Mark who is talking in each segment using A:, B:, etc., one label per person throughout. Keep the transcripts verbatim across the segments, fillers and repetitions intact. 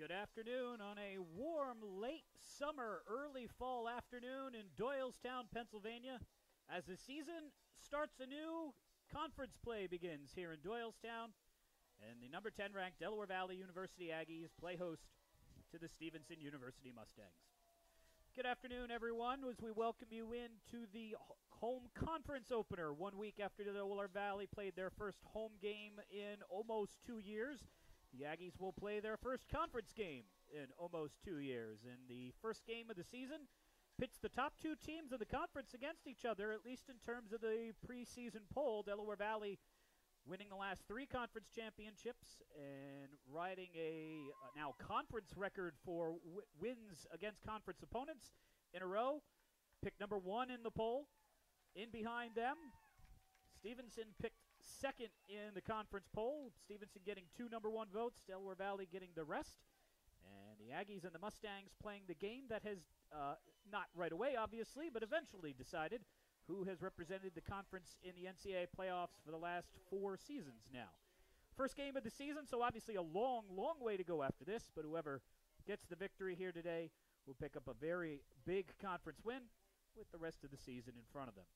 A: Good afternoon on a warm, late summer, early fall afternoon in Doylestown, Pennsylvania. As the season starts anew, conference play begins here in Doylestown, and the number ten ranked Delaware Valley University Aggies play host to the Stevenson University Mustangs. Good afternoon, everyone, as we welcome you into the home conference opener one week after the Delaware Valley played their first home game in almost two years. The Aggies will play their first conference game in almost two years. And the first game of the season pits the top two teams of the conference against each other, at least in terms of the preseason poll. Delaware Valley winning the last three conference championships and riding a uh, now conference record for w- wins against conference opponents in a row. Picked number one in the poll. In behind them, Stevenson picked second in the conference poll. Stevenson getting two number one votes, Delaware Valley getting the rest. And the Aggies and the Mustangs playing the game that has, uh, not right away obviously, but eventually decided who has represented the conference in the N C double A playoffs for the last four seasons now. First game of the season, so obviously a long, long way to go after this, but whoever gets the victory here today will pick up a very big conference win with the rest of the season in front of them.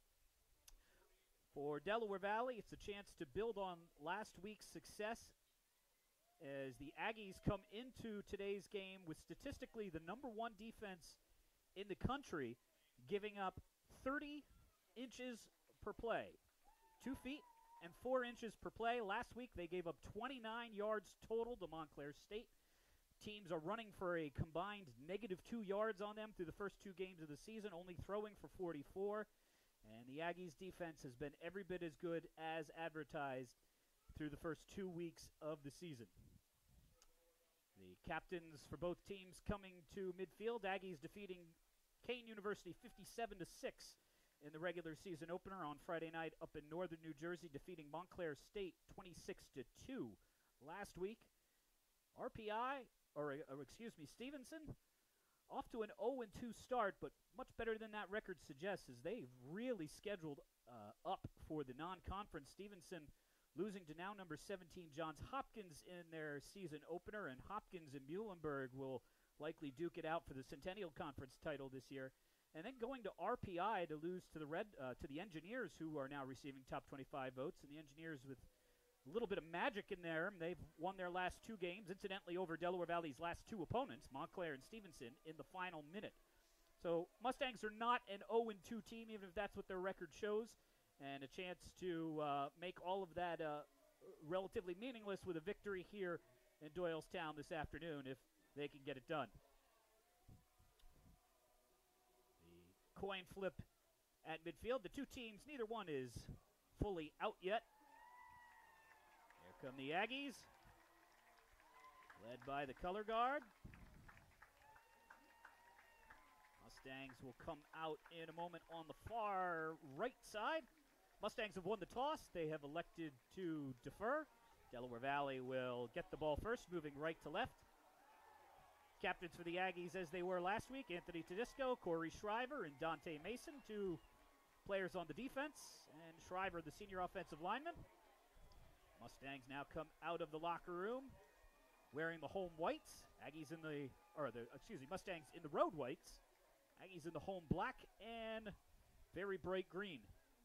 A: For Delaware Valley, it's a chance to build on last week's success as the Aggies come into today's game with statistically the number one defense in the country, giving up thirty inches per play. Two feet and four inches per play. Last week they gave up twenty-nine yards total to Montclair State. Teams are running for a combined negative two yards on them through the first two games of the season, only throwing for forty-four. And the Aggies' defense has been every bit as good as advertised through the first two weeks of the season. The captains for both teams coming to midfield. Aggies defeating Kane University fifty-seven to six in the regular season opener on Friday night up in northern New Jersey, defeating Montclair State twenty-six to two last week. R P I, or, or excuse me, Stevenson, off to an oh and two start, but much better than that record suggests, as they've really scheduled uh, up for the non-conference. Stevenson losing to now number seventeen Johns Hopkins in their season opener, and Hopkins and Muhlenberg will likely duke it out for the Centennial Conference title this year. And then going to R P I to lose to the red uh, to the Engineers, who are now receiving top twenty-five votes, and the Engineers with a little bit of magic in there. They've won their last two games, incidentally over Delaware Valley's last two opponents, Montclair and Stevenson, in the final minute. So Mustangs are not an oh and two team, even if that's what their record shows, and a chance to uh, make all of that uh, relatively meaningless with a victory here in Doylestown this afternoon if they can get it done. The coin flip at midfield. The two teams, neither one is fully out yet. Here come the Aggies, led by the color guard. Mustangs will come out in a moment on the far right side. Mustangs have won the toss. They have elected to defer. Delaware Valley will get the ball first, moving right to left. Captains for the Aggies as they were last week, Anthony Tedisco, Corey Shriver, and Dante Mason, two players on the defense, and Shriver, the senior offensive lineman. Mustangs now come out of the locker room wearing the home whites. Aggies in the, or the, excuse me, Mustangs in the road whites. Aggies in the home black and very bright green.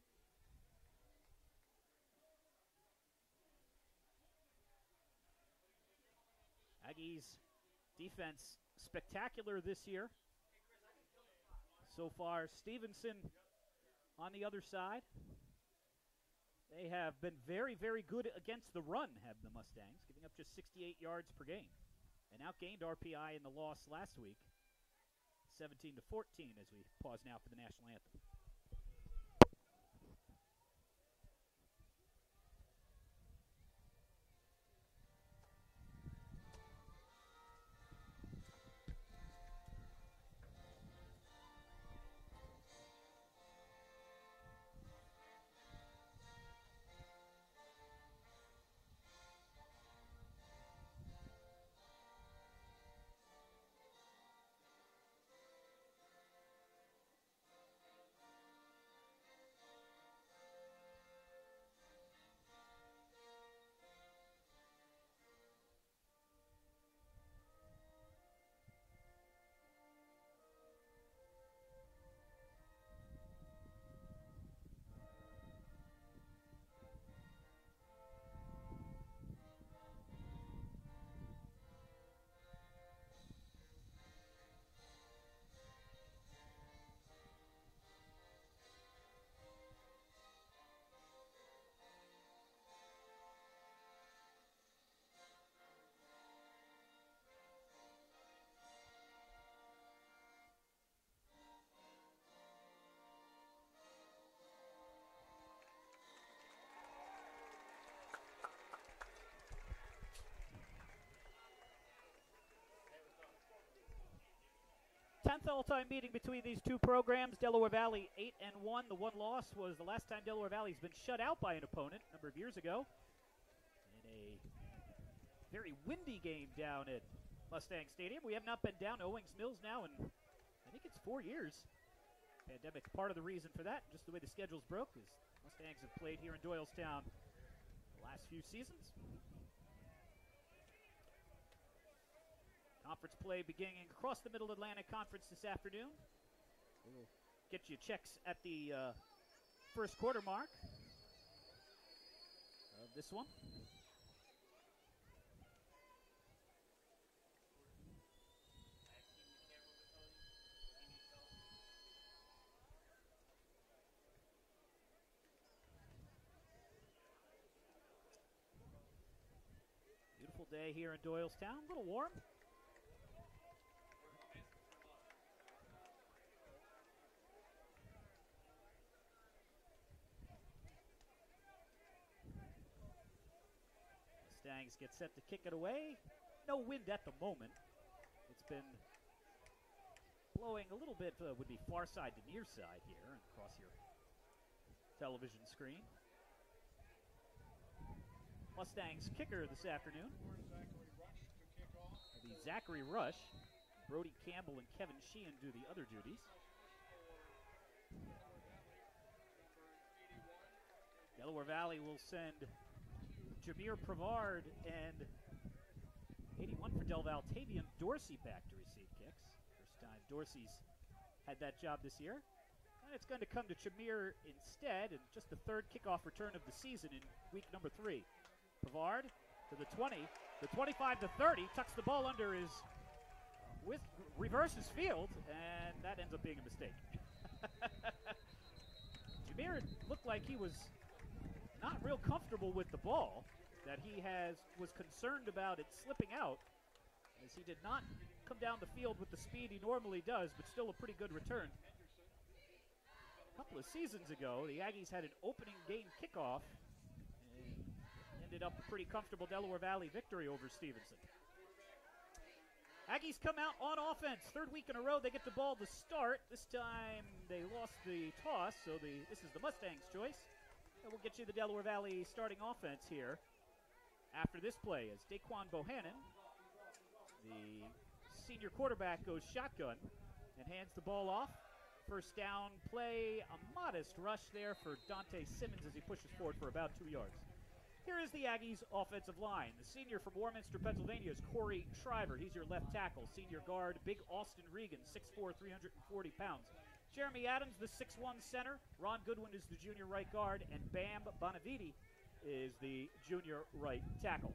A: Aggies defense spectacular this year. So far, Stevenson on the other side. They have been very, very good against the run, have the Mustangs, giving up just sixty-eight yards per game. And outgained R P I in the loss last week, seventeen to fourteen, as we pause now for the national anthem. tenth all-time meeting between these two programs. Delaware Valley eight and one. The one loss was the last time Delaware Valley's been shut out by an opponent a number of years ago in a very windy game down at Mustang Stadium. We have not been down to Owings Mills now in, I think it's four years. Pandemic's part of the reason for that. Just the way the schedule's broke is Mustangs have played here in Doylestown the last few seasons. Conference play beginning across the Middle Atlantic Conference this afternoon. We'll get you checks at the uh, first quarter mark of this one. Beautiful day here in Doylestown, a little warm. Mustangs get set to kick it away. No wind at the moment. It's been blowing a little bit, uh, would be far side to near side here across your television screen. Mustangs kicker this afternoon will be Zachary Rush. Brody Campbell and Kevin Sheehan do the other duties. Delaware Valley will send Jameer Pravard and eighty-one for DelVal, Tavian Dorsey back to receive kicks. First time Dorsey's had that job this year. And it's going to come to Jameer instead, and just the third kickoff return of the season in week number three. Pravard to the twenty, the twenty-five to thirty, tucks the ball under his, with reverses field, and that ends up being a mistake. Jameer looked like he was not real comfortable with the ball, that he has was concerned about it slipping out, as he did not come down the field with the speed he normally does, but still a pretty good return. A couple of seasons ago, the Aggies had an opening game kickoff and ended up a pretty comfortable Delaware Valley victory over Stevenson. Aggies come out on offense. Third week in a row they get the ball to start. This time they lost the toss, so the this is the Mustangs' choice. And we'll get you the Delaware Valley starting offense here after this play as Daquan Bohannon, the senior quarterback, goes shotgun and hands the ball off. First down play, a modest rush there for Dante Simmons as he pushes forward for about two yards. Here is the Aggies' offensive line. The senior from Warminster, Pennsylvania is Corey Shriver. He's your left tackle. Senior guard, Big Austin Regan, six four, three hundred forty pounds. Jeremy Adams, the six one center. Ron Goodwin is the junior right guard. And Bam Bonavidi is the junior right tackle.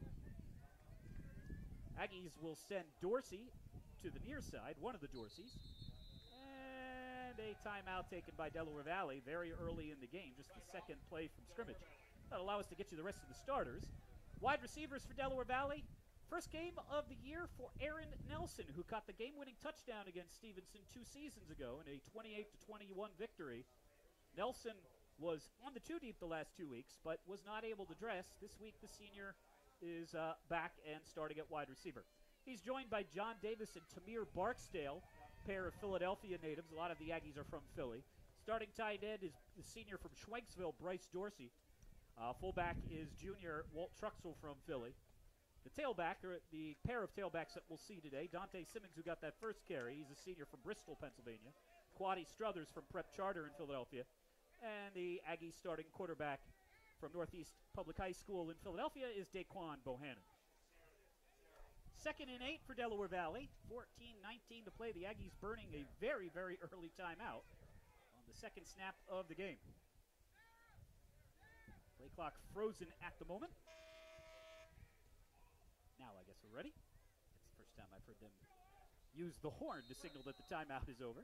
A: Aggies will send Dorsey to the near side, one of the Dorseys. And a timeout taken by Delaware Valley very early in the game, just the second play from scrimmage. That'll allow us to get you the rest of the starters. Wide receivers for Delaware Valley. First game of the year for Aaron Nelson, who caught the game-winning touchdown against Stevenson two seasons ago in a twenty-eight to twenty-one victory. Nelson was on the two-deep the last two weeks, but was not able to dress. This week, the senior is uh, back and starting at wide receiver. He's joined by John Davis and Tamir Barksdale, pair of Philadelphia natives. A lot of the Aggies are from Philly. Starting tight end is the senior from Schwenksville, Bryce Dorsey. Uh, fullback is junior Walt Truxell from Philly. The tailback, or the pair of tailbacks that we'll see today, Dante Simmons, who got that first carry. He's a senior from Bristol, Pennsylvania. Quaddy Struthers from Prep Charter in Philadelphia. And the Aggie starting quarterback from Northeast Public High School in Philadelphia is Daquan Bohannon. Second and eight for Delaware Valley. fourteen nineteen to play. The Aggies burning a very, very early timeout on the second snap of the game. Play clock frozen at the moment. Now I guess we're ready. It's the first time I've heard them use the horn to signal that the timeout is over.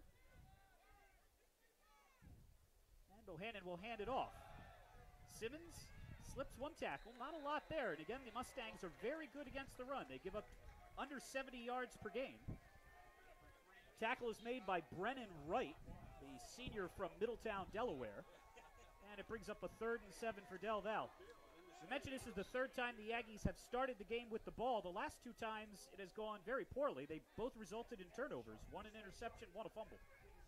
A: And Bohannon will hand it off. Simmons slips one tackle, not a lot there. And again, the Mustangs are very good against the run. They give up under seventy yards per game. Tackle is made by Brennan Wright, the senior from Middletown, Delaware. And it brings up a third and seven for DelVal. I mentioned this is the third time the Aggies have started the game with the ball. The last two times it has gone very poorly. They both resulted in turnovers. One an interception, one a fumble.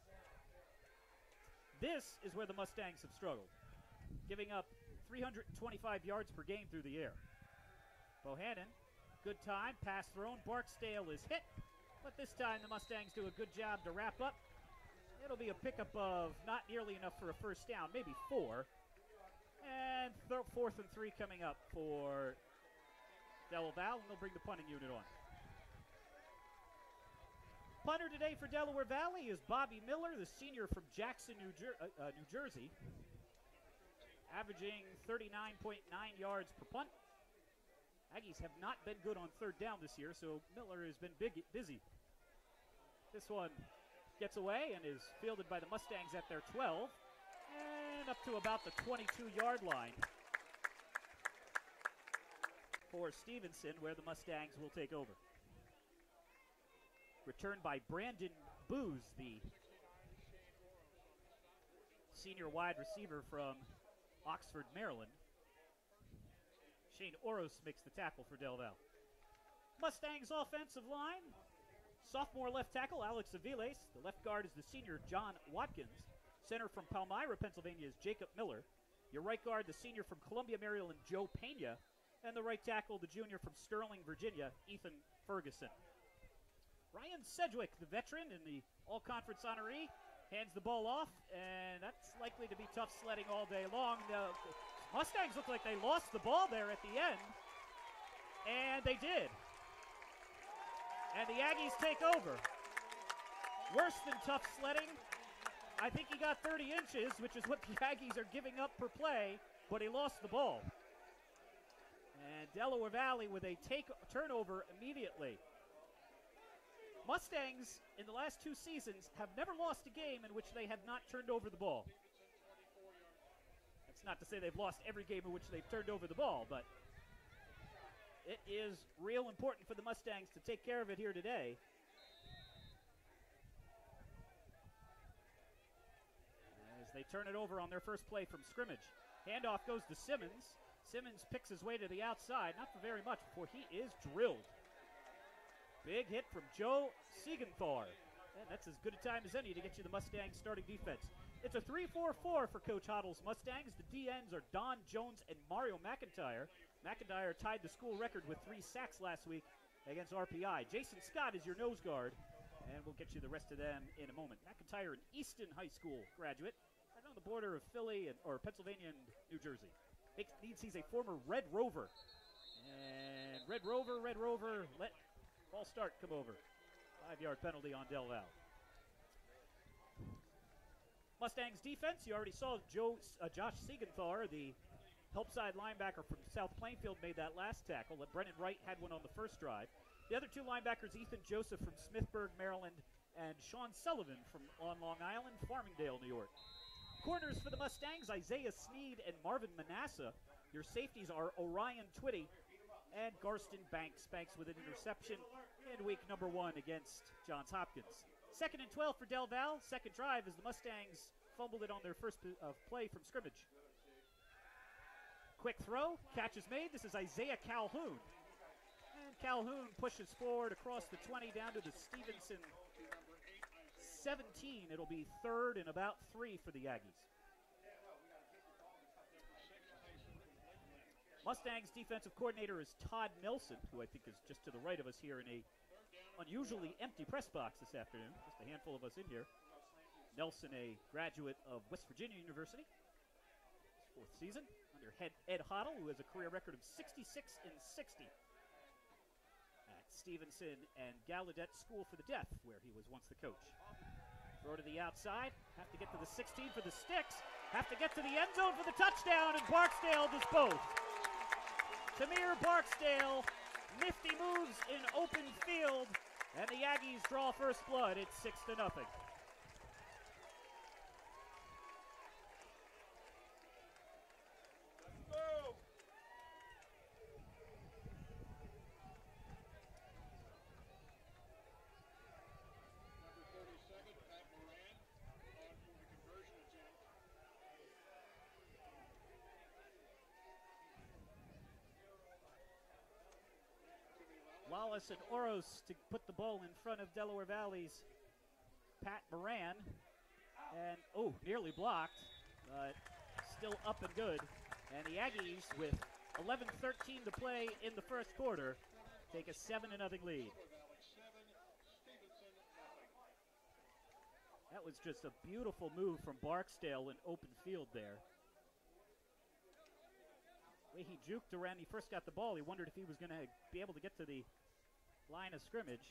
A: This is where the Mustangs have struggled, giving up three hundred twenty-five yards per game through the air. Bohannon, good time, pass thrown. Barksdale is hit, but this time the Mustangs do a good job to wrap up. It'll be a pickup of not nearly enough for a first down, maybe four. And th- fourth and three coming up for DelVal, and they'll bring the punting unit on. Punter today for Delaware Valley is Bobby Miller, the senior from Jackson, New, Jer- uh, uh, New Jersey, averaging thirty-nine point nine yards per punt. Aggies have not been good on third down this year, so Miller has been big, busy. This one gets away and is fielded by the Mustangs at their twelve, and up to about the twenty-two-yard line for Stevenson, where the Mustangs will take over. Returned by Brandon Booz, the senior wide receiver from Oxford, Maryland. Shane Oros makes the tackle for DelVal. Mustangs offensive line, sophomore left tackle Alex Aviles. The left guard is the senior John Watkins. Center from Palmyra, Pennsylvania is Jacob Miller. Your right guard, the senior from Columbia, Maryland, Joe Pena. And the right tackle, the junior from Sterling, Virginia, Ethan Ferguson. Ryan Sedgwick, the veteran and the all-conference honoree, hands the ball off, and that's likely to be tough sledding all day long. The Mustangs look like they lost the ball there at the end, and they did. And the Aggies take over. Worse than tough sledding. I think he got thirty inches, which is what the Aggies are giving up per play, but he lost the ball. And Delaware Valley with a take turnover immediately. Mustangs, in the last two seasons, have never lost a game in which they have not turned over the ball. That's not to say they've lost every game in which they've turned over the ball, but it is real important for the Mustangs to take care of it here today. As they turn it over on their first play from scrimmage. Handoff goes to Simmons. Simmons picks his way to the outside, not for very much, before he is drilled. Big hit from Joe Siegenthal. And that's as good a time as any to get you the Mustangs starting defense. It's a three four four for Coach Hoddle's Mustangs. The D Ns are Don Jones and Mario McIntyre. McIntyre tied the school record with three sacks last week against R P I. Jason Scott is your nose guard, and we'll get you the rest of them in a moment. McIntyre, an Easton High School graduate, right on the border of Philly and, or Pennsylvania and New Jersey. Makes, needs, he's a former Red Rover. And Red Rover, Red Rover, let ball start come over. Five-yard penalty on DelVal. Mustangs defense, you already saw Joe, uh, Josh Siegenthaler, the help side linebacker from South Plainfield, made that last tackle. Brennan Wright had one on the first drive. The other two linebackers, Ethan Joseph from Smithburg, Maryland, and Sean Sullivan from on Long Island, Farmingdale, New York. Corners for the Mustangs, Isaiah Sneed and Marvin Manasseh. Your safeties are Orion Twitty and Garston Banks. Banks with an interception in week number one against Johns Hopkins. Second and twelve for DelVal. Second drive as the Mustangs fumbled it on their first uh, play from scrimmage. Quick throw, catch is made. This is Isaiah Calhoun. And Calhoun pushes forward across the twenty down to the Stevenson seventeen. It'll be third and about three for the Aggies. Mustangs defensive coordinator is Todd Nelson, who I think is just to the right of us here in a unusually empty press box this afternoon. Just a handful of us in here. Nelson, a graduate of West Virginia University. His fourth season under head Ed Hoddle, who has a career record of sixty-six and sixty at Stevenson and Gallaudet School for the Deaf, where he was once the coach. Throw to the outside. Have to get to the sixteen for the sticks. Have to get to the end zone for the touchdown, and Barksdale does both. Tamir Barksdale, nifty moves in open field, and the Aggies draw first blood. It's six to nothing. Gonzalez and Oros to put the ball in front of Delaware Valley's Pat Moran. And, oh, nearly blocked, but still up and good. And the Aggies, with eleven thirteen to play in the first quarter, take a seven to nothing lead. That was just a beautiful move from Barksdale in open field there. The way he juked around, he first got the ball, he wondered if he was going to be able to get to the line of scrimmage.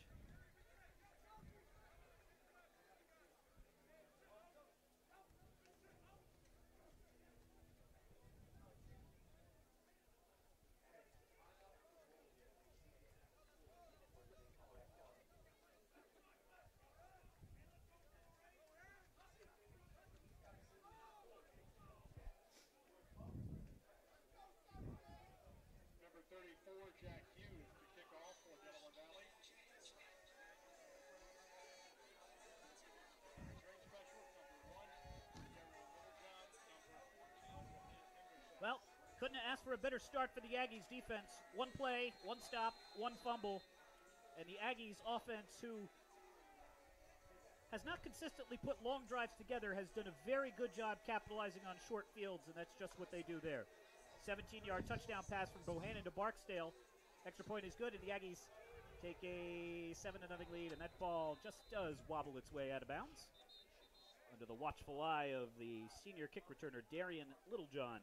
A: Well, couldn't have asked for a better start for the Aggies defense. One play, one stop, one fumble. And the Aggies offense, who has not consistently put long drives together, has done a very good job capitalizing on short fields, and that's just what they do there. seventeen-yard touchdown pass from Bohannon to Barksdale. Extra point is good, and the Aggies take a seven to nothing lead, and that ball just does wobble its way out of bounds under the watchful eye of the senior kick returner, Darian Littlejohn.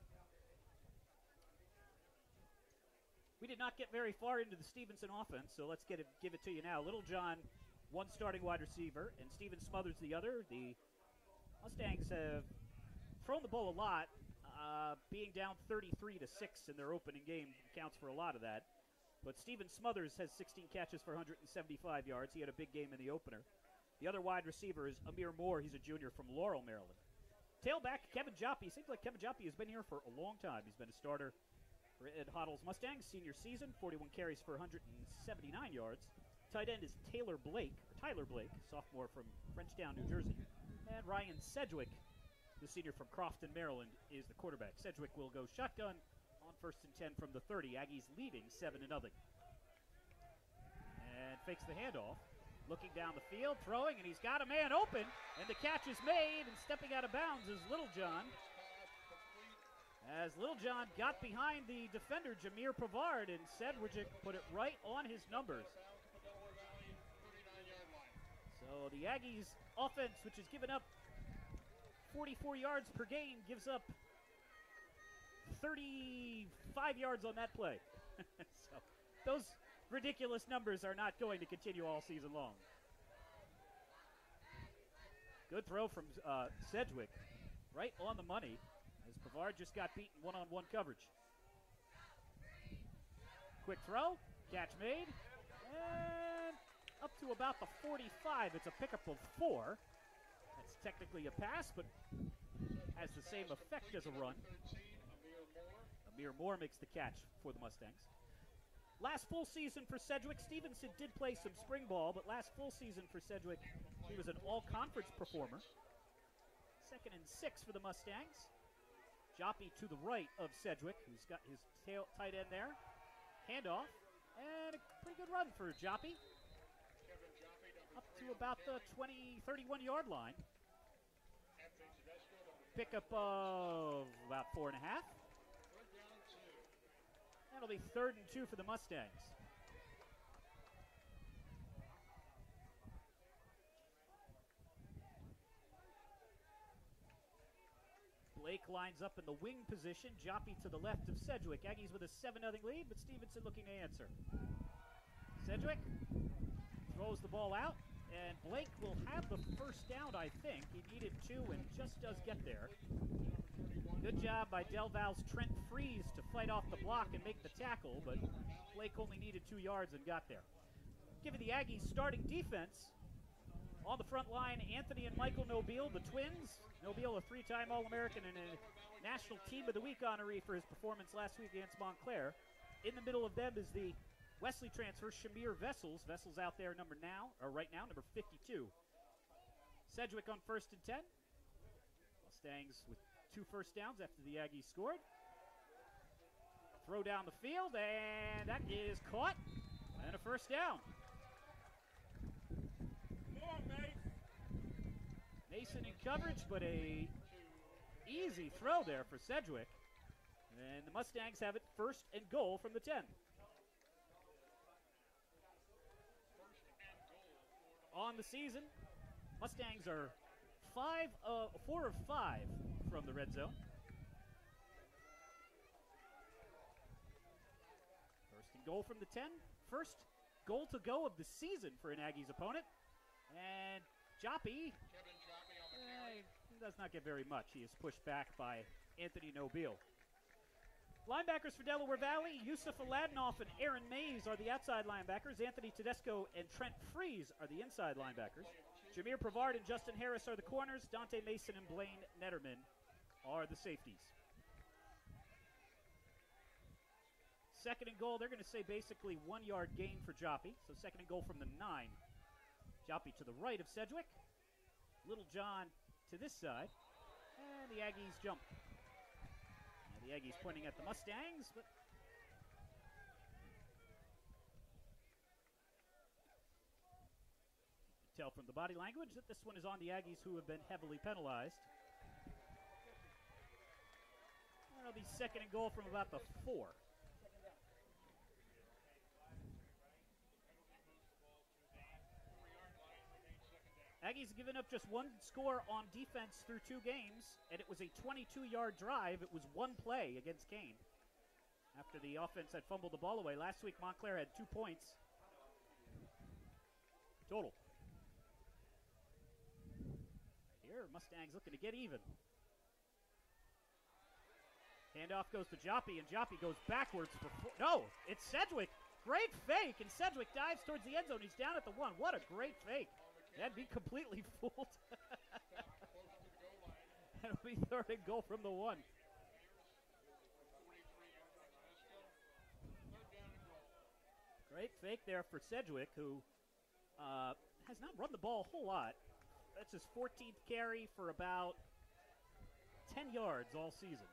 A: We did not get very far into the Stevenson offense, so let's get it, give it to you now. Littlejohn, one starting wide receiver, and Steven Smothers the other. The Mustangs have thrown the ball a lot, uh, being down thirty-three to six in their opening game accounts for a lot of that. But Steven Smothers has sixteen catches for one hundred seventy-five yards. He had a big game in the opener. The other wide receiver is Amir Moore. He's a junior from Laurel, Maryland. Tailback, Kevin Joppy. Seems like Kevin Joppy has been here for a long time. He's been a starter for Ed Hoddle's Mustangs, senior season, forty-one carries for one hundred seventy-nine yards. Tight end is Taylor Blake, or Tyler Blake, sophomore from Frenchtown, New Jersey. And Ryan Sedgwick, the senior from Crofton, Maryland, is the quarterback. Sedgwick will go shotgun on first and ten from the thirty. Aggies leading seven to nothing. And fakes the handoff. Looking down the field, throwing, and he's got a man open. And the catch is made, and stepping out of bounds is Littlejohn. As Littlejohn got behind the defender, Jameer Pavard, and Sedgwick put it right on his numbers. So the Aggies offense, which has given up forty-four yards per game, gives up thirty-five yards on that play. So those ridiculous numbers are not going to continue all season long. Good throw from uh, Sedgwick, right on the money. Pavard just got beaten one-on-one coverage. Quick throw, catch made, and up to about the forty-five. It's a pickup of four. That's technically a pass, but has the same effect as a run. Amir Moore makes the catch for the Mustangs. Last full season for Sedgwick, Stevenson did play some spring ball, but last full season for Sedgwick, he was an all-conference performer. Second and six for the Mustangs. Joppy to the right of Sedgwick, who's got his tail tight end there. Handoff, and a pretty good run for Joppy. Up to about the twenty, thirty-one yard line. Pickup of about four and a half. That'll be third and two for the Mustangs. Blake lines up in the wing position. Joppy to the left of Sedgwick. Aggies with a seven nothing lead, but Stevenson looking to answer. Sedgwick throws the ball out, and Blake will have the first down, I think. He needed two and just does get there. Good job by DelVal's Trent Freeze to fight off the block and make the tackle, but Blake only needed two yards and got there. Giving the Aggies starting defense. On the front line, Anthony and Michael Nobile, the twins. Nobile, a three-time All-American and a National Team of the Week honoree for his performance last week against Montclair. In the middle of them is the Wesley transfer, Shamir Vessels. Vessels out there number now, or right now, number fifty-two. Sedgwick on first and ten. Mustangs with two first downs after the Aggies scored. Throw down the field, and that is caught And a first down. Mason in coverage, but a easy throw there for Sedgwick. And the Mustangs have it first and goal from the ten. On the season, Mustangs are five, uh, four of five from the red zone. First and goal from the ten. First goal to go of the season for an Aggies opponent. And Joppy eh, does not get very much. He is pushed back by Anthony Nobile. Linebackers for Delaware Valley, Yusuf Aladinoff and Aaron Mays are the outside linebackers. Anthony Tedesco and Trent Freeze are the inside linebackers. Jameer Prevard and Justin Harris are the corners. Dante Mason and Blaine Netterman are the safeties. Second and goal, they're going to say basically one-yard gain for Joppy. So second and goal from the nine. Joppy to the right of Sedgwick. Little John to this side. And the Aggies jump. Now the Aggies pointing at the Mustangs, but you can tell from the body language that this one is on the Aggies, who have been heavily penalized. That'll be second and goal from about the four. Aggies have given up just one score on defense through two games, and it was a twenty-two-yard drive. It was one play against Kane after the offense had fumbled the ball away. Last week, Montclair had two points total. Here, Mustangs looking to get even. Handoff goes to Joppy, and Joppy goes backwards for four. No, it's Sedgwick. Great fake, and Sedgwick dives towards the end zone. He's down at the one. What a great fake. That'd be completely fooled. That'll be third and goal from the one. Great fake there for Sedgwick, who uh, has not run the ball a whole lot. That's his fourteenth carry for about ten yards all season.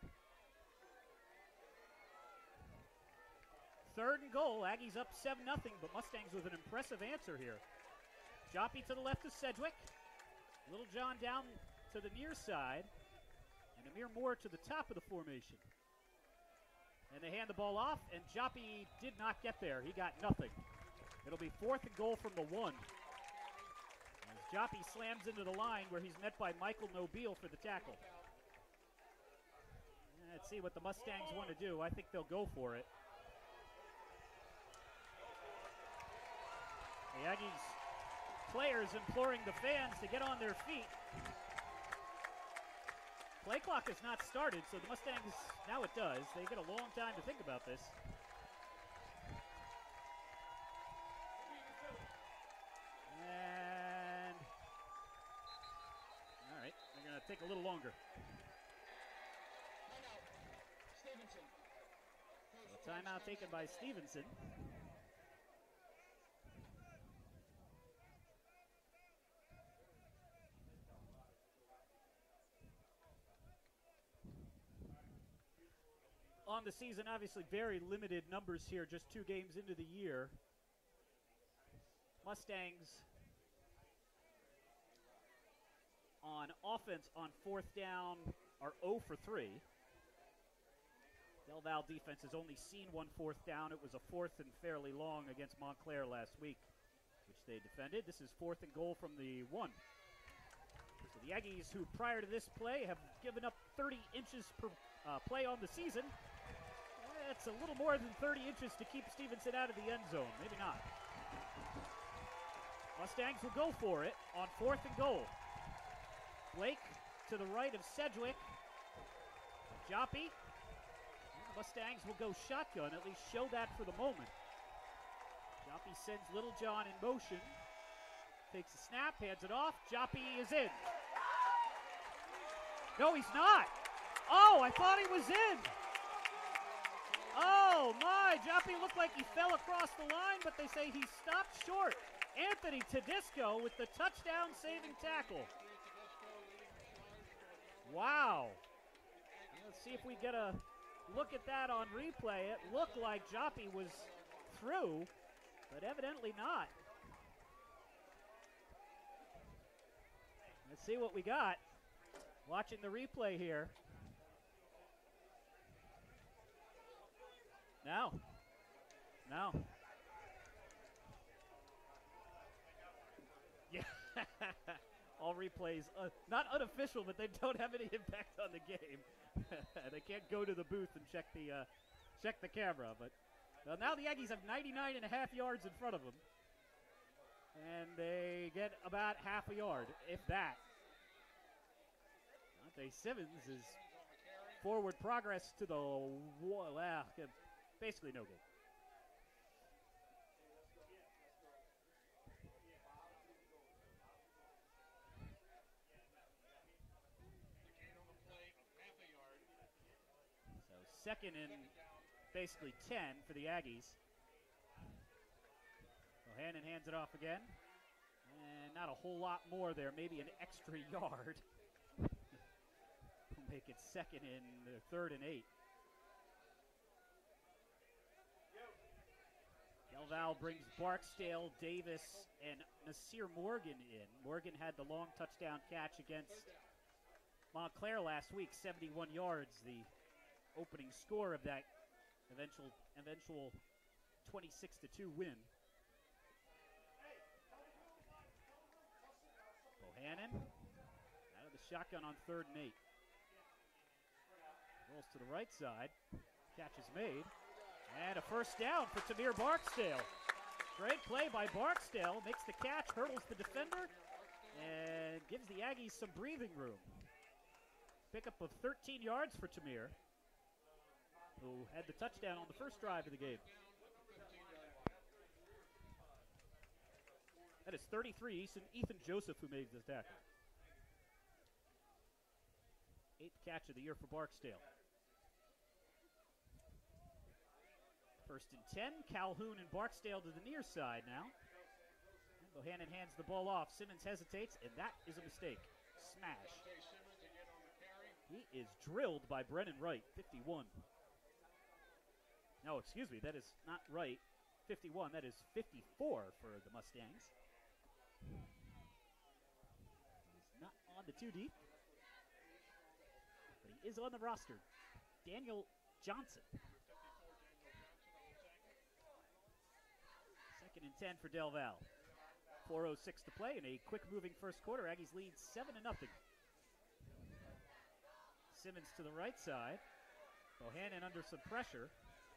A: Third and goal. Aggies up seven nothing, but Mustangs with an impressive answer here. Joppy to the left of Sedgwick. Little John down to the near side. And Amir Moore to the top of the formation. And they hand the ball off, and Joppy did not get there. He got nothing. It'll be fourth and goal from the one. As Joppy slams into the line where he's met by Michael Nobile for the tackle. Let's see what the Mustangs want to do. I think they'll go for it. The Aggies players imploring the fans to get on their feet. Play clock has not started, so the Mustangs, now it does. They get a long time to think about this. And, all right, they're going to take a little longer. So timeout taken by Stevenson. On the season, obviously very limited numbers here, just two games into the year. Mustangs on offense on fourth down are zero for three. DelVal defense has only seen one fourth down. It was a fourth and fairly long against Montclair last week, which they defended. This is fourth and goal from the one. So the Aggies, who prior to this play have given up thirty inches per uh, play on the season, it's a little more than thirty inches to keep Stevenson out of the end zone. Maybe not. Mustangs will go for it on fourth and goal. Blake to the right of Sedgwick. Joppy. Mustangs will go shotgun, at least show that for the moment. Joppy sends Little John in motion. Takes a snap, hands it off. Joppy is in. No, he's not. Oh, I thought he was in. Oh, my. Joppy looked like he fell across the line, but they say he stopped short. Anthony Tedesco with the touchdown-saving tackle. Wow. Let's see if we get a look at that on replay. It looked like Joppy was through. but evidently not. Let's see what we got. Watching the replay here. No. No. Yeah. All replays, uh, not unofficial, but they don't have any impact on the game. They can't go to the booth and check the uh, check the camera. But well, now the Aggies have ninety-nine and a half yards in front of them. And they get about half a yard, if that. Dante Simmons is forward progress to the wall. Well, basically no gain. So second and basically ten for the Aggies. Bohannon hands it off again. And not a whole lot more there, maybe an extra yard. We'll make it second and uh, third and eight. DelVal brings Barksdale, Davis, and Nasir Morgan in. Morgan had the long touchdown catch against Montclair last week, seventy-one yards, the opening score of that eventual eventual twenty-six to two win. Bohannon out of the shotgun on third and eight. Rolls to the right side. Catch is made. And a first down for Tamir Barksdale. Great play by Barksdale. Makes the catch, hurdles the defender, and gives the Aggies some breathing room. Pickup of thirteen yards for Tamir, who had the touchdown on the first drive of the game. That is thirty-three, Ethan, Ethan Joseph, who made this tackle. Eighth catch of the year for Barksdale. First and ten, Calhoun and Barksdale to the near side now. And Bohannon hands the ball off. Simmons hesitates, and that is a mistake. Smash. He is drilled by Brennan Wright, fifty-one. No, excuse me, that is not right. fifty-one, that is fifty-four for the Mustangs. He's not on the two deep, but he is on the roster. Daniel Johnson. Second and ten for DelVal. four oh six to play in a quick-moving first quarter. Aggies lead seven to nothing. Simmons to the right side. Bohannon under some pressure.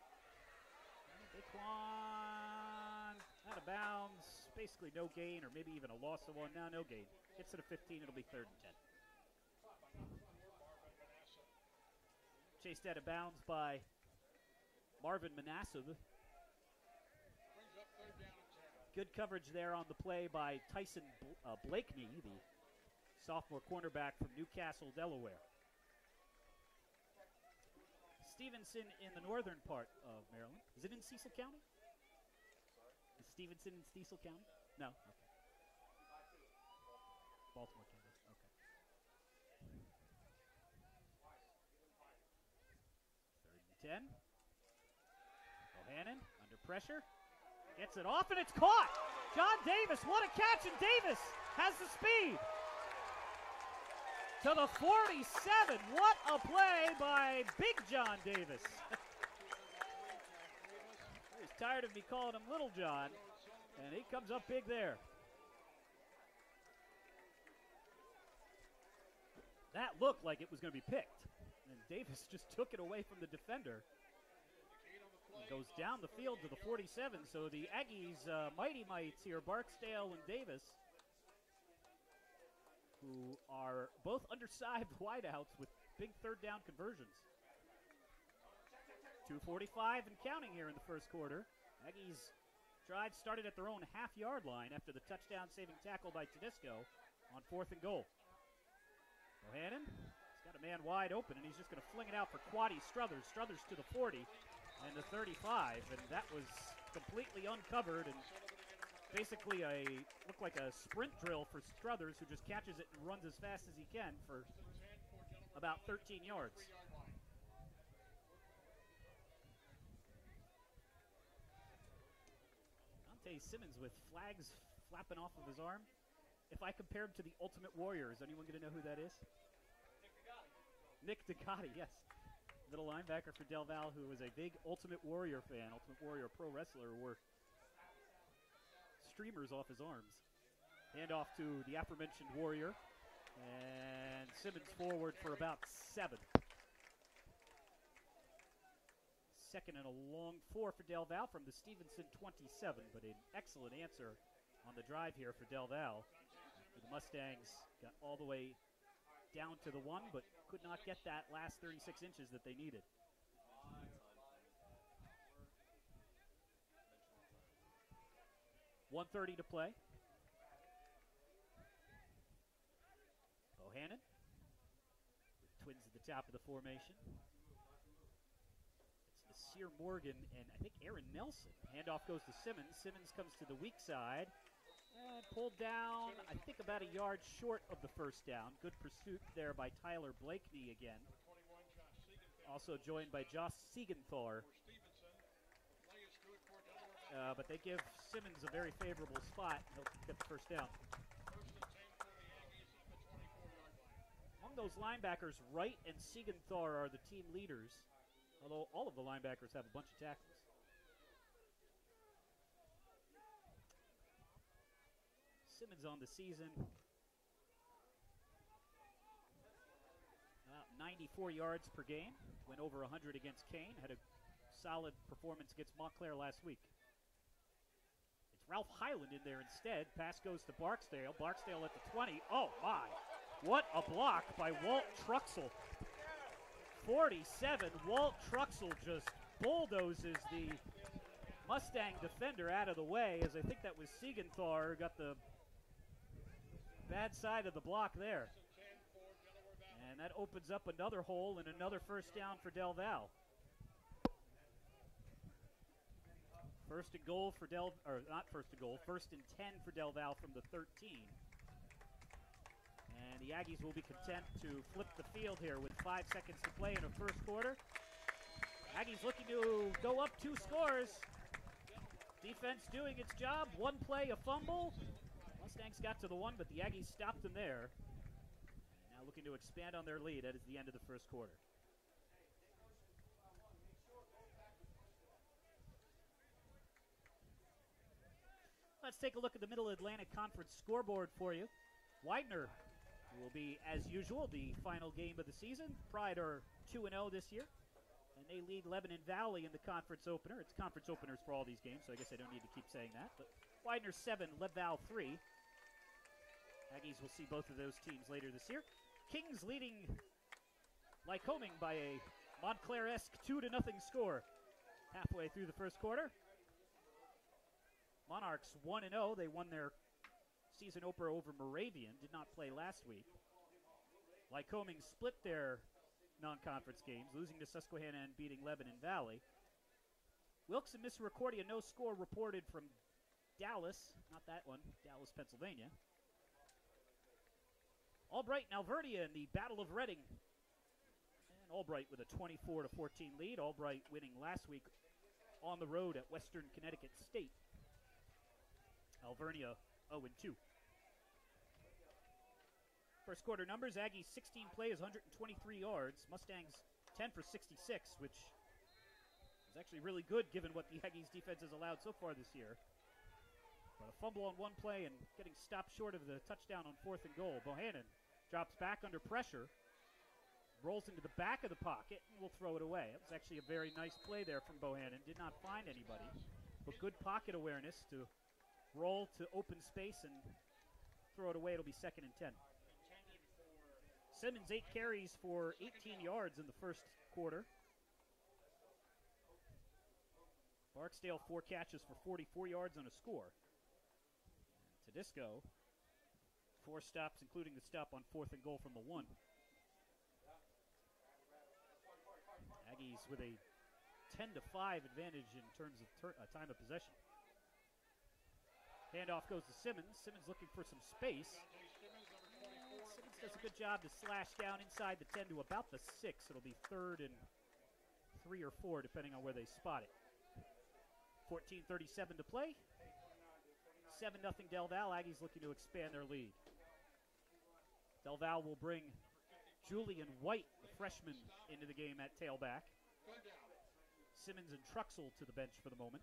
A: Daquan out of bounds. Basically no gain, or maybe even a loss of one. Now no gain. Gets to the fifteen. It'll be third and ten. Chased out of bounds by Marvin Manasseh. Good coverage there on the play by Tyson uh, Blakeney, the sophomore cornerback from Newcastle, Delaware. Stevenson in the northern part of Maryland. Is it in Cecil County? Is Stevenson in Cecil County? No? Okay. Baltimore County. Okay. Third and ten. Bohannon under pressure. Gets it off, and it's caught. John Davis, what a catch, and Davis has the speed. To the forty-seven, what a play by Big John Davis. He's tired of me calling him Little John, and he comes up big there. That looked like it was going to be picked, and Davis just took it away from the defender. Goes down the field to the forty-seven, so the Aggies, uh, Mighty Mites here, Barksdale and Davis, who are both undersized wideouts with big third down conversions. two forty-five and counting here in the first quarter. Aggies drive started at their own half-yard line after the touchdown-saving tackle by Tedesco on fourth and goal. Bohannon, he's got a man wide open, and he's just going to fling it out for Quaddy Struthers. Struthers to the forty. And the thirty-five, and that was completely uncovered and basically a looked like a sprint drill for Struthers, who just catches it and runs as fast as he can for about thirteen yards. Simmons with flags flapping off of his arm. If I compare him to the Ultimate Warrior, is anyone going to know who that is? Nick Ducati, yes. Middle linebacker for DelVal, who was a big Ultimate Warrior fan, Ultimate Warrior pro wrestler, wore streamers off his arms. Handoff to the aforementioned Warrior. And Simmons forward for about seven. Second and a long four for DelVal from the Stevenson twenty-seven, but an excellent answer on the drive here for DelVal. The Mustangs got all the way down to the one, but could not get that last thirty-six inches that they needed. one thirty to play. Bohannon. Twins at the top of the formation. It's Nasir Morgan and I think Aaron Nelson. Handoff goes to Simmons. Simmons comes to the weak side. And pulled down, I think, about a yard short of the first down. Good pursuit there by Tyler Blakeney again. Also joined by Josh Siegenthal. Uh, but they give Simmons a very favorable spot. He'll get the first down. Among those linebackers, Wright and Siegenthal are the team leaders, although all of the linebackers have a bunch of tackles. Simmons on the season, about ninety-four yards per game, went over one hundred against Kane, had a solid performance against Montclair last week. It's Ralph Highland in there instead. Pass goes to Barksdale. Barksdale at the twenty. Oh, my. What a block by Walt Truxell. forty-seven, Walt Truxell just bulldozes the Mustang defender out of the way, as I think that was Siegenthal who got the bad side of the block there. And that opens up another hole and another first down for DelVal. First and goal for Del, or not first and goal, first and ten for DelVal from the thirteen. And the Aggies will be content to flip the field here with five seconds to play in the first quarter. Aggies looking to go up two scores. Defense doing its job. One play, a fumble. Mustangs got to the one, but the Aggies stopped them there. Now looking to expand on their lead. That is the end of the first quarter. Let's take a look at the Middle Atlantic Conference scoreboard for you. Widener will be, as usual, the final game of the season. Pride are two and oh this year, and they lead Lebanon Valley in the conference opener. It's conference openers for all these games, so I guess I don't need to keep saying that. But Widener seven, LebVal three. Aggies will see both of those teams later this year. Kings leading Lycoming by a Montclair-esque two to nothing score halfway through the first quarter. Monarchs one and oh. They won their season opener over Moravian. Did not play last week. Lycoming split their non-conference games, losing to Susquehanna and beating Lebanon Valley. Wilkes and Misericordia, no score reported from Dallas. Not that one. Dallas, Pennsylvania. Albright and Alvernia in the Battle of Reading. And Albright with a twenty-four to fourteen lead. Albright winning last week on the road at Western Connecticut State. Alvernia oh and two. First quarter numbers, Aggies sixteen plays, one hundred twenty-three yards. Mustangs ten for sixty-six, which is actually really good given what the Aggies defense has allowed so far this year. But a fumble on one play and getting stopped short of the touchdown on fourth and goal. Bohannon drops back under pressure, rolls into the back of the pocket, and will throw it away. It was actually a very nice play there from Bohannon. Did not find anybody, but good pocket awareness to roll to open space and throw it away. It'll be second and ten. Simmons, eight carries for eighteen yards in the first quarter. Barksdale, four catches for forty-four yards and a score. Tedisco, four stops, including the stop on fourth and goal from the one. Aggies with a ten to five advantage in terms of ter- uh, time of possession. Handoff goes to Simmons. Simmons looking for some space. Simmons does a good job to slash down inside the ten to about the six. It'll be third and three or four, depending on where they spot it. fourteen thirty-seven to play. seven nothing DelVal. Aggies looking to expand their lead. DelVal will bring Julian White, the freshman, into the game at tailback. Simmons and Truxell to the bench for the moment.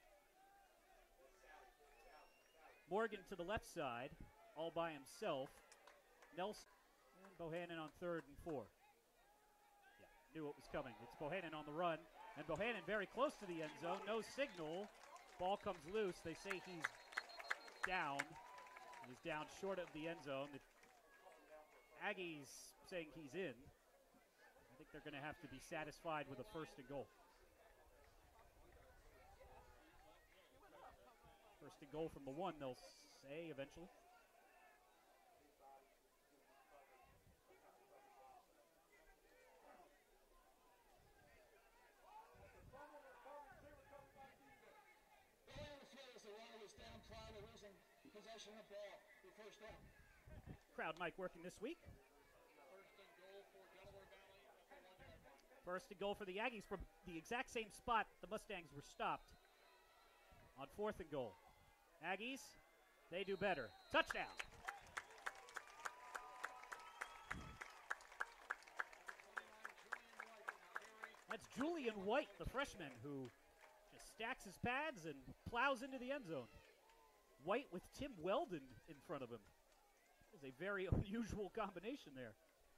A: Morgan to the left side, all by himself. Nelson and Bohannon on third and four. Yeah, knew it was coming. It's Bohannon on the run, and Bohannon very close to the end zone. No signal. Ball comes loose. They say he's down. He's down short of the end zone. The Aggies saying he's in. I think they're going to have to be satisfied with a first and goal. First and goal from the one, they'll say eventually. Crowd mic working this week. First and goal for the Aggies from the exact same spot the Mustangs were stopped on fourth and goal. Aggies, they do better. Touchdown. That's Julian White, the freshman, who just stacks his pads and plows into the end zone. White with Tim Weldon in front of him. It's a very unusual combination there.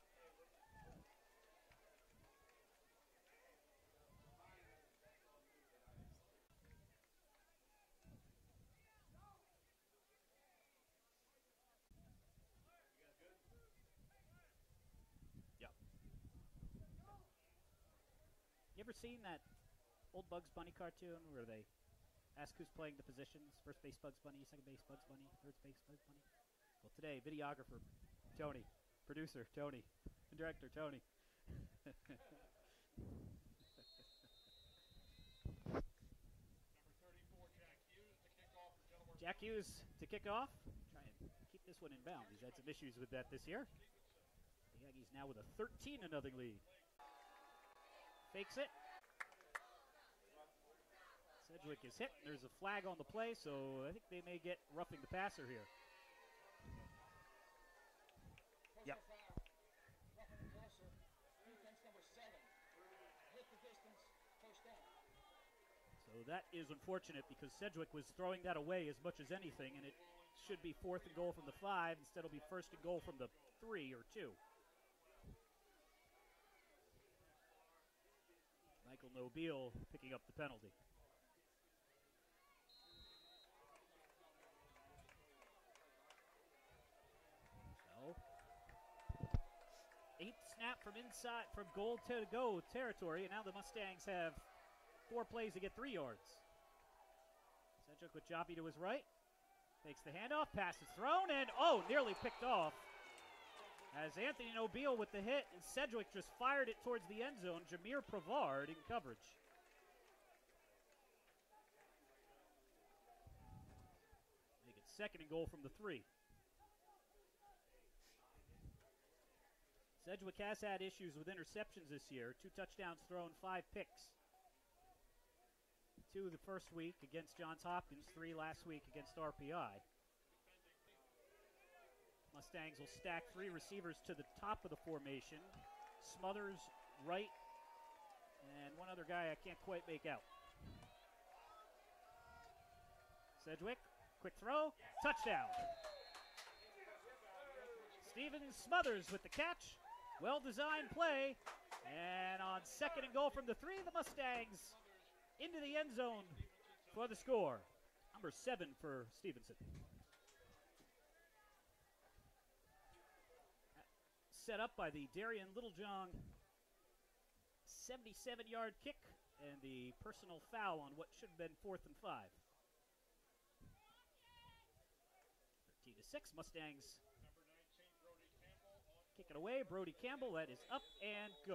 A: Yeah. You ever seen that old Bugs Bunny cartoon where they ask who's playing the positions? First base Bugs Bunny, second base Bugs Bunny, third base Bugs Bunny. Well, today, videographer Tony, producer Tony, and director Tony. Jack Hughes to kick off. Try and keep this one in bounds. He's had some issues with that this year. The Aggies now with a thirteen to nothing lead. Fakes it. Sedgwick is hit. There's a flag on the play, so I think they may get roughing the passer here. Yep. So that is unfortunate because Sedgwick was throwing that away as much as anything, and it should be fourth and goal from the five. Instead, it'll be first and goal from the three or two. Michael Nobile picking up the penalty. Eighth snap from inside, from goal to go territory, and now the Mustangs have four plays to get three yards. Sedgwick with Joppy to his right. Takes the handoff, pass is thrown, and oh, nearly picked off. As Anthony Nobile with the hit, and Sedgwick just fired it towards the end zone. Jameer Pravard in coverage. Make it second and goal from the three. Sedgwick has had issues with interceptions this year. Two touchdowns thrown, five picks. Two the first week against Johns Hopkins, three last week against R P I. Mustangs will stack three receivers to the top of the formation. Smothers, right, and one other guy I can't quite make out. Sedgwick, quick throw, touchdown. Steven Smothers with the catch. Well-designed play, and on second and goal from the three, the Mustangs into the end zone for the score. Number seven for Stevenson. Set up by the Darian Littlejohn seventy-seven yard kick and the personal foul on what should have been fourth and five. thirteen to six, Mustangs kick it away. Brody Campbell, that is up and good.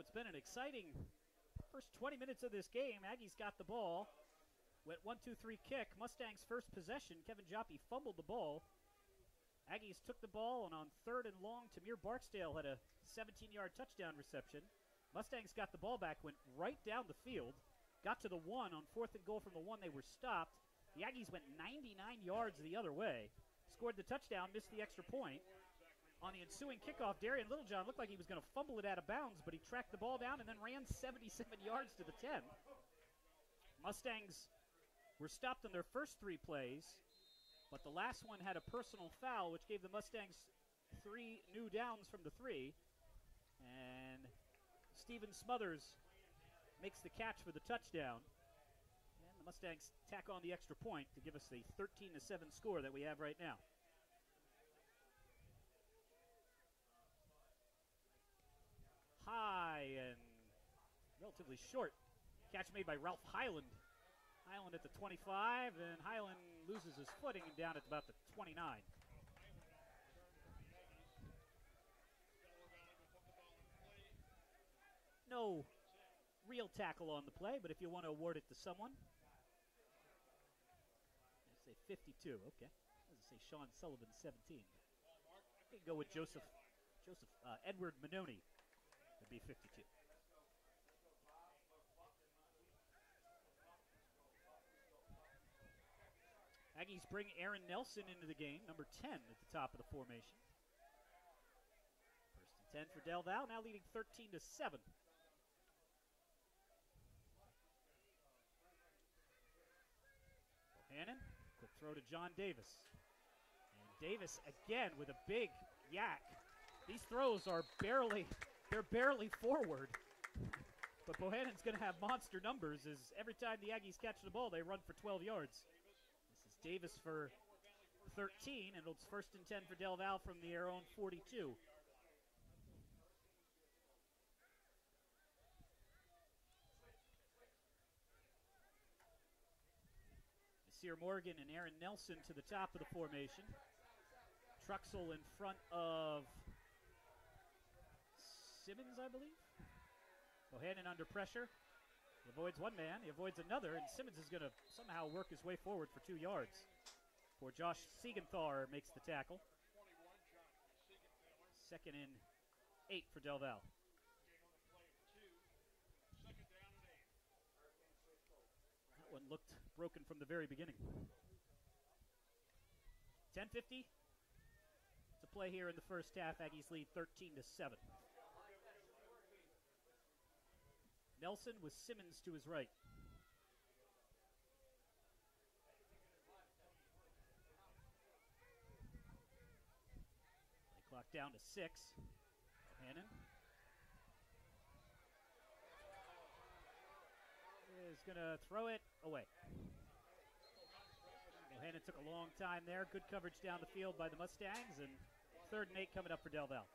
A: it's been an exciting first twenty minutes of this game. Aggies got the ball. Went one two three kick. Mustangs first possession. Kevin Joppy fumbled the ball. Aggies took the ball, and on third and long, Tamir Barksdale had a seventeen-yard touchdown reception. Mustangs got the ball back, went right down the field, got to the one. On fourth and goal from the one, they were stopped. The Aggies went ninety-nine yards the other way, scored the touchdown, missed the extra point. On the ensuing kickoff, Darian Littlejohn looked like he was going to fumble it out of bounds, but he tracked the ball down and then ran seventy-seven yards to the ten. Mustangs were stopped on their first three plays, but the last one had a personal foul, which gave the Mustangs three new downs from the three. And Steven Smothers makes the catch for the touchdown. And the Mustangs tack on the extra point to give us the thirteen to seven score that we have right now. High and relatively short catch made by Ralph Highland. Highland at the twenty-five, and Highland loses his footing down at about the twenty-nine. No real tackle on the play, but if you want to award it to someone, I say fifty-two. Okay, I was say Sean Sullivan seventeen. You can go with Joseph, Joseph uh, Edward Manoni. It'd be fifty-two. Aggies bring Aaron Nelson into the game, number ten at the top of the formation. First and ten for DelVal, now leading thirteen to seven. Bohannon, quick throw to John Davis. And Davis again with a big yak. These throws are barely, they're barely forward. But Bohannon's going to have monster numbers as every time the Aggies catch the ball, they run for twelve yards. Davis for thirteen, and it's first and ten for DelVal from their own forty-two. Nasir Morgan and Aaron Nelson to the top of the formation. Truxell in front of Simmons, I believe. Bohannon under pressure. He avoids one man, he avoids another, and Simmons is going to somehow work his way forward for two yards. For Josh Siegenthaler makes the tackle. Second and eight for DelVal. That one looked broken from the very beginning. ten fifty to play here in the first half. Aggies lead thirteen to seven. Nelson with Simmons to his right. Play clock down to six. Bohannon is going to throw it away. Bohannon took a long time there. Good coverage down the field by the Mustangs, and third and eight coming up for DelVal.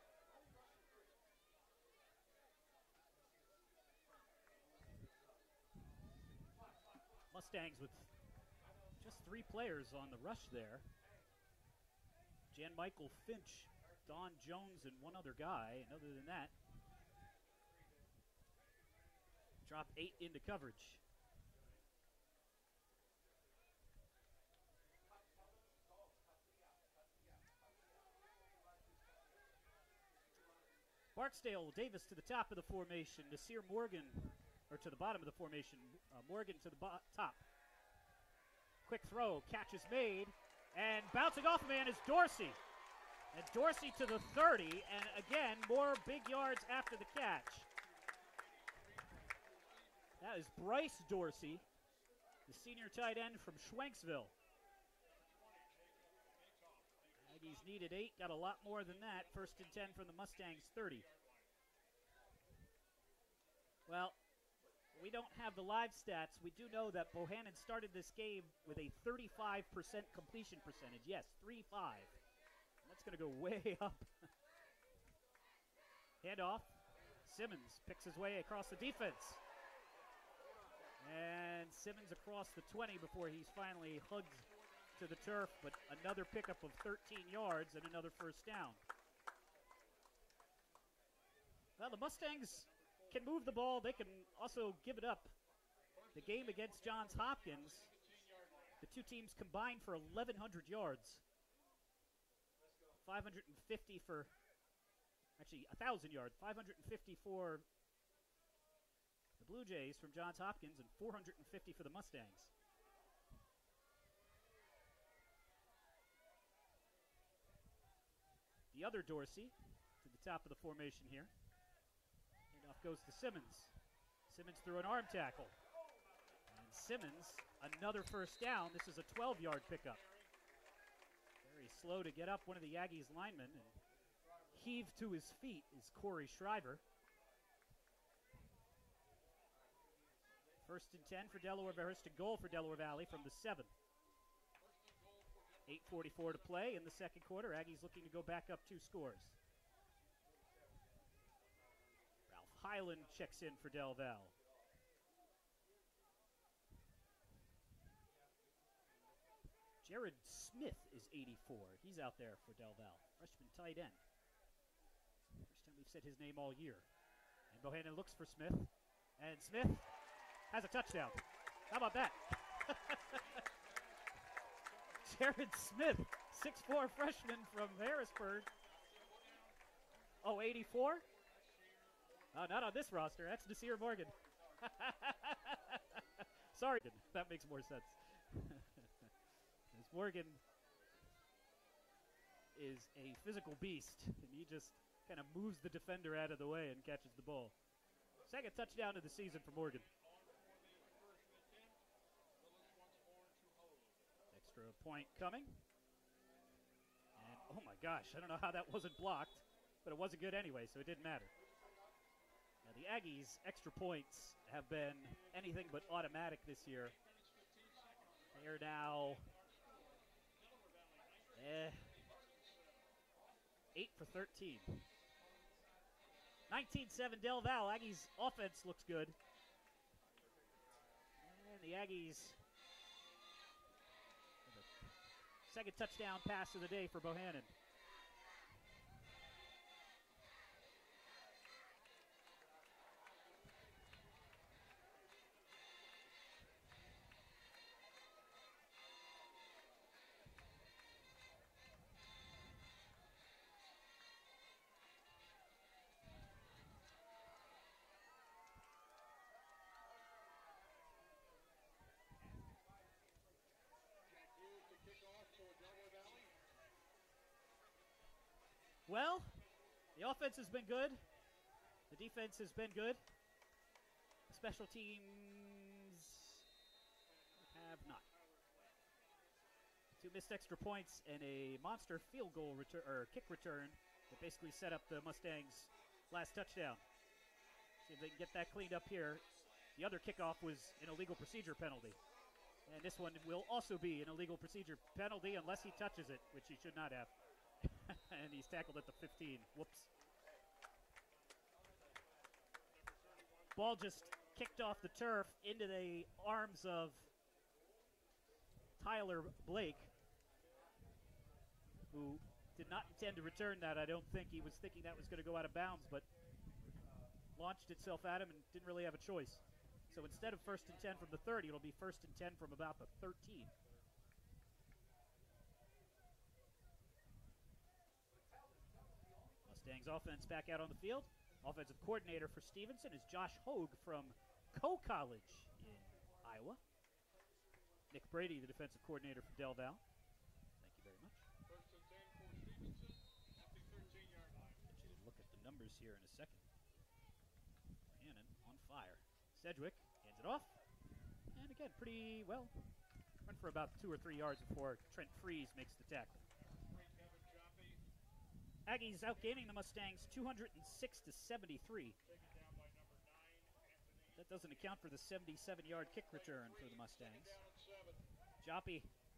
A: Mustangs with just three players on the rush there. Jan Michael Finch, Don Jones, and one other guy. And other than that, drop eight into coverage. Barksdale Davis to the top of the formation. Nasir Morgan, or to the bottom of the formation. Uh, Morgan to the bo- top. Quick throw, catch is made, and bouncing off a man is Dorsey. And Dorsey to the thirty, and again, more big yards after the catch. That is Bryce Dorsey, the senior tight end from Schwenksville. Aggies needed eight, got a lot more than that. First and ten from the Mustangs, thirty. Well, we don't have the live stats. We do know that Bohannon started this game with a thirty-five percent completion percentage. Yes, three five. That's going to go way up. Handoff. Simmons picks his way across the defense. And Simmons across the twenty before he's finally hugged to the turf, but another pickup of thirteen yards and another first down. Well, the Mustangs can move the ball. They can also give it up. The game against Johns Hopkins, the two teams combined for eleven hundred yards. five hundred fifty for, actually one thousand yards. five hundred fifty for the Blue Jays from Johns Hopkins and four hundred fifty for the Mustangs. The other Dorsey to the top of the formation here. And off goes to Simmons. Simmons threw an arm tackle. And Simmons, another first down. This is a twelve-yard pickup. Very slow to get up, one of the Aggies linemen. And heaved to his feet is Corey Shriver. First and ten for Delaware, first and goal for Delaware Valley from the seven. eight forty-four to play in the second quarter. Aggies looking to go back up two scores. Ralph Highland checks in for DelVal. Jared Smith is eighty-four. He's out there for DelVal. Freshman tight end. First time we've said his name all year. And Bohannon looks for Smith. And Smith has a touchdown. How about that? Jared Smith, six foot four freshman from Harrisburg. Oh, eighty-four? Oh, not on this roster. That's Nasir Morgan. Sorry, that makes more sense. As Morgan is a physical beast, and he just kind of moves the defender out of the way and catches the ball. Second touchdown of the season for Morgan. Extra point coming. And, oh my gosh, I don't know how that wasn't blocked, but it wasn't good anyway, so it didn't matter. Now, the Aggies' extra points have been anything but automatic this year. They are now eh, eight for thirteen. nineteen seven DelVal. Aggies' offense looks good. And the Aggies, second touchdown pass of the day for Bohannon. Well, the offense has been good. The defense has been good. The special teams have not. Two missed extra points and a monster field goal return or kick return that basically set up the Mustangs' last touchdown. See if they can get that cleaned up here. The other kickoff was an illegal procedure penalty. And this one will also be an illegal procedure penalty unless he touches it, which he should not have. And he's tackled at the fifteen. Whoops. Ball just kicked off the turf into the arms of Tyler Blake, who did not intend to return that. I don't think he was thinking that was going to go out of bounds, but launched itself at him and didn't really have a choice. So instead of first and ten from the thirty, it'll be first and ten from about the thirteen. Mustangs offense back out on the field. Offensive coordinator for Stevenson is Josh Hogue from Coe College in Iowa. Nick Brady, the defensive coordinator for DelVal. Thank you very much. First and ten for Stevenson at the thirteen-yard line. Get you to look at the numbers here in a second. Hannon on fire. Sedgwick hands it off. And again, pretty well. Went for about two or three yards before Trent Freeze makes the tackle. Aggies outgaining the Mustangs two hundred six to seventy-three. That doesn't account for the seventy-seven-yard kick return for the Mustangs. Joppy,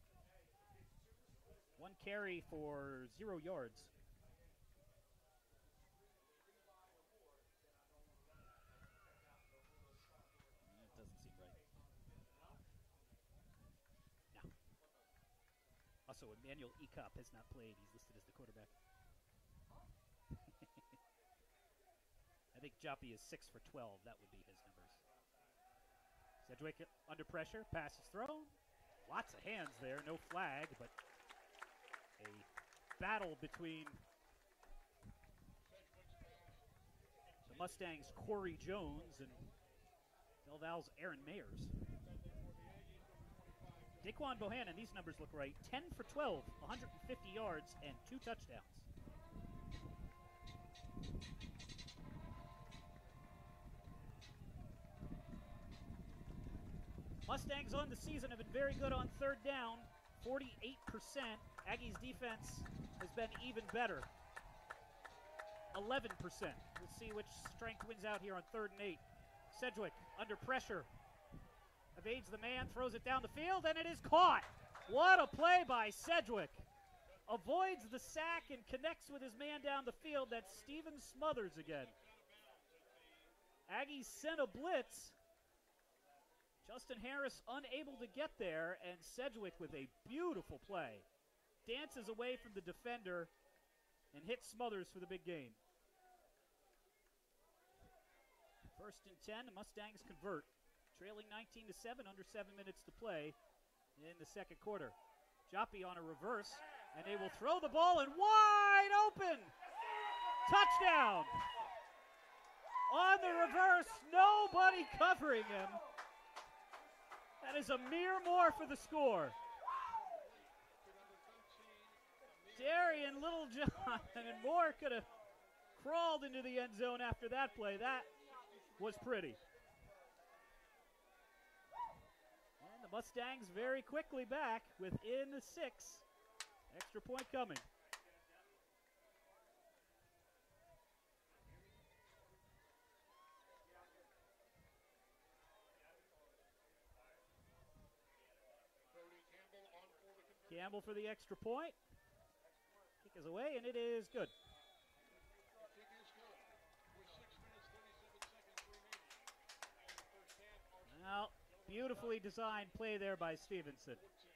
A: one carry for zero yards. That doesn't seem right. No. Also, Emmanuel Ekop has not played. He's listed as the quarterback. think Joppy is six for twelve. That would be his numbers. Sedgwick under pressure. Pass is thrown. Lots of hands there. No flag, but a battle between the Mustangs' Corey Jones and DelVal's Aaron Mayers. Daquan Bohannon, these numbers look right. ten for twelve, one hundred fifty yards, and two touchdowns. Mustangs on the season have been very good on third down, forty-eight percent. Aggies' defense has been even better, eleven percent. We'll see which strength wins out here on third and eight. Sedgwick under pressure. Evades the man, throws it down the field, and it is caught. What a play by Sedgwick. Avoids the sack and connects with his man down the field. That's Steven Smothers again. Aggies sent a blitz. Justin Harris unable to get there, and Sedgwick with a beautiful play. Dances away from the defender and hits Smothers for the big gain. First and ten, the Mustangs convert. Trailing nineteen to seven, under seven minutes to play in the second quarter. Joppy on a reverse, and they will throw the ball, and wide open! Touchdown! On the reverse, nobody covering him. That is a mere more for the score. Darian Littlejohn and Moore could have crawled into the end zone after that play. That was pretty. And the Mustangs very quickly back within the six. Extra point coming. Campbell for the extra point. Kick is away, and it is good. Well, beautifully designed play there by Stevenson.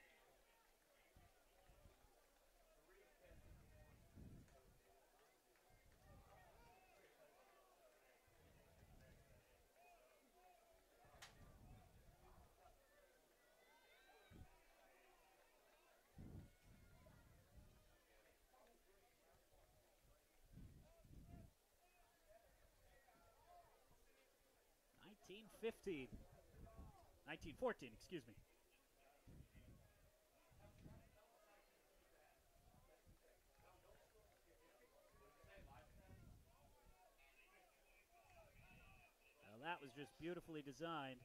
A: nineteen fifteen. nineteen fourteen, excuse me. Well, that was just beautifully designed.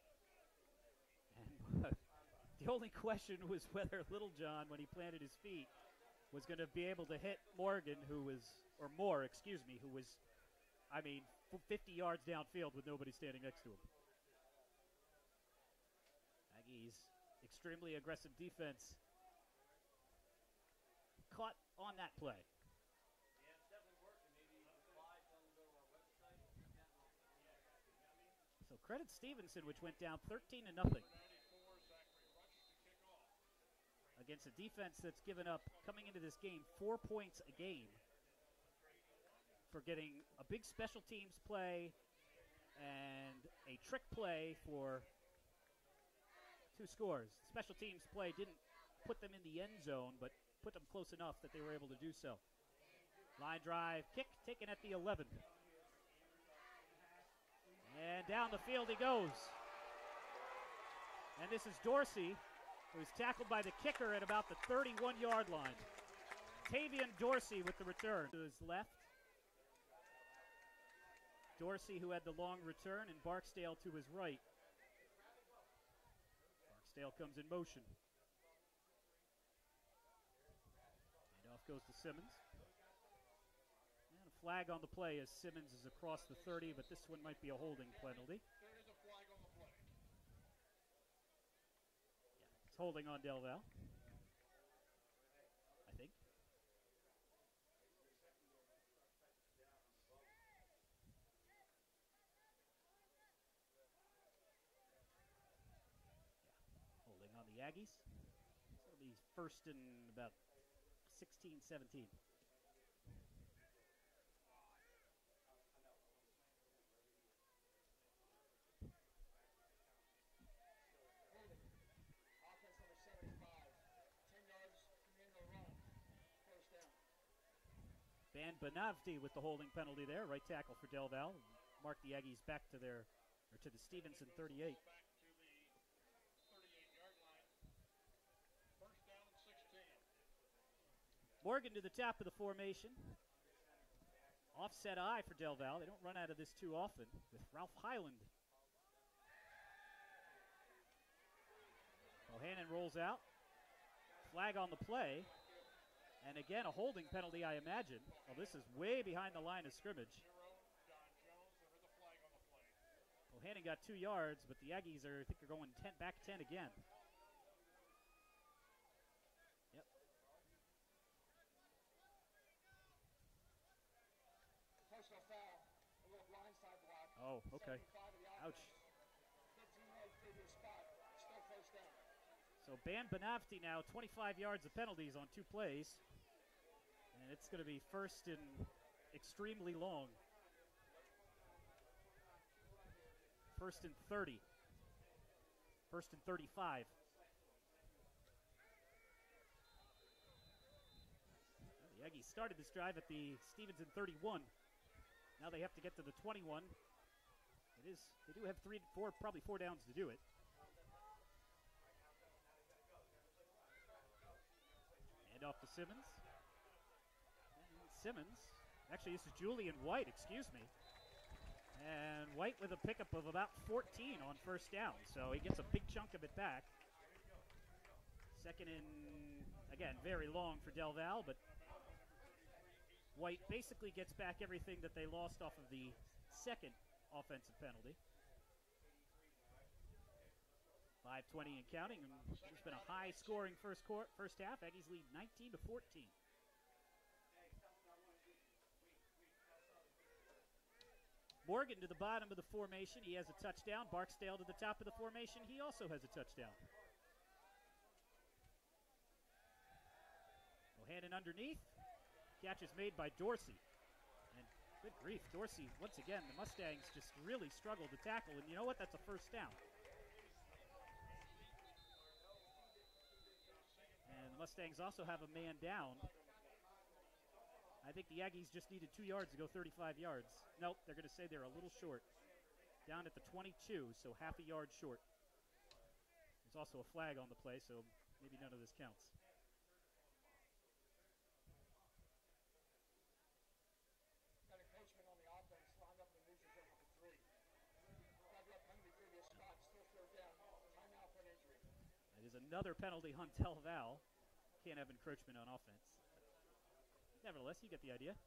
A: And the only question was whether Littlejohn, when he planted his feet, was going to be able to hit Morgan, who was, or Moore, excuse me, who was, I mean, fifty yards downfield with nobody standing next to him. Aggies, extremely aggressive defense, caught on that play. So credit Stevenson, which went down thirteen to nothing against a defense that's given up, coming into this game, four points a game, for getting a big special teams play and a trick play for two scores. Special teams play didn't put them in the end zone, but put them close enough that they were able to do so. Line drive, kick taken at the eleven. And down the field he goes. And this is Dorsey, who's tackled by the kicker at about the thirty-one yard line. Tavian Dorsey with the return to his left. Dorsey, who had the long return, and Barksdale to his right. Barksdale comes in motion. And off goes to Simmons. And a flag on the play as Simmons is across the thirty, but this one might be a holding penalty. Yeah, it's holding on DelVal, I think. The Aggies. So it'll be first and about sixteen seventeen. And Benavdi with the holding penalty there, right tackle for DelVal. Mark the Aggies back to their, or to the Stevenson thirty-eight. Morgan to the top of the formation. Offset eye for DelVal. They don't run out of this too often with Ralph Highland. Bohannon rolls out. Flag on the play. And again, a holding penalty, I imagine. Well, this is way behind the line of scrimmage. Bohannon got two yards, but the Aggies are, I think, are going ten, back ten again. Yep. Oh, okay. Ouch. So Ban Benavti now, twenty-five yards of penalties on two plays. And it's going to be first and extremely long. First and thirty. First and thirty-five. Well, the Aggies started this drive at the Stevenson thirty-one. Now they have to get to the twenty-one. It is, they do have three, four, probably four downs to do it. Hand off to Simmons. And Simmons, actually this is Julian White, excuse me. And White with a pickup of about fourteen on first down, so he gets a big chunk of it back. Second and, again, very long for DelVal, but White basically gets back everything that they lost off of the second offensive penalty. five twenty and counting, and it's been a high-scoring first court, first half. Aggies lead nineteen to fourteen. Morgan to the bottom of the formation. He has a touchdown. Barksdale to the top of the formation. He also has a touchdown. Bohannon underneath. Catch is made by Dorsey. And good grief, Dorsey, once again, the Mustangs just really struggled to tackle. And you know what? That's a first down. And the Mustangs also have a man down. I think the Aggies just needed two yards to go thirty-five yards. Nope, they're going to say they're a little short. Down at the twenty-two, so half a yard short. There's also a flag on the play, so maybe none of this counts.
B: Got a coachman on the offense lined up in the neutral zone for three. Got that penalty previous spot, still third down. Timeout for an injury.
A: It is another penalty on DelVal. Can't have encroachment on offense. Nevertheless, you get the idea.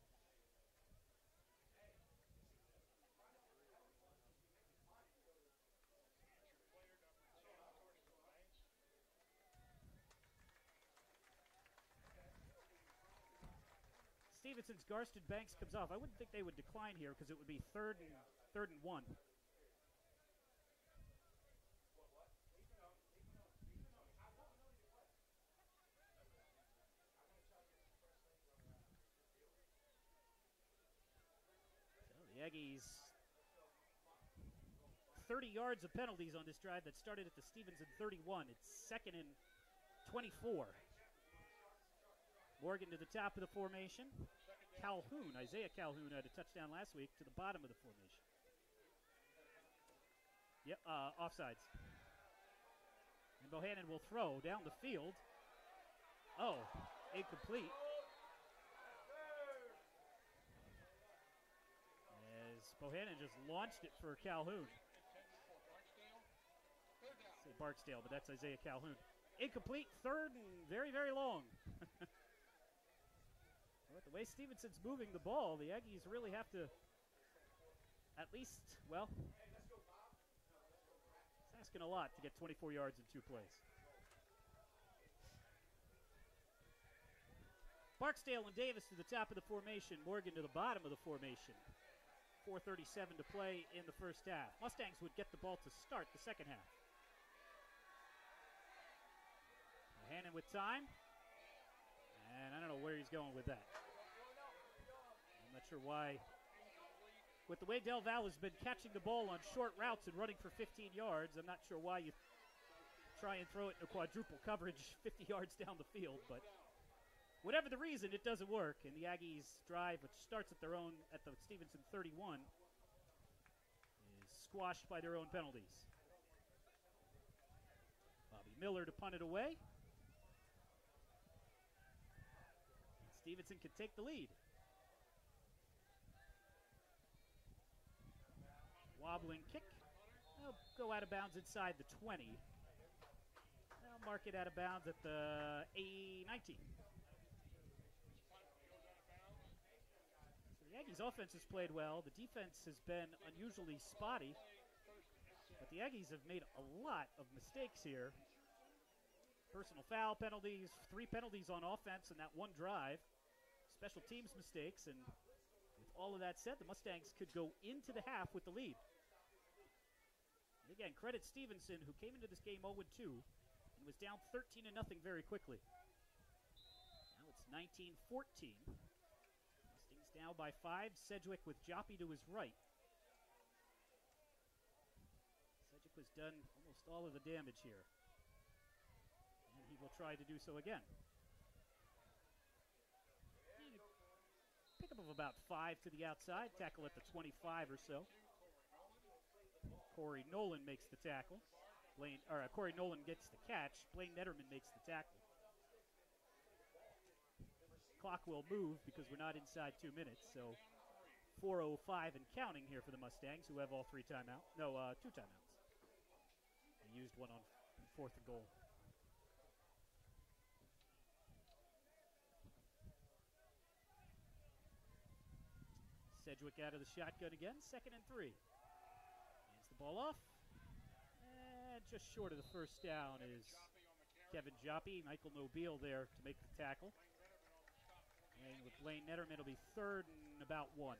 A: Stevenson's Garston Banks comes off. I wouldn't think they would decline here because it would be third and third and one. Aggies, thirty yards of penalties on this drive that started at the Stevenson thirty-one. It's second and twenty-four. Morgan to the top of the formation. Calhoun, Isaiah Calhoun had a touchdown last week to the bottom of the formation. Yep, uh, offsides. And Bohannon will throw down the field. Oh, incomplete. Bohannon just launched it for Calhoun. I say Barksdale, but that's Isaiah Calhoun. Incomplete, third and very, very long. Well, the way Stevenson's moving the ball, the Aggies really have to at least, well, it's asking a lot to get twenty-four yards in two plays. Barksdale and Davis to the top of the formation. Morgan to the bottom of the formation. four thirty-seven to play in the first half. Mustangs would get the ball to start the second half. Bohannon with time. And I don't know where he's going with that. I'm not sure why. With the way DelVal has been catching the ball on short routes and running for fifteen yards, I'm not sure why you try and throw it in a quadruple coverage fifty yards down the field, but whatever the reason, it doesn't work. And the Aggies drive, which starts at their own, at the Stevenson thirty-one, is squashed by their own penalties. Bobby Miller to punt it away. Stevenson can take the lead. Wobbling kick. They'll go out of bounds inside the twenty. They'll mark it out of bounds at the A nineteen. So the Aggies' offense has played well. The defense has been unusually spotty. But the Aggies have made a lot of mistakes here. Personal foul penalties, three penalties on offense in that one drive. Special teams mistakes, and with all of that said, the Mustangs could go into the half with the lead. And again, credit Stevenson, who came into this game oh and two and was down thirteen to nothing very quickly. Now it's nineteen fourteen. Mustangs down by five. Sedgwick with Joppy to his right. Sedgwick has done almost all of the damage here. And he will try to do so again. Pickup of about five to the outside. Tackle at the twenty-five or so. Corey Nolan makes the tackle. Blaine, or uh, Corey Nolan gets the catch. Blaine Netterman makes the tackle. Clock will move because we're not inside two minutes. So four oh five and counting here for the Mustangs, who have all three timeouts. No, uh, two timeouts. They used one on fourth and goal. Sedgwick out of the shotgun again, second and three. Hands the ball off. And just short of the first down is Kevin Joppy. Michael Nobile there to make the tackle. And with Blaine Netterman, it'll be third and about one.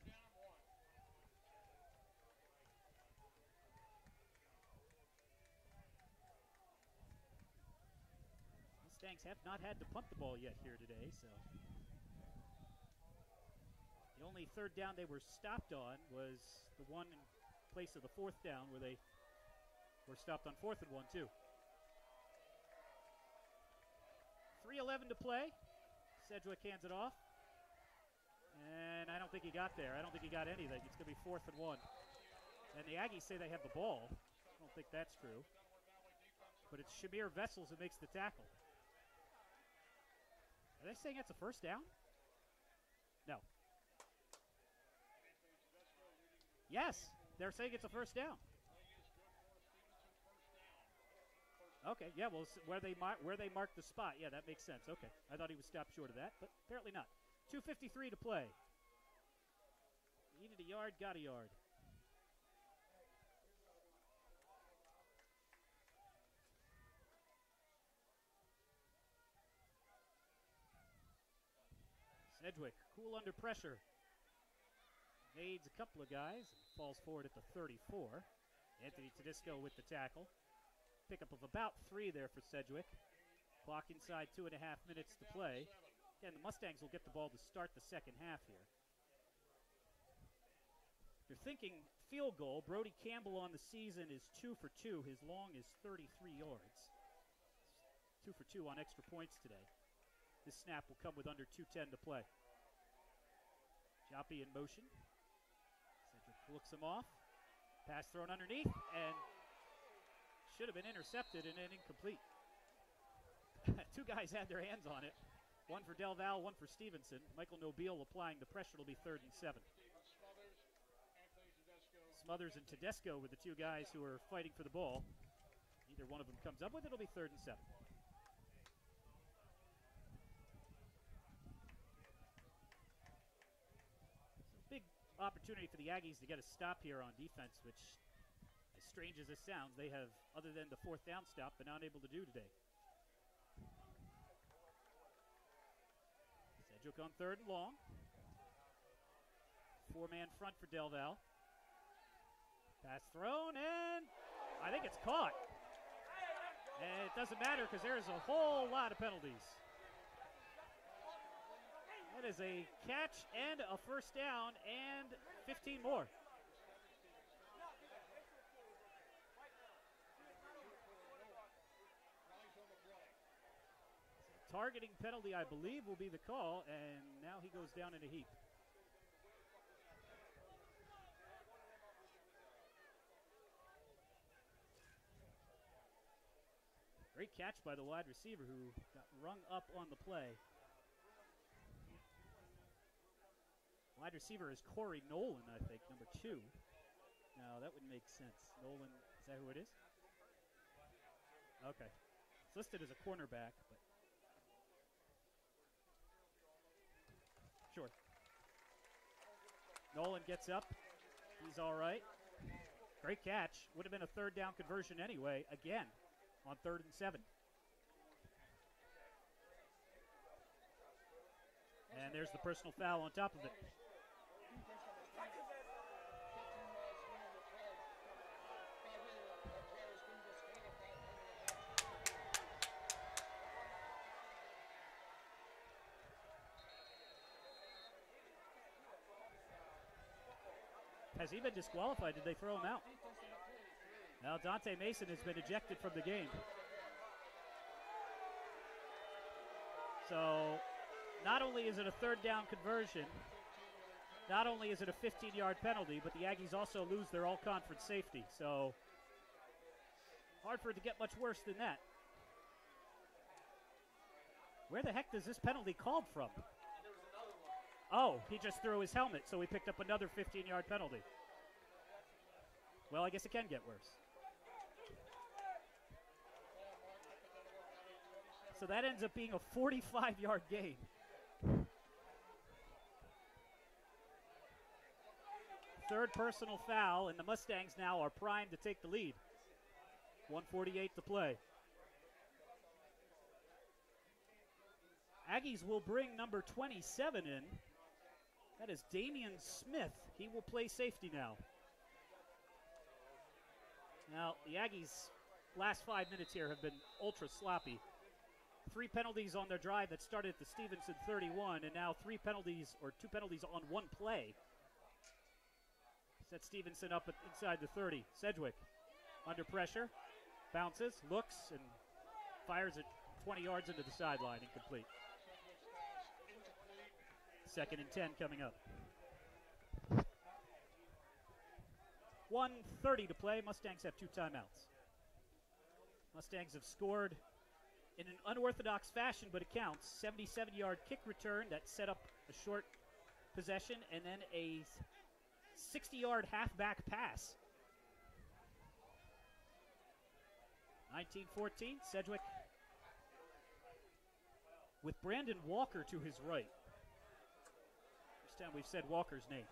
A: Mustangs have not had to punt the ball yet here today, so... The only third down they were stopped on was the one in place of the fourth down where they were stopped on fourth and one, too. three eleven to play. Sedgwick hands it off. And I don't think he got there. I don't think he got anything. It's going to be fourth and one. And the Aggies say they have the ball. I don't think that's true. But it's Shamir Vessels who makes the tackle. Are they saying that's a first down? No. Yes, they're saying it's a first down. Okay, yeah, well, where they mar where they marked the spot, yeah, that makes sense. Okay, I thought he was stopped short of that, but apparently not. two fifty-three to play. Needed a yard, got a yard. Sedgwick, cool under pressure. Aids a couple of guys, and falls forward at the thirty-four. Anthony Tedesco with the tackle. Pickup of about three there for Sedgwick. Clock inside two and a half minutes to play. Again, the Mustangs will get the ball to start the second half here. If you're thinking field goal, Brody Campbell on the season is two for two. His long is thirty-three yards. Two for two on extra points today. This snap will come with under two ten to play. Joppy in motion. Sedgwick looks him off. Pass thrown underneath, and should have been intercepted and then incomplete. Two guys had their hands on it. One for DelVal, one for Stevenson. Michael Nobile applying the pressure. It'll be third and seven. Smothers and Tedesco were the two guys who are fighting for the ball. Either one of them comes up with it, it'll be third and seven. Big opportunity for the Aggies to get a stop here on defense, which, as strange as this sounds, they have, other than the fourth down stop, been unable to do today. Sedgwick on third and long. Four-man front for DelVal. Pass thrown, and I think it's caught. And it doesn't matter because there's a whole lot of penalties. That is a catch and a first down and fifteen more. targeting penalty, I believe, will be the call, and now he goes down in a heap. Great catch by the wide receiver who got rung up on the play. Wide receiver is Corey Nolan, I think, number two. No, that would make sense. Nolan, is that who it is? Okay. It's listed as a cornerback, but sure. Nolan gets up. He's all right. Great catch. Would have been a third down conversion anyway, again, on third and seven. And there's the personal foul on top of it. Has he been disqualified? Did they throw him out? Now Dante Mason has been ejected from the game. So not only is it a third down conversion, not only is it a fifteen-yard penalty, but the Aggies also lose their all-conference safety. So hard for it to get much worse than that. Where the heck does this penalty called from? Oh, he just threw his helmet, so he picked up another fifteen-yard penalty. Well, I guess it can get worse. So that ends up being a forty-five-yard gain. Third personal foul, and the Mustangs now are primed to take the lead. one forty-eight to play. Aggies will bring number twenty-seven in. That is Damian Smith. He will play safety now. Now, the Aggies' last five minutes here have been ultra sloppy. Three penalties on their drive that started at the Stevenson thirty-one, and now three penalties, or two penalties on one play. Set Stevenson up at inside the thirty. Sedgwick under pressure, bounces, looks, and fires it twenty yards into the sideline, incomplete. Second and ten coming up. one thirty to play. Mustangs have two timeouts. Mustangs have scored in an unorthodox fashion, but it counts. seventy-seven-yard kick return that set up a short possession, and then a sixty-yard halfback pass. nineteen fourteen, Sedgwick with Brandon Walker to his right. First time we've said Walker's name.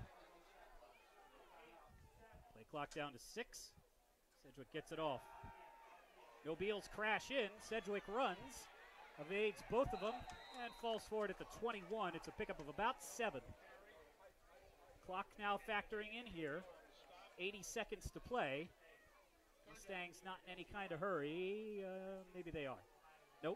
A: Play clock down to six. Sedgwick gets it off. Nobeels crash in. Sedgwick runs, evades both of them, and falls forward at the twenty-one. It's a pickup of about seven. Clock now factoring in here. eighty seconds to play. Mustangs not in any kind of hurry. Uh, maybe they are. Nope.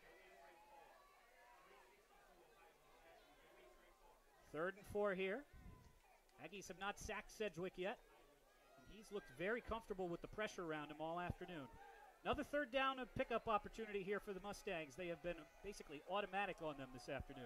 A: Third and four here. Aggies have not sacked Sedgwick yet. He's looked very comfortable with the pressure around him all afternoon. Another third down and pickup opportunity here for the Mustangs. They have been basically automatic on them this afternoon.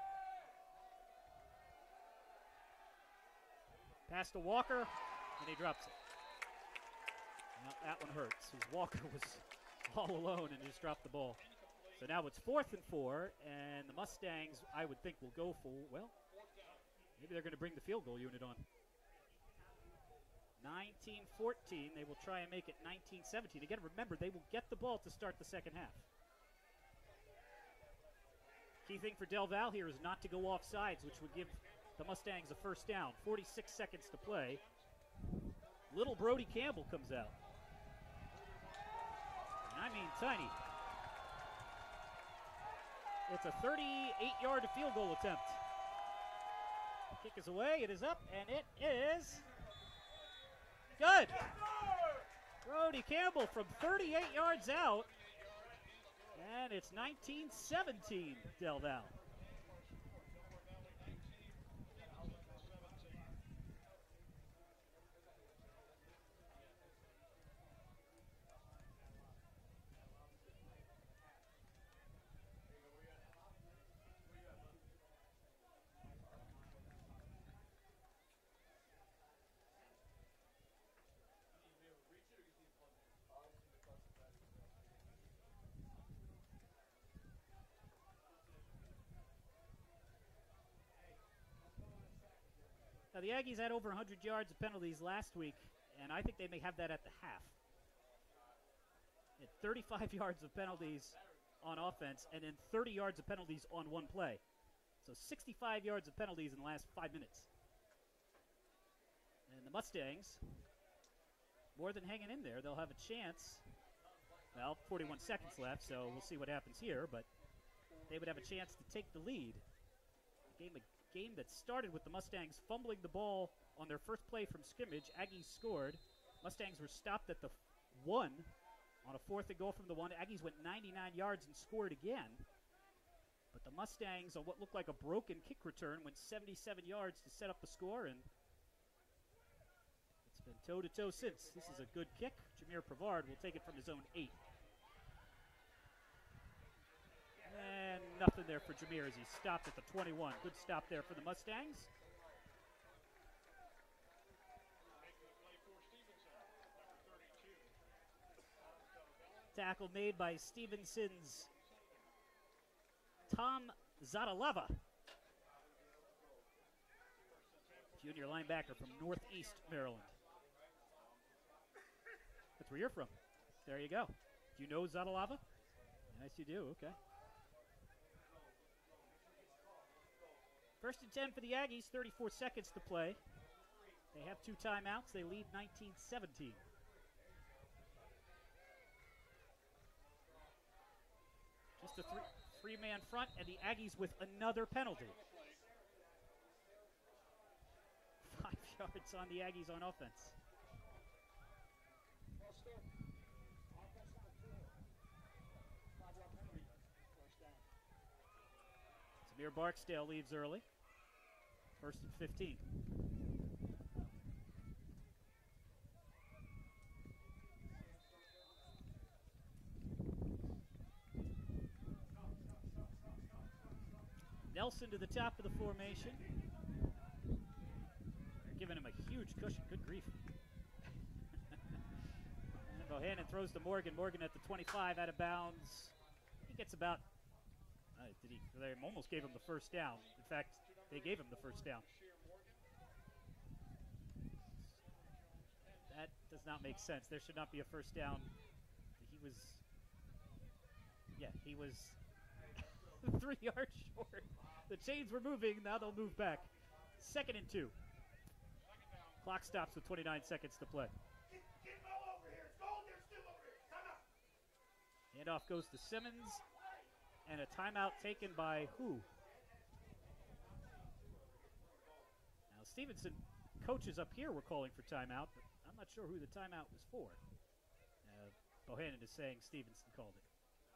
A: Pass to Walker, and he drops it. Now that one hurts, as Walker was all alone and just dropped the ball. So now it's fourth and four, and the Mustangs, I would think, will go for, well, maybe they're going to bring the field goal unit on. nineteen fourteen, they will try and make it nineteen seventeen. Again, remember, they will get the ball to start the second half. Key thing for DelVal here is not to go off sides, which would give the Mustangs a first down. forty-six seconds to play. Little Brody Campbell comes out. And I mean tiny. It's a thirty-eight-yard field goal attempt. Kick is away, it is up, and it is good. Brody Campbell from thirty-eight yards out, and it's nineteen seventeen, DelVal. Now, the Aggies had over one hundred yards of penalties last week, and I think they may have that at the half. They had thirty-five yards of penalties on offense, and then thirty yards of penalties on one play. So sixty-five yards of penalties in the last five minutes. And the Mustangs, more than hanging in there, they'll have a chance. Well, forty-one seconds left, so we'll see what happens here, but they would have a chance to take the lead. A game, a game that started with the Mustangs fumbling the ball on their first play from scrimmage. Aggies scored. Mustangs were stopped at the one on a fourth and goal from the one. Aggies went ninety-nine yards and scored again. But the Mustangs, on what looked like a broken kick return, went seventy-seven yards to set up the score, and it's been toe-to-toe since. This is a good kick. Jameer Pavard will take it from his own eight. And nothing there for Jameer as he stopped at the twenty-one. Good stop there for the Mustangs. Tackle made by Stevenson's Tom Zadalava, junior linebacker from Northeast Maryland. That's where you're from. There you go. Do you know Zadalava? Yes, you do. Okay. First and ten for the Aggies, thirty-four seconds to play. They have two timeouts. They lead nineteen seventeen. Just a three, three-man front, and the Aggies with another penalty. Five yards on the Aggies on offense. Samir Barksdale leaves early. First and fifteen. Nelson to the top of the formation. They're giving him a huge cushion. Good grief. And Bohannon throws to Morgan. Morgan at the twenty-five, out of bounds. He gets about, uh, did he, they almost gave him the first down. In fact, they gave him the first down. That does not make sense. There should not be a first down. He was, yeah, he was three yards short. The chains were moving. Now they'll move back. Second and two. Clock stops with twenty-nine seconds to play. Handoff goes to Simmons. And a timeout taken by who? Now Stevenson, coaches up here were calling for timeout, but I'm not sure who the timeout was for. Uh, Bohannon is saying Stevenson called it.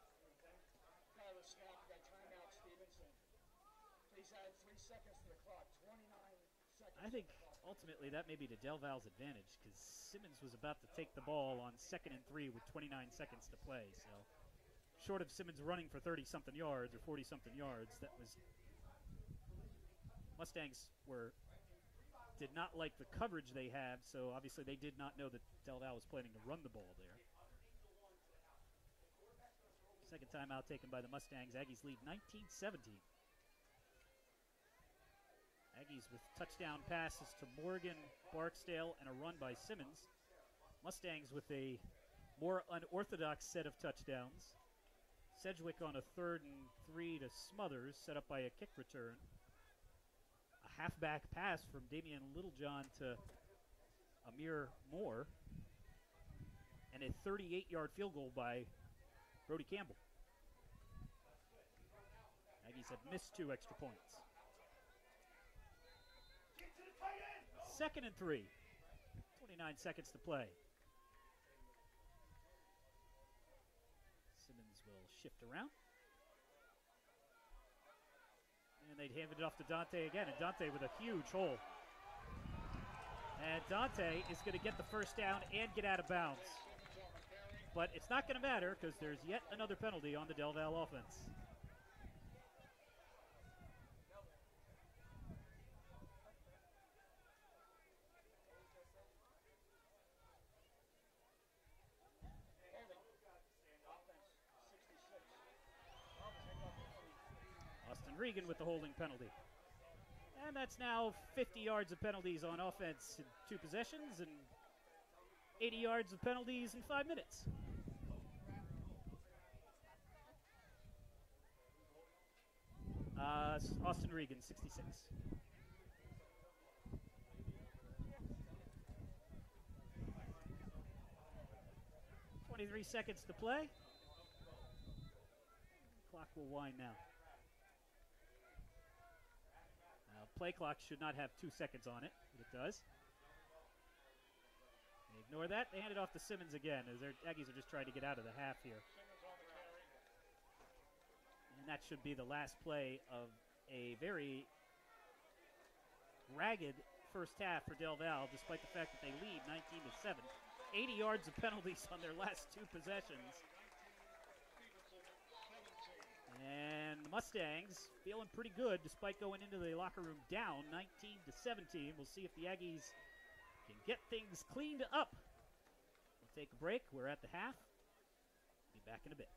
A: I think ultimately that may be to DelVal's advantage because Simmons was about to take the ball on second and three with twenty-nine seconds to play. So short of Simmons running for thirty-something yards or forty-something yards, that was Mustangs were did not like the coverage they have, so obviously they did not know that DelVal was planning to run the ball there. Second timeout taken by the Mustangs. Aggies lead nineteen seventeen. Aggies with touchdown passes to Morgan, Barksdale, and a run by Simmons. Mustangs with a more unorthodox set of touchdowns. Sedgwick on a third and three to Smothers, set up by a kick return. A halfback pass from Damian Littlejohn to Amir Moore. And a thirty-eight-yard field goal by Brody Campbell. Aggies have missed two extra points. Second and three. twenty-nine seconds to play. Simmons will shift around. And they'd hand it off to Dante again. And Dante with a huge hole. And Dante is going to get the first down and get out of bounds. But it's not going to matter because there's yet another penalty on the DelVal offense. Regan with the holding penalty. And that's now fifty yards of penalties on offense in two possessions and eighty yards of penalties in five minutes. Uh, Austin Regan, sixty-six. twenty-three seconds to play. Clock will wind now. Uh, play clock should not have two seconds on it, but it does. They ignore that. They hand it off to Simmons again, as their Aggies are just trying to get out of the half here. And that should be the last play of a very ragged first half for DelVal, despite the fact that they lead nineteen to seven. eighty yards of penalties on their last two possessions. And the Mustangs feeling pretty good despite going into the locker room down nineteen to seventeen. We'll see if the Aggies can get things cleaned up. We'll take a break. We're at the half. Be back in a bit.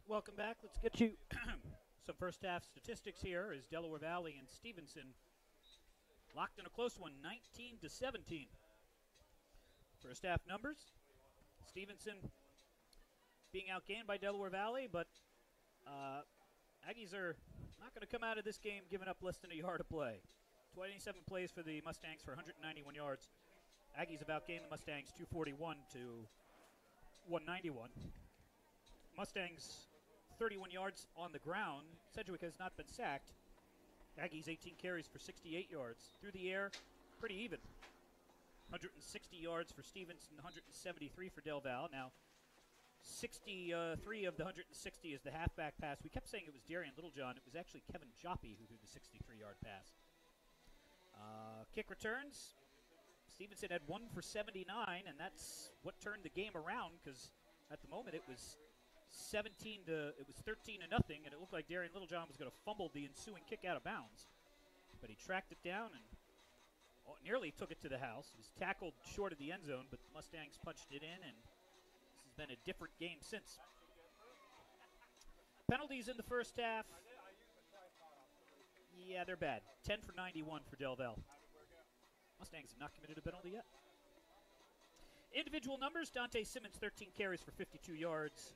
A: Welcome back. Let's get you some first half statistics here as Delaware Valley and Stevenson locked in a close one, nineteen to seventeen. First half numbers. Stevenson being outgained by Delaware Valley, but uh, Aggies are not going to come out of this game giving up less than a yard of play. twenty-seven plays for the Mustangs for one hundred ninety-one yards. Aggies have outgained the Mustangs two forty-one to one ninety-one. Mustangs thirty-one yards on the ground. Sedgwick has not been sacked. Aggies eighteen carries for sixty-eight yards. Through the air, pretty even. one hundred sixty yards for Stevenson, one hundred seventy-three for DelVal. Now, sixty-three of the one hundred sixty is the halfback pass. We kept saying it was Darian Littlejohn. It was actually Kevin Joppy who threw the sixty-three-yard pass. Uh, kick returns. Stevenson had one for seventy-nine, and that's what turned the game around because at the moment it was seventeen to it was thirteen to nothing, and it looked like Darian Littlejohn was going to fumble the ensuing kick out of bounds, but he tracked it down and oh, nearly took it to the house. He was tackled short of the end zone, but the Mustangs punched it in, and this has been a different game since. Penalties in the first half. Yeah, they're bad. ten for ninety-one for DelVal. Mustangs have not committed a penalty yet. Individual numbers, Dante Simmons, thirteen carries for fifty-two yards.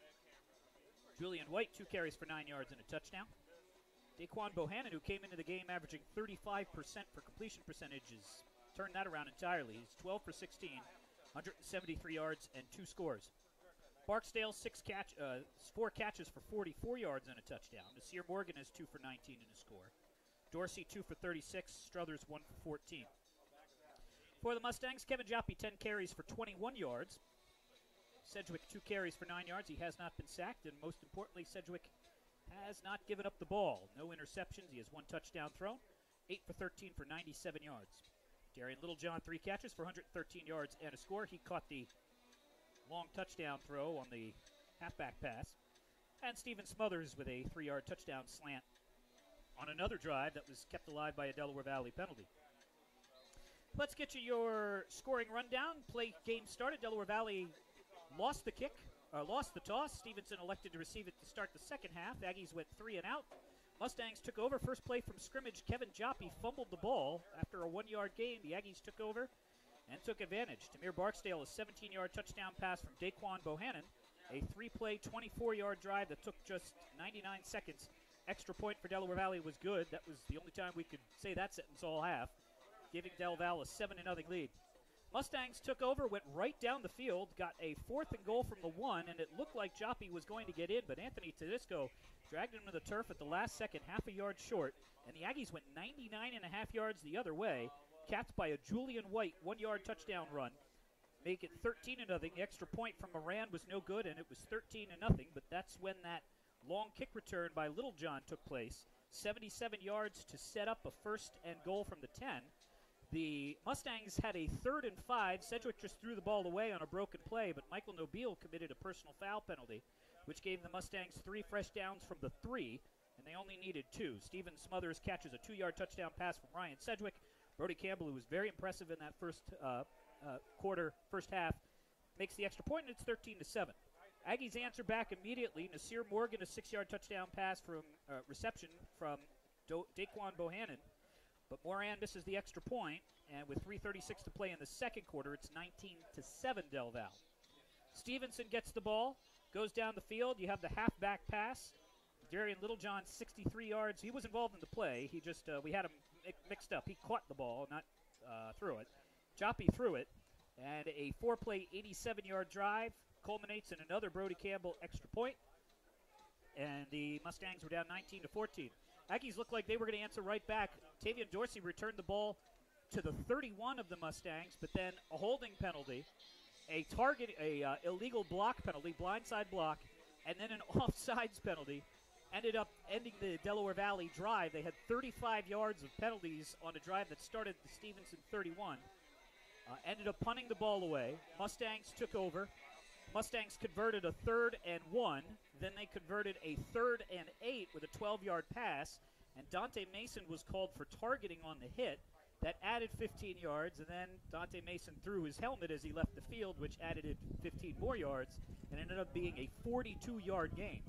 A: Julian White, two carries for nine yards and a touchdown. Daquan Bohannon, who came into the game averaging thirty-five percent for completion percentages, turned that around entirely. He's twelve for sixteen, one hundred seventy-three yards and two scores. Barksdale, six catch, uh, four catches for forty-four yards and a touchdown. Nasir Morgan has two for nineteen and a score. Dorsey, two for thirty-six. Struthers, one for fourteen. For the Mustangs, Kevin Joppy, ten carries for twenty-one yards. Sedgwick, two carries for nine yards. He has not been sacked, and most importantly, Sedgwick has not given up the ball. No interceptions. He has one touchdown thrown. eight for thirteen for ninety-seven yards. Darian Littlejohn, three catches for one hundred thirteen yards and a score. He caught the long touchdown throw on the halfback pass. And Steven Smothers with a three-yard touchdown slant on another drive that was kept alive by a Delaware Valley penalty. Let's get you your scoring rundown. Play game started. Delaware Valley lost the kick, or lost the toss. Stevenson elected to receive it to start the second half. Aggies went three and out. Mustangs took over. First play from scrimmage, Kevin Joppy fumbled the ball. After a one-yard gain, the Aggies took over and took advantage. Tamir Barksdale, a seventeen-yard touchdown pass from Daquan Bohannon. A three-play, twenty-four-yard drive that took just ninety-nine seconds. Extra point for Delaware Valley was good. That was the only time we could say that sentence all half, giving DelVal a seven to nothing lead. Mustangs took over, went right down the field, got a fourth and goal from the one, and it looked like Joppy was going to get in, but Anthony Tedisco dragged him to the turf at the last second, half a yard short, and the Aggies went ninety-nine and a half yards the other way, capped by a Julian White one-yard touchdown run, make it thirteen to nothing. The extra point from Moran was no good, and it was thirteen to nothing, but that's when that long kick return by Littlejohn took place, seventy-seven yards to set up a first and goal from the ten. The Mustangs had a third and five. Sedgwick just threw the ball away on a broken play, but Michael Nobile committed a personal foul penalty, which gave the Mustangs three fresh downs from the three, and they only needed two. Steven Smothers catches a two-yard touchdown pass from Ryan Sedgwick. Brody Campbell, who was very impressive in that first uh, uh, quarter, first half, makes the extra point, and it's thirteen to seven. Aggies answer back immediately. Nasir Morgan, a six-yard touchdown pass from uh, reception from Do- Daquan Bohannon. But Moran misses the extra point, and with three thirty-six to play in the second quarter, it's nineteen to seven DelVal. Stevenson gets the ball, goes down the field. You have the halfback pass. Darian Littlejohn, sixty-three yards. He was involved in the play. He just uh, we had him mi- mixed up. He caught the ball, not uh, threw it. Joppy threw it, and a four-play, eighty-seven-yard drive culminates in another Brody Campbell extra point, and the Mustangs were down nineteen to fourteen. Aggies looked like they were going to answer right back. Tavian Dorsey returned the ball to the thirty-one of the Mustangs, but then a holding penalty, a target, a uh, illegal block penalty, blindside block, and then an offsides penalty ended up ending the Delaware Valley drive. They had thirty-five yards of penalties on a drive that started the Stevenson thirty-one. Uh, ended up punting the ball away. Mustangs took over. Mustangs converted a third and one. Then they converted a third and eight with a twelve-yard pass. And Dante Mason was called for targeting on the hit. That added fifteen yards. And then Dante Mason threw his helmet as he left the field, which added fifteen more yards. And ended up being a forty-two-yard gain. The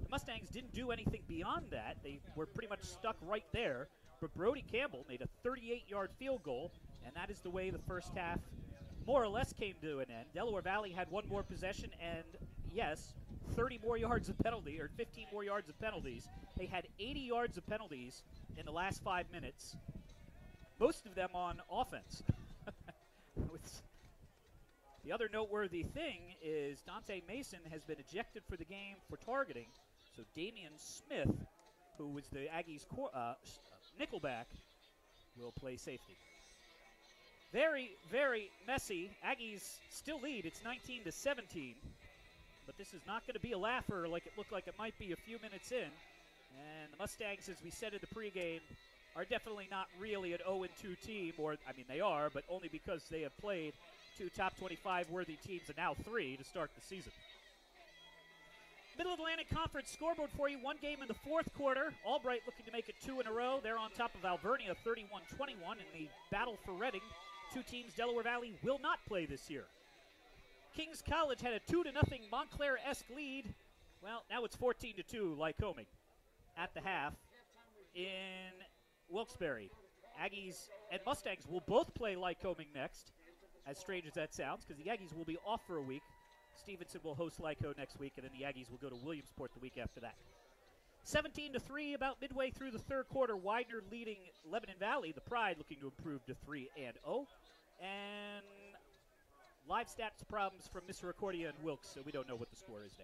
A: The Mustangs didn't do anything beyond that. They were pretty much stuck right there. But Brody Campbell made a thirty-eight-yard field goal, and that is the way the first half more or less came to an end. Delaware Valley had one more possession, and yes, thirty more yards of penalty, or fifteen more yards of penalties. They had eighty yards of penalties in the last five minutes, most of them on offense. With the other noteworthy thing is Dante Mason has been ejected for the game for targeting, so Damian Smith, who was the Aggies' cor- uh, nickelback, will play safety. Very, very messy. Aggies still lead. It's nineteen to seventeen. But this is not going to be a laugher like it looked like it might be a few minutes in. And the Mustangs, as we said in the pregame, are definitely not really an oh and two team. Or, I mean, they are, but only because they have played two top twenty-five worthy teams and now three to start the season. Middle Atlantic Conference scoreboard for you. One game in the fourth quarter. Albright looking to make it two in a row. They're on top of Alvernia thirty-one twenty-one in the battle for Reading. Two teams Delaware Valley will not play this year. Kings College had a two to nothing Montclair-esque lead. Well, now it's fourteen to two Lycoming at the half in Wilkes-Barre. Aggies and Mustangs will both play Lycoming next, as strange as that sounds, because the Aggies will be off for a week. Stevenson will host Lyco next week, and then the Aggies will go to Williamsport the week after that. seventeen to three, about midway through the third quarter. Widener leading Lebanon Valley. The Pride looking to improve to three and oh. And live stats problems from Mister Accordia and Wilkes, so we don't know what the score is there.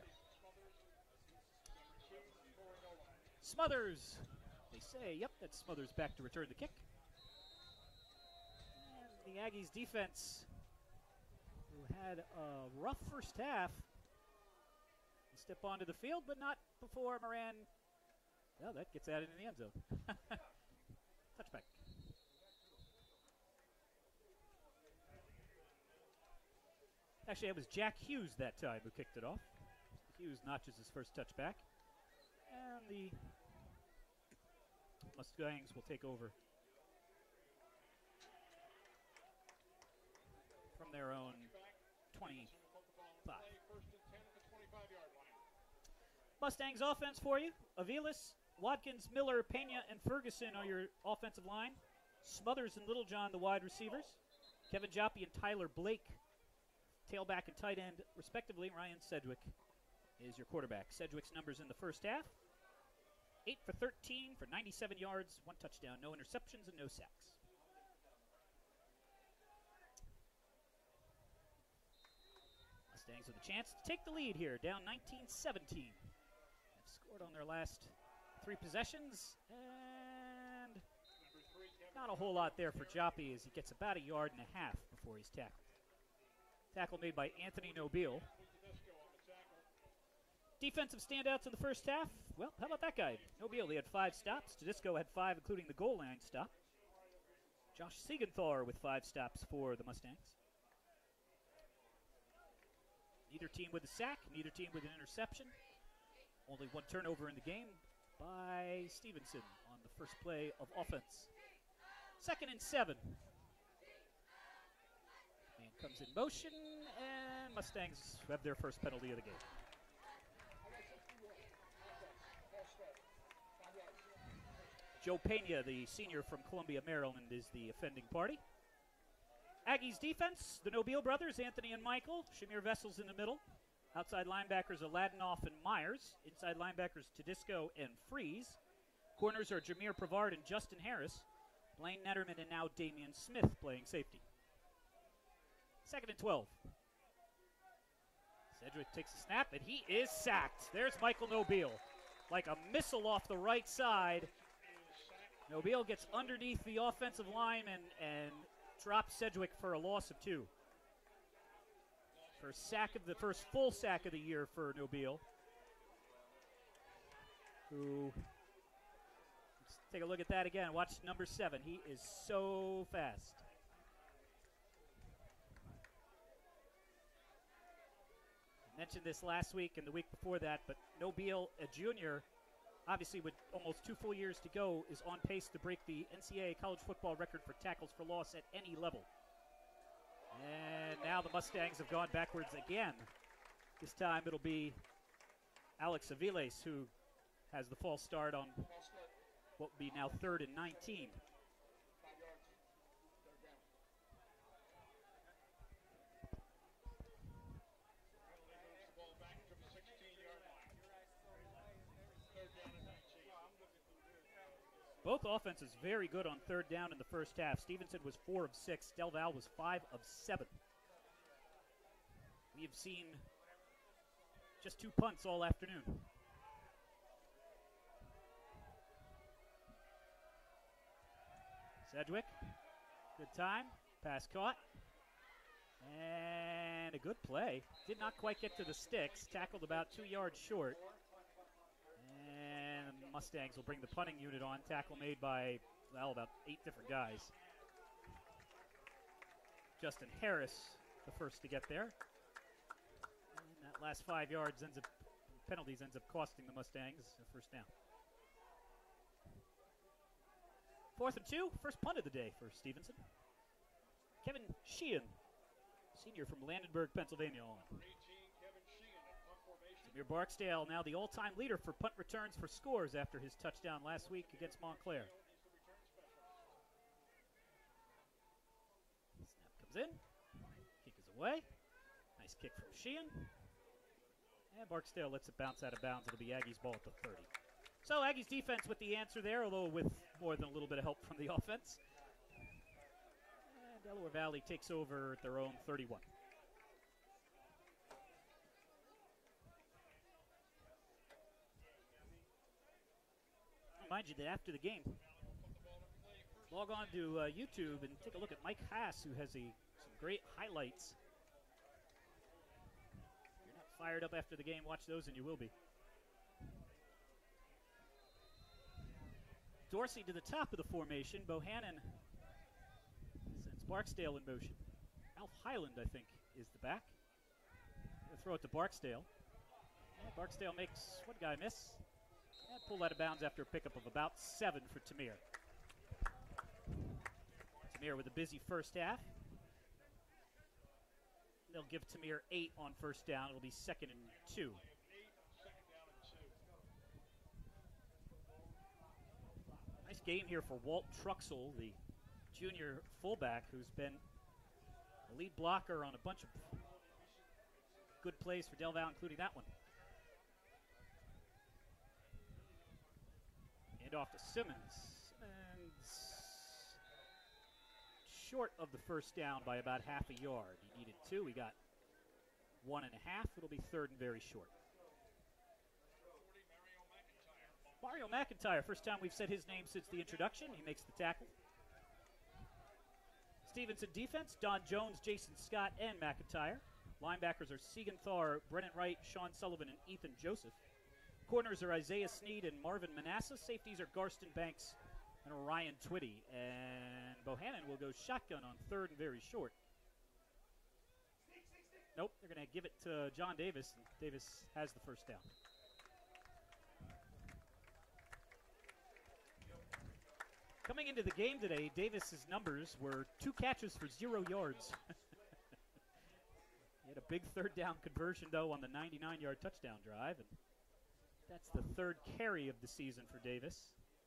A: Smothers. They say, yep, that's Smothers back to return the kick. And the Aggies defense, who had a rough first half, will step onto the field, but not before Moran. Well, that gets added in the end zone. Touchback. Actually, it was Jack Hughes that time who kicked it off. Hughes notches his first touchback. And the Mustangs will take over from their own twenty-five. Mustangs offense for you. Aviles, Watkins, Miller, Pena, and Ferguson are your offensive line. Smothers and Littlejohn, the wide receivers. Kevin Joppy and Tyler Blake, tailback and tight end, respectively. Ryan Sedgwick is your quarterback. Sedgwick's numbers in the first half: eight for thirteen for ninety-seven yards, one touchdown, no interceptions, and no sacks. Mustangs with a chance to take the lead here, down nineteen seventeen. They've scored on their last three possessions, and not a whole lot there for Joppy as he gets about a yard and a half before he's tackled. Tackle made by Anthony Nobile. Defensive standouts in the first half. Well, how about that guy? Nobile, he had five stops. Tedisco had five, including the goal line stop. Josh Siegenthaler with five stops for the Mustangs. Neither team with a sack, neither team with an interception. Only one turnover in the game by Stevenson on the first play of offense. Second and seven. Man comes in motion, and Mustangs have their first penalty of the game. Joe Pena, the senior from Columbia, Maryland, is the offending party. Aggies defense, the Nobile brothers, Anthony and Michael. Shamir Vessels in the middle. Outside linebackers are Ladinoff and Myers. Inside linebackers, Tedisco and Freeze. Corners are Jameer Pravard and Justin Harris. Blaine Netterman and now Damian Smith playing safety. Second and twelve. Sedgwick takes a snap, and he is sacked. There's Michael Nobile. Like a missile off the right side. Nobile gets underneath the offensive line and, and drops Sedgwick for a loss of two. First sack of the first full sack of the year for Nobile, who, let's take a look at that again. Watch number seven. He is so fast. I mentioned this last week and the week before that, but Nobile, a junior, obviously with almost two full years to go, is on pace to break the N C double A college football record for tackles for loss at any level. And now the Mustangs have gone backwards again. This time it'll be Alex Aviles, who has the false start on
B: Ball split.
A: what would be now third and nineteen.
B: Five yards. Third down.
C: Penalty moves the ball back to the sixteen-yard line. Third down and nineteen.
A: Both offenses very good on third down in the first half. Stevenson was four of six. DelVal was five of seven. We have seen just two punts all afternoon. Sedgwick, good time. Pass caught. And a good play. Did not quite get to the sticks. Tackled about two yards short. And the Mustangs will bring the punting unit on. Tackle made by, well, about eight different guys. Justin Harris, the first to get there. And that last five yards ends up, penalties ends up costing the Mustangs a first down. Fourth and two, first punt of the day for Stevenson. Kevin Sheehan, senior from Landenberg, Pennsylvania, on.
C: eighteen, Kevin Sheehan at punt formation.
A: Samir Barksdale, now the all-time leader for punt returns for scores after his touchdown last week against Montclair. Snap comes in. Kick is away. Nice kick from Sheehan. And Barksdale lets it bounce out of bounds. It'll be Aggies' ball at the thirty. So Aggies defense with the answer there, although with more than a little bit of help from the offense. And Delaware Valley takes over at their own thirty-one. Remind you that after the game, log on to uh, YouTube and take a look at Mike Haas, who has a, some great highlights. If you're not fired up after the game, watch those and you will be. Dorsey to the top of the formation. Bohannon sends Barksdale in motion. Alf Highland, I think, is the back. Gonna throw it to Barksdale. And Barksdale makes one guy miss. And pulled out of bounds after a pickup of about seven for Tamir. Tamir with a busy first half. They'll give Tamir eight on first down. It'll be second and two. Nice game here for Walt Truxell, the junior fullback who's been the lead blocker on a bunch of good plays for DelVal, including that one. And off to Simmons. Simmons short of the first down by about half a yard. He needed two. He got one and a half. It'll be third and very short. Mario McIntyre, first time we've said his name since the introduction. He makes the tackle. Stevenson defense, Don Jones, Jason Scott, and McIntyre. Linebackers are Siegenthaler, Brennan Wright, Sean Sullivan, and Ethan Joseph. Corners are Isaiah Sneed and Marvin Manasseh. Safeties are Garston Banks and Ryan Twitty. And Bohannon will go shotgun on third and very short. Nope, they're going to give it to John Davis, and Davis has the first down. Coming into the game today, Davis's numbers were two catches for zero yards. He had a big third down conversion, though, on the ninety-nine-yard touchdown drive, and that's the third carry of the season for Davis.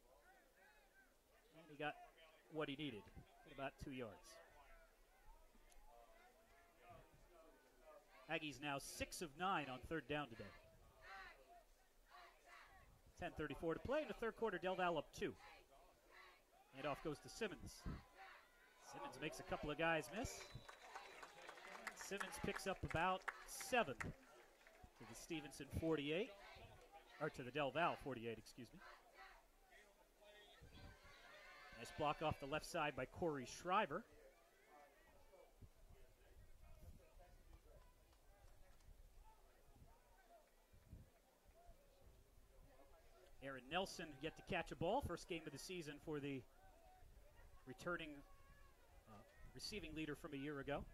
A: And he got what he needed, about two yards. Aggies now six of nine on third down today. ten thirty-four to play in the third quarter. DelVal up two. Handoff goes to Simmons. Simmons makes a couple of guys miss. Simmons picks up about seven to the Stevenson forty-eight, or to the DelVal forty-eight, excuse me. Nice block off the left side by Corey Shriver. Aaron Nelson yet to catch a ball. First game of the season for the returning uh, receiving leader from a year ago.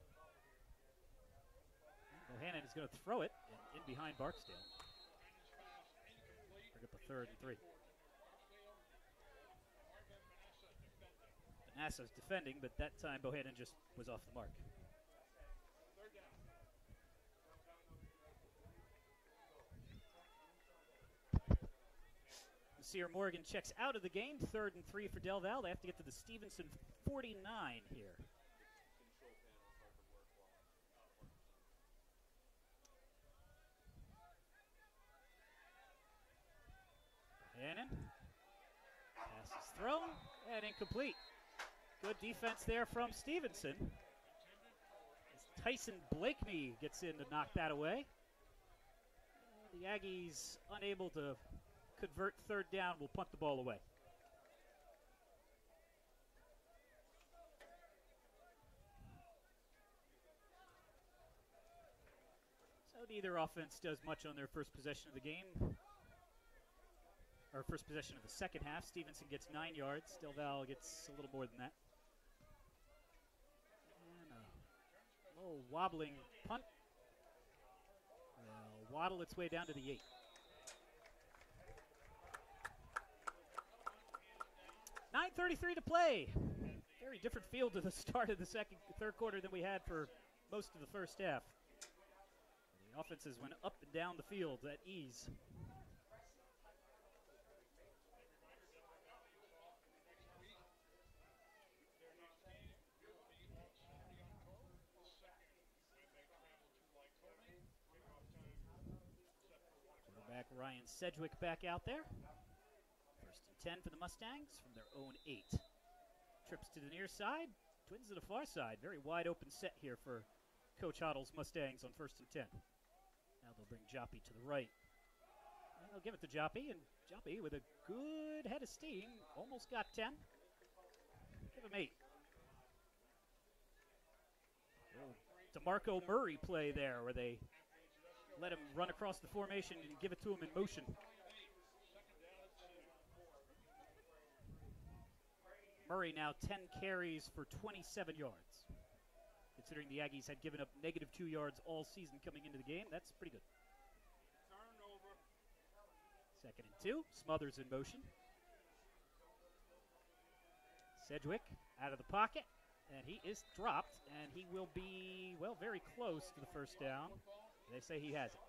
A: Bohannon is going to throw it in, in behind Barksdale. Bring up a third and three. Manasseh's defending, but that time Bohannon just was off the mark. Sincere Morgan checks out of the game. Third and three for DelVal. They have to get to the Stevenson forty-nine here. Hannon. Pass is thrown and incomplete. Good defense there from Stevenson. As Tyson Blakeney gets in to knock that away. The Aggies unable to convert third down, will punt the ball away. So neither offense does much on their first possession of the game. Or first possession of the second half. Stevenson gets nine yards. DelVal gets a little more than that. And a little wobbling punt. Will waddle its way down to the eight. nine thirty-three to play. Very different feel to the start of the second, third quarter than we had for most of the first half. The offenses went up and down the field at ease. Quarterback Ryan Sedgwick back out there. First and ten for the Mustangs from their own eight. Trips to the near side, twins to the far side. Very wide open set here for Coach Hoddle's Mustangs on first and ten. Now they'll bring Joppy to the right. And they'll give it to Joppy, and Joppy with a good head of steam almost got ten. Give him eight. Oh, DeMarco Murray play there where they let him run across the formation and give it to him in motion. Murray now ten carries for twenty-seven yards. Considering the Aggies had given up negative two yards all season coming into the game, that's pretty good. Second and two, Smothers in motion. Sedgwick out of the pocket, and he is dropped, and he will be, well, very close to the first down. They say he has it.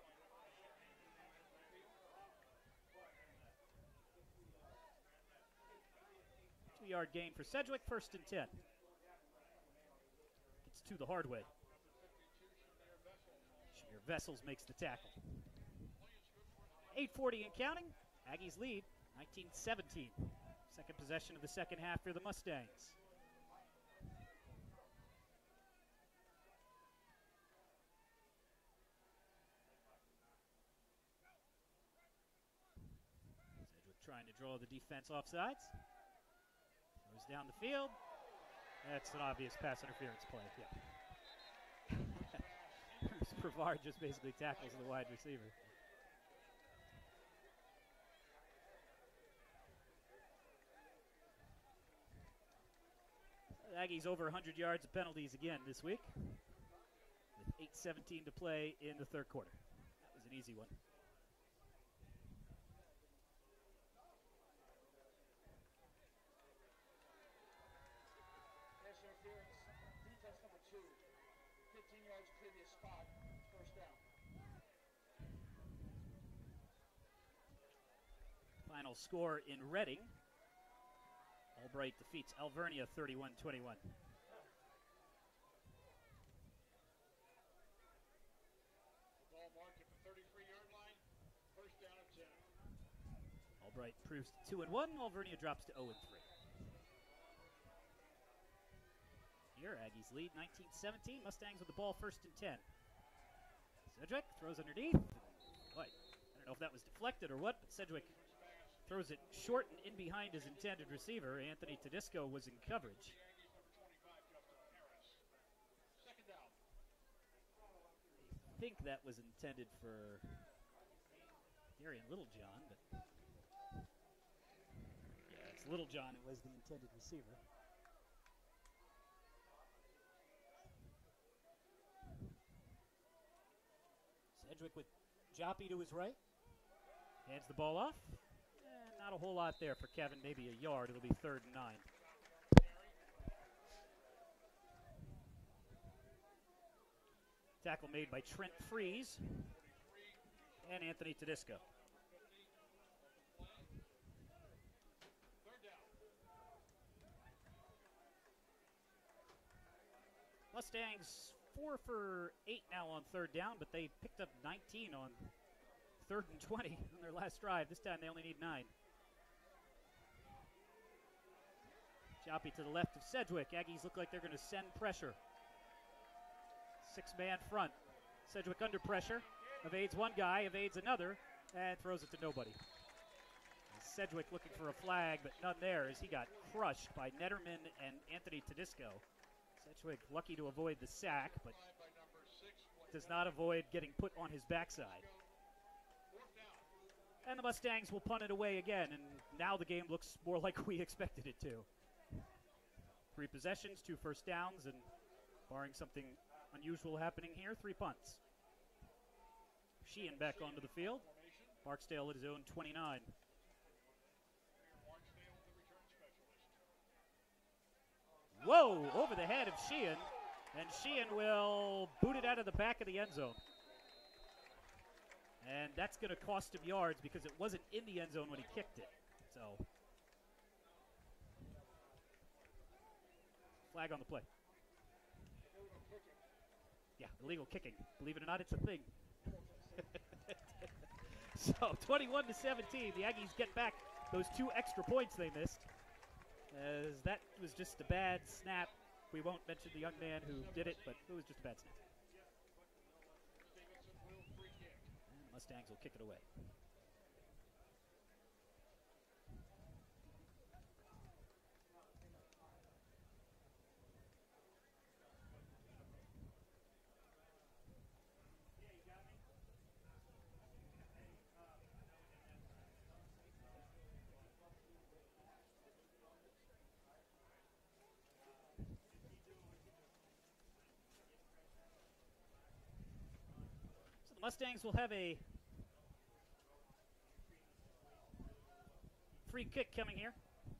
A: Two-yard gain for Sedgwick, first and ten. Gets to the hard way. Shamir Vessels makes the tackle. eight forty and counting. Aggies lead, nineteen seventeen. Second possession of the second half for the Mustangs. Sedgwick trying to draw the defense off sides. Goes down the field. That's an obvious pass interference play. Yeah. Brevard just basically tackles the wide receiver. Aggies over one hundred yards of penalties again this week, with eight seventeen to play in the third quarter. That was an easy one.
B: Pass interference, defense number two, fifteen yards previous spot, first down.
A: Final score in Reading. Albright defeats Alvernia thirty-one twenty-one.
C: Ball marked at the thirty-three-yard line. First down and ten.
A: Albright proves to two and one. Alvernia drops to oh and three. Here, Aggies lead nineteen seventeen. Mustangs with the ball first and ten. Sedgwick throws underneath. Boy, I don't know if that was deflected or what, but Sedgwick throws it short and in behind his intended receiver. Anthony Tedesco was in coverage. I think that was intended for Darian Littlejohn, but yeah, it's Littlejohn who was the intended receiver. Sedgwick with Joppy to his right. Hands the ball off. Not a whole lot there for Kevin, maybe a yard. It'll be third and nine. Tackle made by Trent Freeze and Anthony Tedesco. Mustangs four for eight now on third down, but they picked up nineteen on third and twenty on their last drive. This time they only need nine. Choppy to the left of Sedgwick. Aggies look like they're going to send pressure. Six-man front. Sedgwick under pressure. Evades one guy, evades another, and throws it to nobody. Sedgwick looking for a flag, but none there as he got crushed by Netterman and Anthony Tedisco. Sedgwick lucky to avoid the sack, but does not avoid getting put on his backside. And the Mustangs will punt it away again, and now the game looks more like we expected it to. Three possessions, two first downs, and barring something unusual happening here, three punts. Sheehan back onto the field. Barksdale at his own twenty-nine. Whoa, over the head of Sheehan, and Sheehan will boot it out of the back of the end zone. And that's going to cost him yards because it wasn't in the end zone when he kicked it. So, flag on the play. Yeah, illegal kicking. Believe it or not, it's a thing. So, twenty-one to seventeen, the Aggies get back those two extra points they missed. As that was just a bad snap. We won't mention the young man who did it, but it was just a bad snap. And Mustangs will kick it away. Mustangs will have a free kick coming here.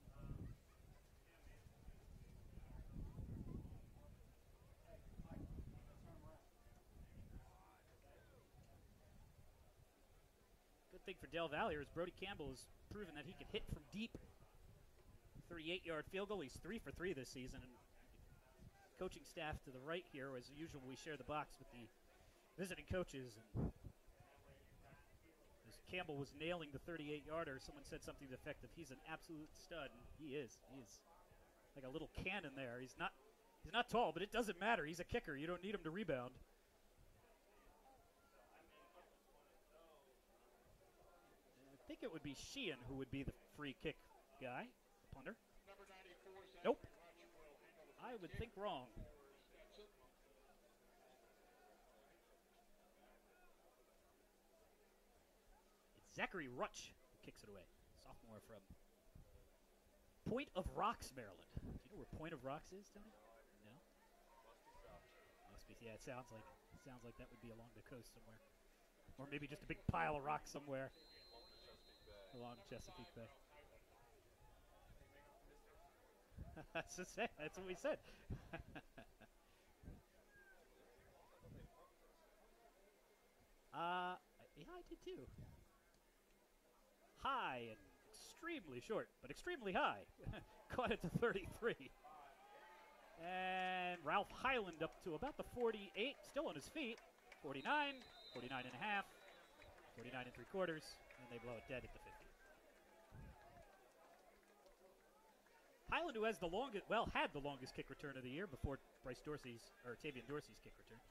A: Good thing for DelVal here is Brody Campbell has proven that he can hit from deep. thirty-eight yard field goal. He's three for three this season. And coaching staff to the right here, as usual, we share the box with the visiting coaches. And as Campbell was nailing the thirty-eight yarder, someone said something to the effect of he's an absolute stud. And he is. He is like a little cannon there. He's not he's not tall, but it doesn't matter. He's a kicker. You don't need him to rebound. I think it would be Sheehan who would be the free kick guy, the punter. Nope. I would think wrong. Zachary Rutch kicks it away. Sophomore from Point of Rocks, Maryland. Do you know where Point of Rocks is, Tony? No? Must be. Yeah, it sounds like it sounds like that would be along the coast somewhere, or maybe just a big pile of rocks somewhere along Chesapeake Bay. That's just it. That's what we said. uh, yeah, I did too. High and extremely short, but extremely high. Caught it to thirty-three. And Ralph Highland up to about the forty-eight, still on his feet. forty-nine, forty-nine and a half, forty-nine and three quarters, and they blow it dead at the fifty. Highland, who has the longest, well, had the longest kick return of the year before Bryce Dorsey's, or Tavian Dorsey's kick return.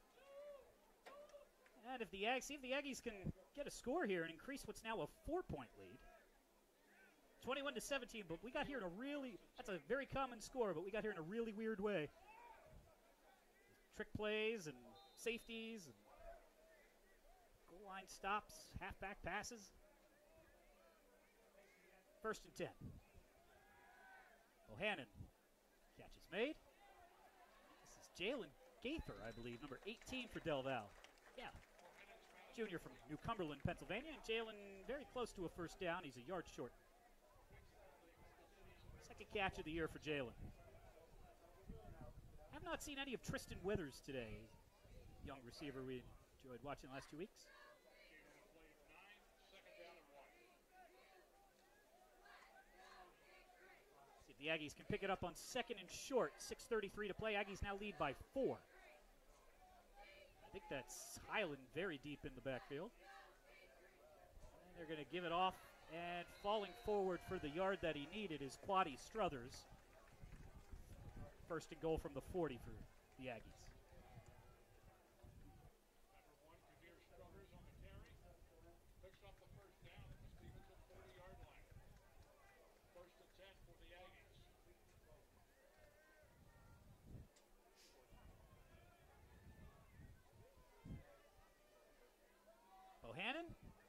A: And if the Aggies, see if the Aggies can get a score here and increase what's now a four-point lead. twenty-one to seventeen, but we got here in a really, that's a very common score, but we got here in a really weird way. Trick plays and safeties and goal line stops, halfback passes. First and ten. Bohannon. Catch is made. This is Jalen Gaither, I believe, number eighteen for DelVal. Yeah. Junior from New Cumberland, Pennsylvania. And Jalen very close to a first down. He's a yard short. Second catch of the year for Jalen. Have not seen any of Tristan Withers today. Young receiver we enjoyed watching the last two weeks. See if the The Aggies can pick it up on second and short. six thirty-three to play. Aggies now lead by four. I think that's Highland very deep in the backfield. And they're going to give it off. And falling forward for the yard that he needed is Quaddy Struthers. First and goal from the forty for the Aggies.
C: Number one, Kabir Struthers on the carry. Picks up the first down at the Stevenson forty-yard line. First and ten for the Aggies.
A: Bohannon.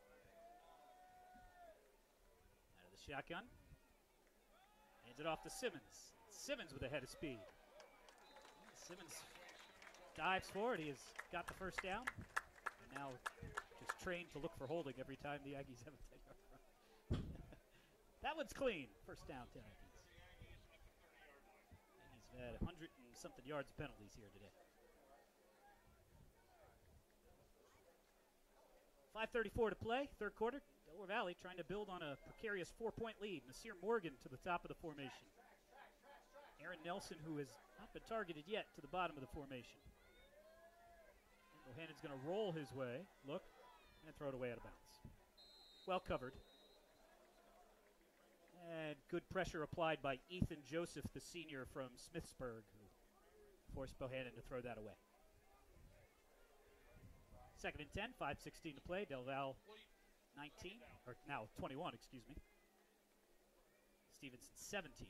A: Out of the shotgun. Hands it off to Simmons. Simmons with a head of speed. Simmons dives forward. He has got the first down. And now just trained to look for holding every time the Aggies have a ten-yard run. That one's clean. First down to Aggies. Aggies have had one hundred and something yards penalties here today. five thirty-four to play, third quarter. Delaware Valley trying to build on a precarious four-point lead. Nasir Morgan to the top of the formation. Aaron Nelson, who has not been targeted yet, to the bottom of the formation. And Bohannon's going to roll his way, look, and throw it away out of bounds. Well covered. And good pressure applied by Ethan Joseph, the senior from Smithsburg, who forced Bohannon to throw that away. Second and ten, five sixteen to play. DelVal nineteen, or now twenty-one, excuse me. Stevenson seventeen.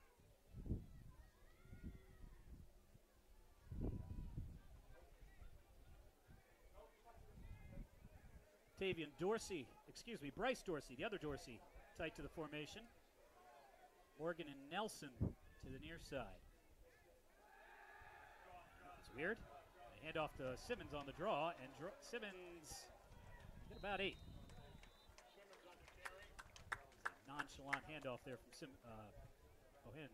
A: Tavian Dorsey, excuse me, Bryce Dorsey, the other Dorsey, tight to the formation. Morgan and Nelson to the near side. That's weird. Hand off to Simmons on the draw, and draw, Simmons get about eight.
C: Simmons on the carry.
A: A nonchalant handoff there from Sim, uh, Bohannon.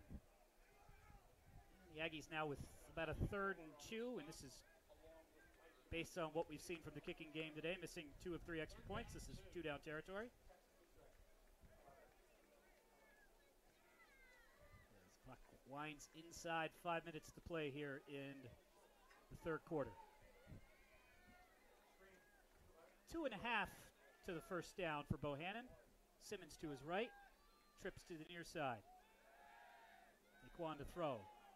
A: The Aggies now with about a third and two, and this is based on what we've seen from the kicking game today, missing two of three extra points. This is two down territory. As clock winds inside, five minutes to play here in the third quarter. Two and a half to the first down for Bohannon. Simmons to his right, trips to the near side. Naquan to throw.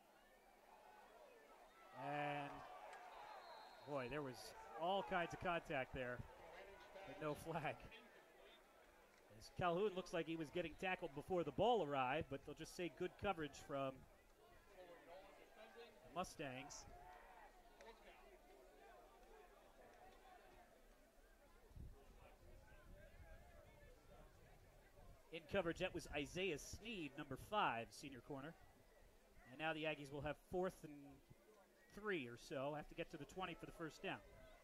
A: And boy, there was all kinds of contact there, but no flag. As Calhoun looks like he was getting tackled before the ball arrived, but they'll just say good coverage from the Mustangs. In coverage, that was Isaiah Sneed, number five, senior corner. And now the Aggies will have fourth and three or so. Have to get to the twenty for the first down.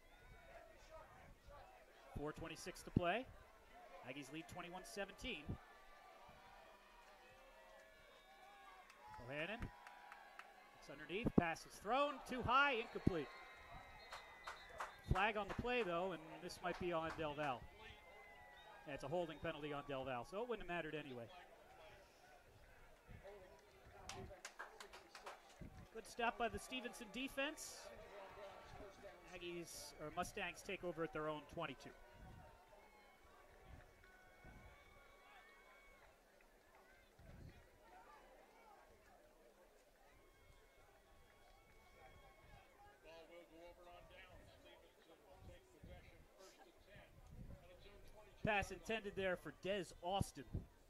A: four twenty-six to play. Aggies lead twenty-one seventeen. Bohannon. It's underneath. Pass is thrown. Too high. Incomplete. Flag on the play, though, and this might be on DelVal. Yeah, it's a holding penalty on DelVal, so it wouldn't have mattered anyway. Good stop by the Stevenson defense. Aggies, or Mustangs, take over at their own twenty-two.
C: Ball will go over on down. Stevenson will take possession first and ten. And it's in twenty-two.
A: Pass intended there for Des Austin.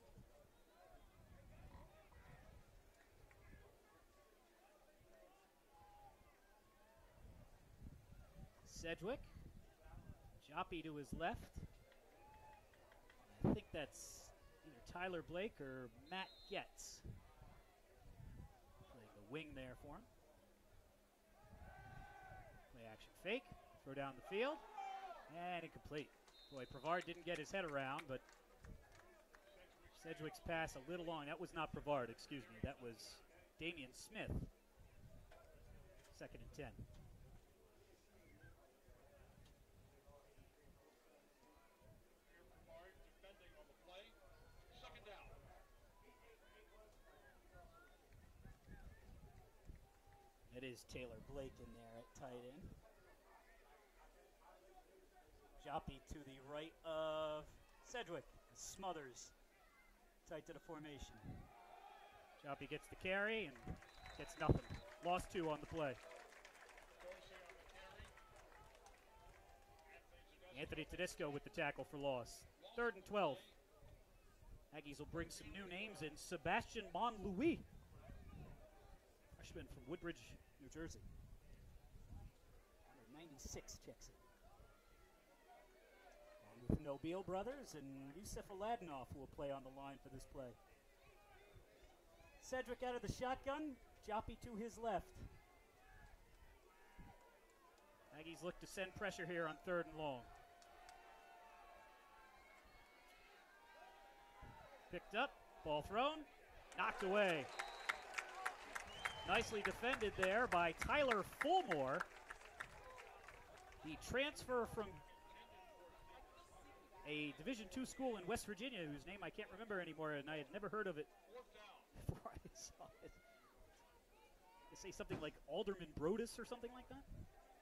A: Sedgwick. Joppy to his left. I think that's either Tyler Blake or Matt Getz. Playing the wing there for him. Play action fake. Throw down the field. And incomplete. Boy, Prevard didn't get his head around, but Sedgwick's pass a little long. That was not Prevard, excuse me. That was Damian Smith. Second and ten.
C: Defending on the play. Second down.
D: It is Taylor Blake in there at tight end. Joppy to the right of Sedgwick. Smothers tight to the formation.
A: Joppy gets the carry and gets nothing. Lost two on the play. Anthony Tedesco with the tackle for loss. Third and twelve. Aggies will bring some new names in. Sebastian Monlouis, freshman from Woodbridge, New Jersey.
D: Number ninety-six checks it. Along with Nobile brothers and Yusuf Aladinov who will play on the line for this play. Sedgwick out of the shotgun. Joppy to his left.
A: Aggies look to send pressure here on third and long. Picked up, ball thrown, knocked away. Nicely defended there by Tyler Fulmore. The transfer from a Division two school in West Virginia whose name I can't remember anymore, and I had never heard of it before I saw it. They say something like Alderman Brodus or something like that?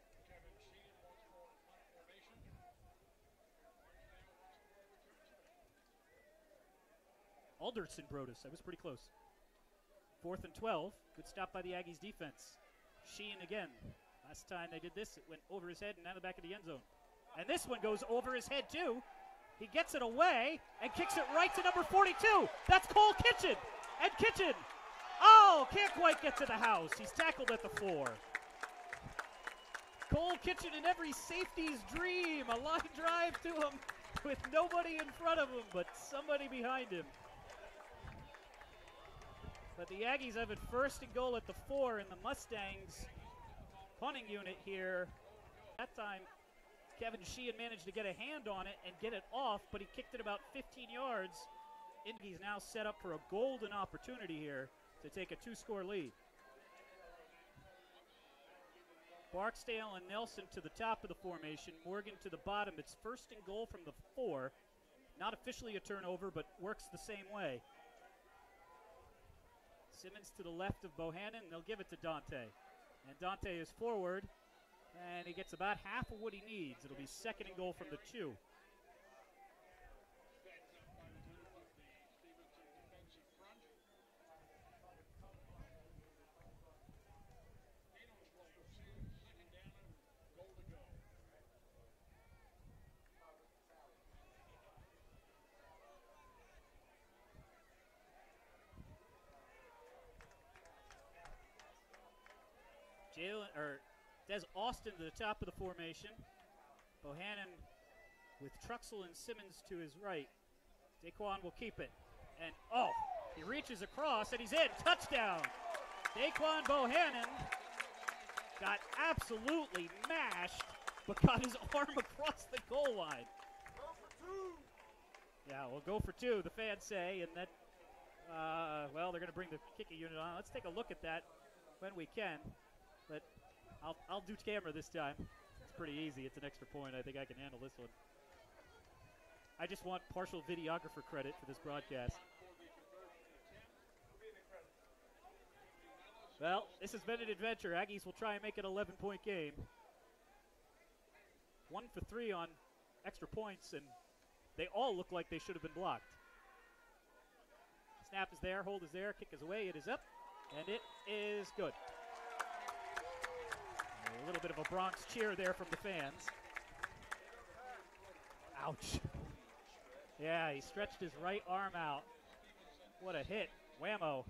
A: Alderson Brodus. I was pretty close. Fourth and twelve. Good stop by the Aggies defense. Sheehan again. Last time they did this, it went over his head and out the back of the end zone. And this one goes over his head too. He gets it away and kicks it right to number forty-two. That's Cole Kitchen. And Kitchen, oh, can't quite get to the house. He's tackled at the four. Cole Kitchen in every safety's dream. A line drive to him with nobody in front of him, but somebody behind him. But the Aggies have it first and goal at the four, and the Mustangs punting unit here. That time, Kevin Sheehan managed to get a hand on it and get it off, but he kicked it about fifteen yards. Aggies now set up for a golden opportunity here to take a two-score lead. Barksdale and Nelson to the top of the formation. Morgan to the bottom. It's first and goal from the four. Not officially a turnover, but works the same way. Simmons to the left of Bohannon. They'll give it to Dante. And Dante is forward, and he gets about half of what he needs. It'll be second and goal from the two. Jalen, or Des Austin to the top of the formation. Bohannon with Truxell and Simmons to his right. Daquan will keep it. And, oh, he reaches across, and he's in. Touchdown. Daquan Bohannon got absolutely mashed, but got his arm across the goal line.
B: Go for two.
A: Yeah, we'll go for two, the fans say, and that, uh, well, they're going to bring the kicking unit on. Let's take a look at that when we can. But I'll, I'll do camera this time. It's pretty easy. It's an extra point. I think I can handle this one. I just want partial videographer credit for this broadcast. Well, this has been an adventure. Aggies will try and make it an eleven-point game. One for three on extra points, and they all look like they should have been blocked. Snap is there, hold is there, kick is away, it is up, and it is good. A little bit of a Bronx cheer there from the fans. Ouch. Yeah, he stretched his right arm out. What a hit. Whammo.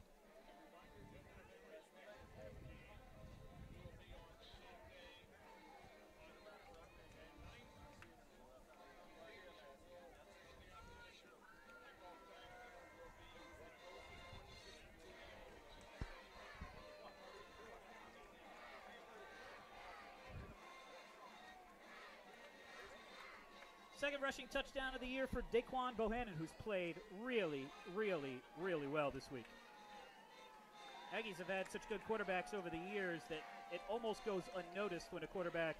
A: Second rushing touchdown of the year for Daquan Bohannon, who's played really, really, really well this week. Aggies have had such good quarterbacks over the years that it almost goes unnoticed when a quarterback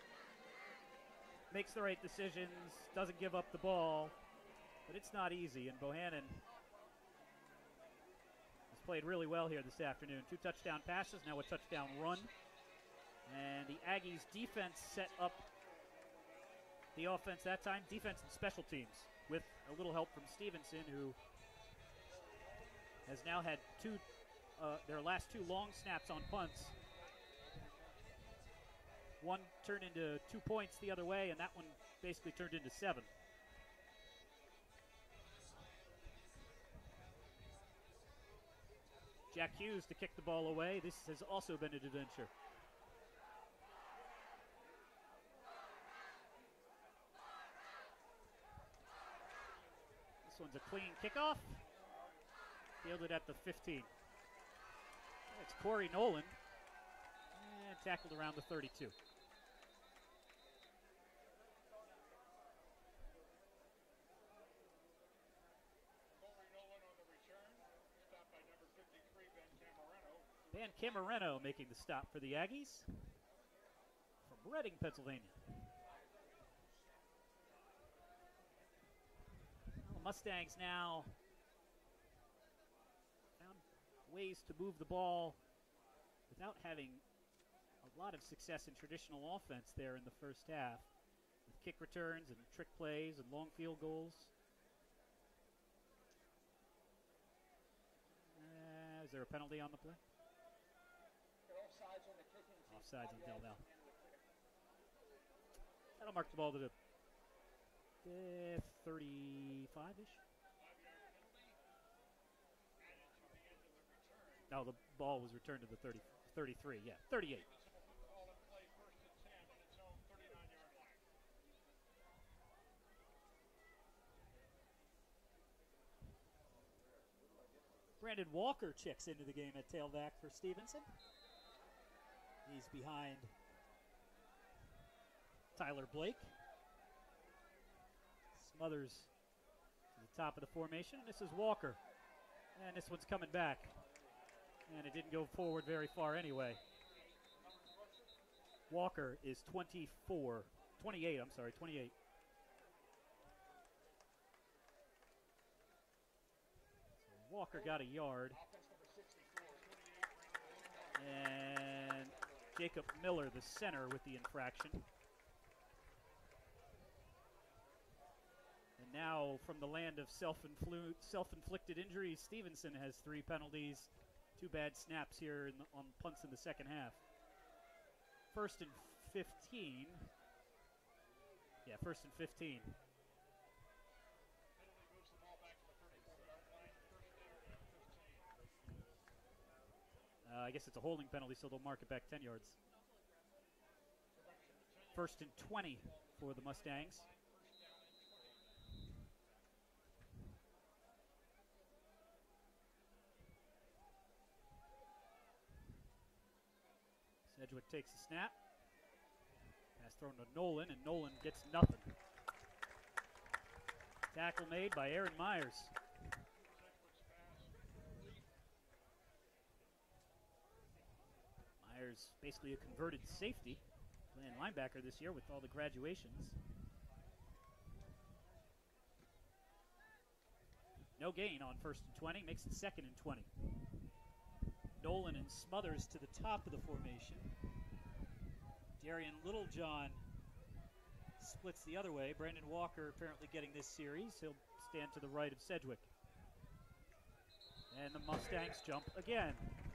A: makes the right decisions, doesn't give up the ball, but it's not easy, and Bohannon has played really well here this afternoon. Two touchdown passes, now a touchdown run. And the Aggies defense set up the offense that time. Defense and special teams with a little help from Stevenson, who has now had two, uh, their last two long snaps on punts. One turned into two points the other way, and that one basically turned into seven. Jack Hughes to kick the ball away. This has also been an adventure. This one's a clean kickoff. Fielded at the fifteen. It's Corey Nolan. And tackled around the thirty-two. Dan Camareno making the stop for the Aggies from Reading, Pennsylvania. Well, Mustangs now found ways to move the ball without having a lot of success in traditional offense there in the first half, with kick returns and trick plays and long field goals. Uh, is there a penalty on the play?
B: Offsides on the kicking.
A: Offsides on DelVal. That'll mark the ball to the uh, thirty-five-ish. No, the ball was returned to the thirty, thirty-three, yeah, thirty-eight.
D: Brandon Walker checks into the game at tailback for Stevenson. He's behind Tyler Blake. Smothers to the top of the formation. This is Walker. And this one's coming back. And it didn't go forward very far anyway. Walker is twenty-four. twenty-eight, I'm sorry, twenty-eight. So Walker got a yard. And Jacob Miller, the center, with the infraction. And now, from the land of self-influ- self-inflicted injuries, Stevenson has three penalties, two bad snaps here in the, on punts in the second half. First and fifteen. Yeah, first and fifteen. Uh, I guess it's a holding penalty, so they'll mark it back ten yards. First and twenty for the Mustangs. Sedgwick takes the snap. Pass thrown to Nolan, and Nolan gets nothing. Tackle made by Aaron Myers. Myers basically a converted safety, playing linebacker this year with all the graduations. No gain on first and twenty, makes it second and twenty. Nolan and Smothers to the top of the formation. Darian Littlejohn splits the other way. Brandon Walker apparently getting this series. He'll stand to the right of Sedgwick. And the Mustangs jump again.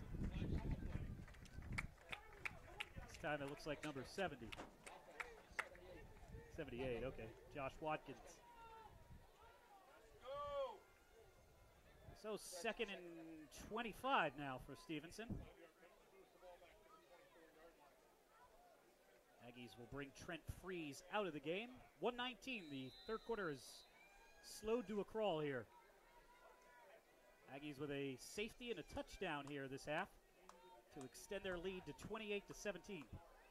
D: This time it looks like number seventy. seventy-eight, okay. Josh Watkins. So second and twenty-five now for Stevenson. Aggies will bring Trent Freeze out of the game. one nineteen, the third quarter is slowed to a crawl here. Aggies with a safety and a touchdown here this half to extend their lead to twenty-eight to seventeen.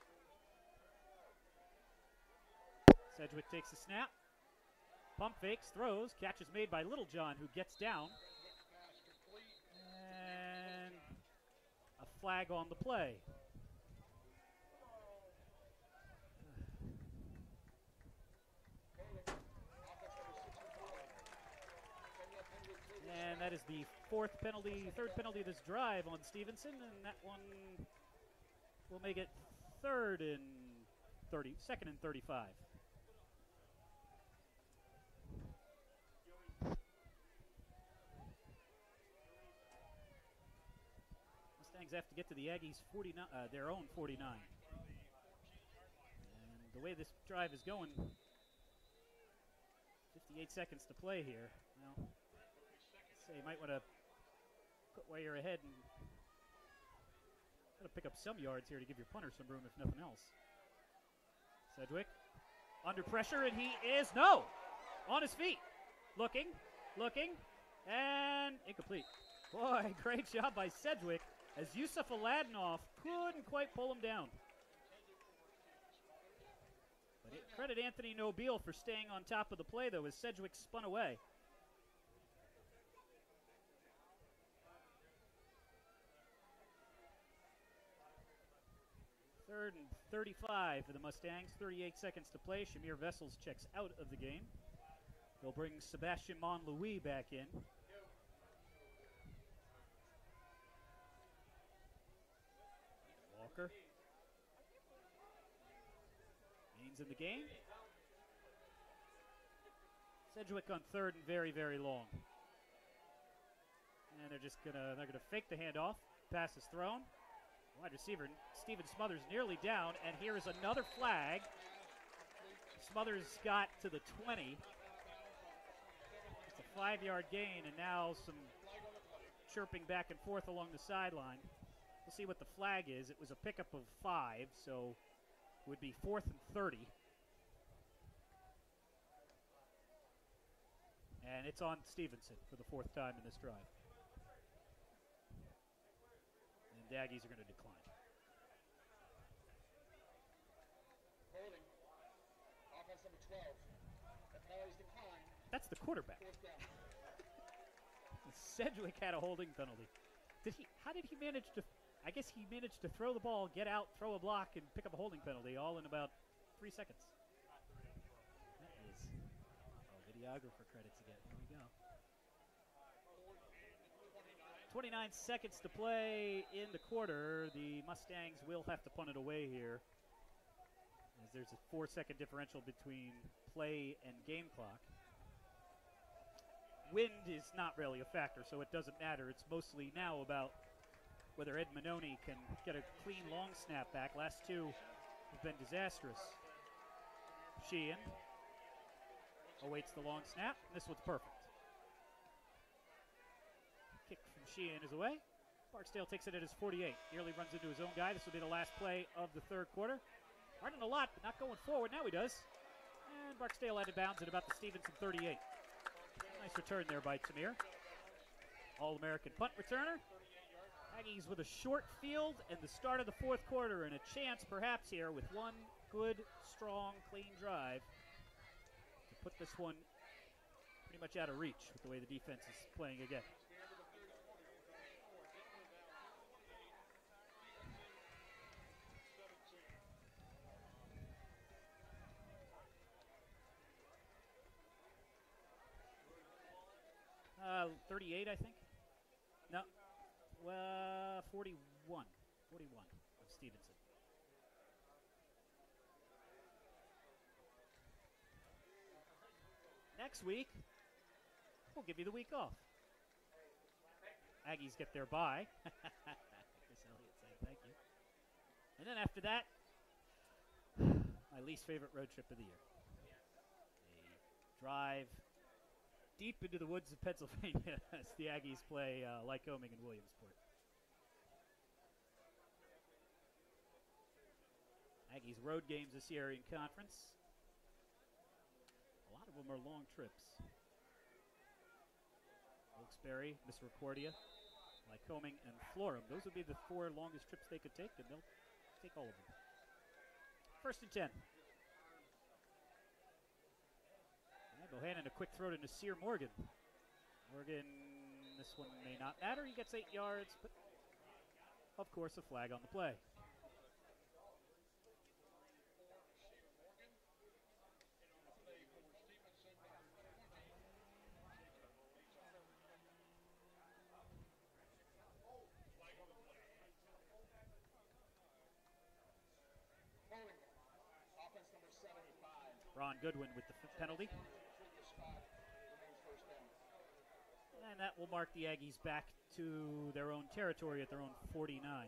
D: Sedgwick takes the snap. Pump fakes, throws, catch is made by Littlejohn, who gets down. And a flag on the play. And that is
A: the fourth penalty, third penalty of this drive on Stevenson, and that one will make it third and thirty, second and thirty-five. Mustangs have to get to the Aggies' forty-nine, uh, their own forty-nine. And the way this drive is going, fifty-eight seconds to play here. Well, say you might want to put where you're ahead and try to pick up some yards here to give your punter some room, if nothing else. Sedgwick under pressure, and he is, no, on his feet. Looking, looking, and incomplete. Boy, great job by Sedgwick as Yusuf Aladinoff couldn't quite pull him down. But it, credit Anthony Nobile for staying on top of the play, though, as Sedgwick spun away. Third and thirty-five for the Mustangs. thirty-eight seconds to play. Shamir Vessels checks out of the game. They'll bring Sebastian Monlouis back in. Walker. Means in the game. Sedgwick on third and very, very long. And they're just gonna they're gonna fake the handoff. Pass is thrown. Wide receiver Steven Smothers nearly down, and here is another flag. Smothers got to the twenty. It's a five-yard gain, and now some chirping back and forth along the sideline. We'll see what the flag is. It was a pickup of five, so it would be fourth and thirty. And it's on Stevenson for the fourth time in this drive. And the Aggies are going to decline.
B: Holding. Offense number twelve. The penalties decline.
A: That's the quarterback.
B: Fourth down.
A: Sedgwick had a holding penalty. Did he? How did he manage to? I guess he managed to throw the ball, get out, throw a block, and pick up a holding penalty all in about three seconds. That is oh, videographer credits again. Here we go. twenty-nine seconds to play in the quarter. The Mustangs will have to punt it away here, as there's a four-second differential between play and game clock. Wind is not really a factor, so it doesn't matter. It's mostly now about whether Ed Manoni can get a clean long snap back. Last two have been disastrous. Sheehan awaits the long snap. This one's perfect. Kick from Sheehan is away. Barksdale takes it at his forty-eight. Nearly runs into his own guy. This will be the last play of the third quarter. Running a lot, but not going forward. Now he does. And Barksdale out of bounds at about the Stevenson thirty-eight. Nice return there by Tamir. All-American punt returner. Aggies with a short field and the start of the fourth quarter, and a chance perhaps here with one good, strong, clean drive to put this one pretty much out of reach with the way the defense is playing again. Uh, thirty-eight, I think. No. Uh, forty-one. forty-one of Stevenson. Next week, we'll give you the week off. Aggies get their bye. Chris Elliott saying thank you. And then after that, my least favorite road trip of the year. A drive deep into the woods of Pennsylvania as the Aggies play uh, Lycoming and Williamsport. Aggies road games this year in conference. A lot of them are long trips. Wilkes-Barre, Misericordia, Lycoming, and Florham. Those would be the four longest trips they could take, and they'll take all of them. First and ten. Bohannon, a quick throw to Nasir Morgan. Morgan, this one may not matter. He gets eight yards, but of course a flag on the play. Ron Goodwin with the f- penalty.
B: Previous spot remains first down.
A: And that will mark the Aggies back to their own territory at their own forty-nine.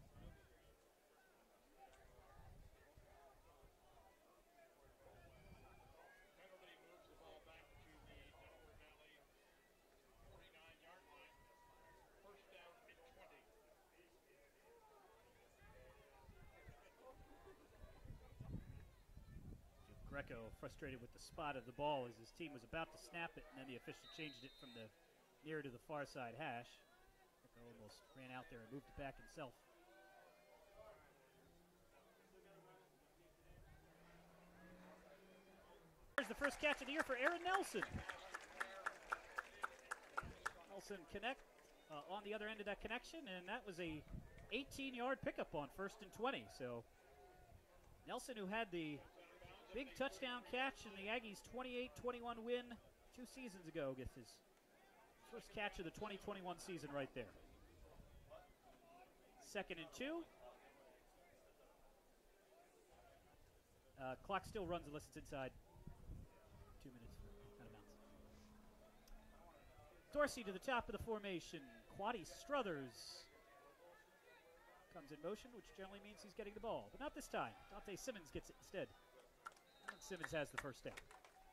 C: Penalty moves the ball back to the Delaware Valley forty-nine-yard line. First down and twenty.
A: Greco frustrated with the spot of the ball as his team was about to snap it, and then the official changed it from the near to the far side hash. Greco almost ran out there and moved it back himself. Here's the first catch of the year for Aaron Nelson. Nelson connect uh, on the other end of that connection, and that was a eighteen-yard pickup on first and twenty. So Nelson, who had the big touchdown catch in the Aggies' twenty-eight twenty-one win two seasons ago, gets his first catch of the twenty twenty-one season right there. Second and two. Uh, clock still runs unless it's inside. Two minutes out of bounds. Dorsey to the top of the formation. Quaddy Struthers comes in motion, which generally means he's getting the ball. But not this time. Dante Simmons gets it instead. And Simmons has the first down.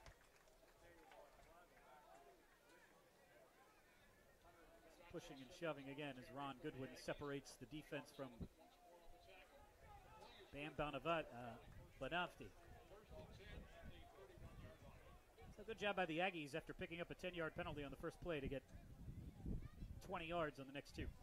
A: Pushing and shoving again as Ron Goodwin separates the defense from Bam Bonavat, uh, Banafti. So good job by the Aggies after picking up a ten-yard penalty on the first play to get twenty yards on the next two.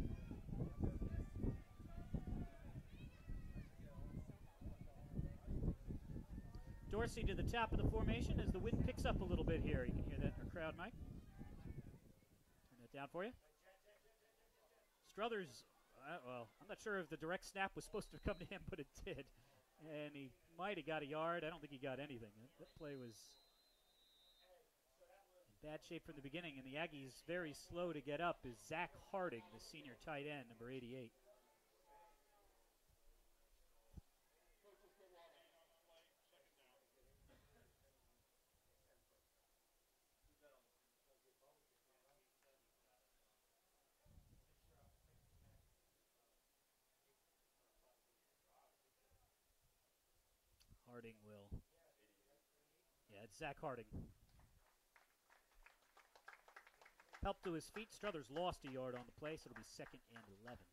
A: Dorsey to the top of the formation as the wind picks up a little bit here. You can hear that in our crowd, Mike. Turn that down for you. Struthers, uh, well, I'm not sure if the direct snap was supposed to come to him, but it did. And he might have got a yard. I don't think he got anything. That, that play was in bad shape from the beginning, and the Aggies very slow to get up is Zach Harding, the senior tight end, number eighty-eight. Harding will. Yeah, it's Zach Harding. Help to his feet. Struthers lost a yard on the play, so it'll be second and eleven.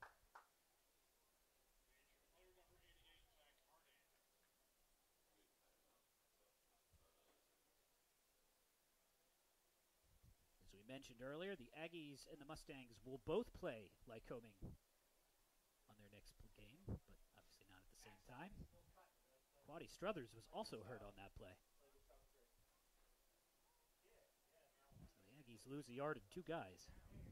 A: As we mentioned earlier, the Aggies and the Mustangs will both play Lycoming on their next game, but obviously not at the same time. Quaddy Struthers was also hurt on that play. So the Aggies lose a yard and two guys.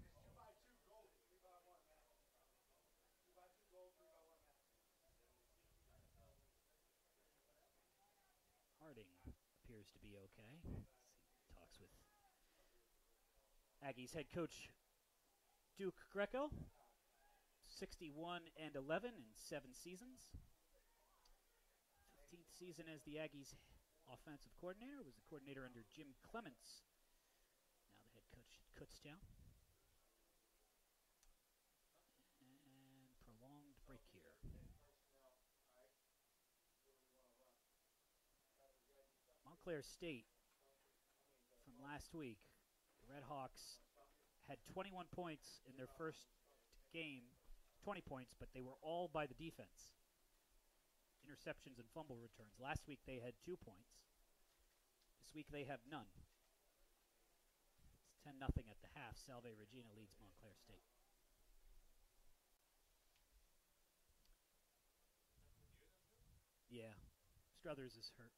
A: Harding appears to be okay. He talks with Aggies head coach Duke Greco. sixty-one and eleven in seven seasons. fifteenth season as the Aggies offensive coordinator. Was the coordinator under Jim Clements. Now the head coach at Kutztown. And prolonged break here. Montclair State from last week. The Red Hawks had twenty-one points in their first game. twenty points, but they were all by the defense. Interceptions and fumble returns. Last week they had two points. This week they have none. It's ten nothing at the half. Salve Regina leads Montclair State. Yeah, Struthers is hurt.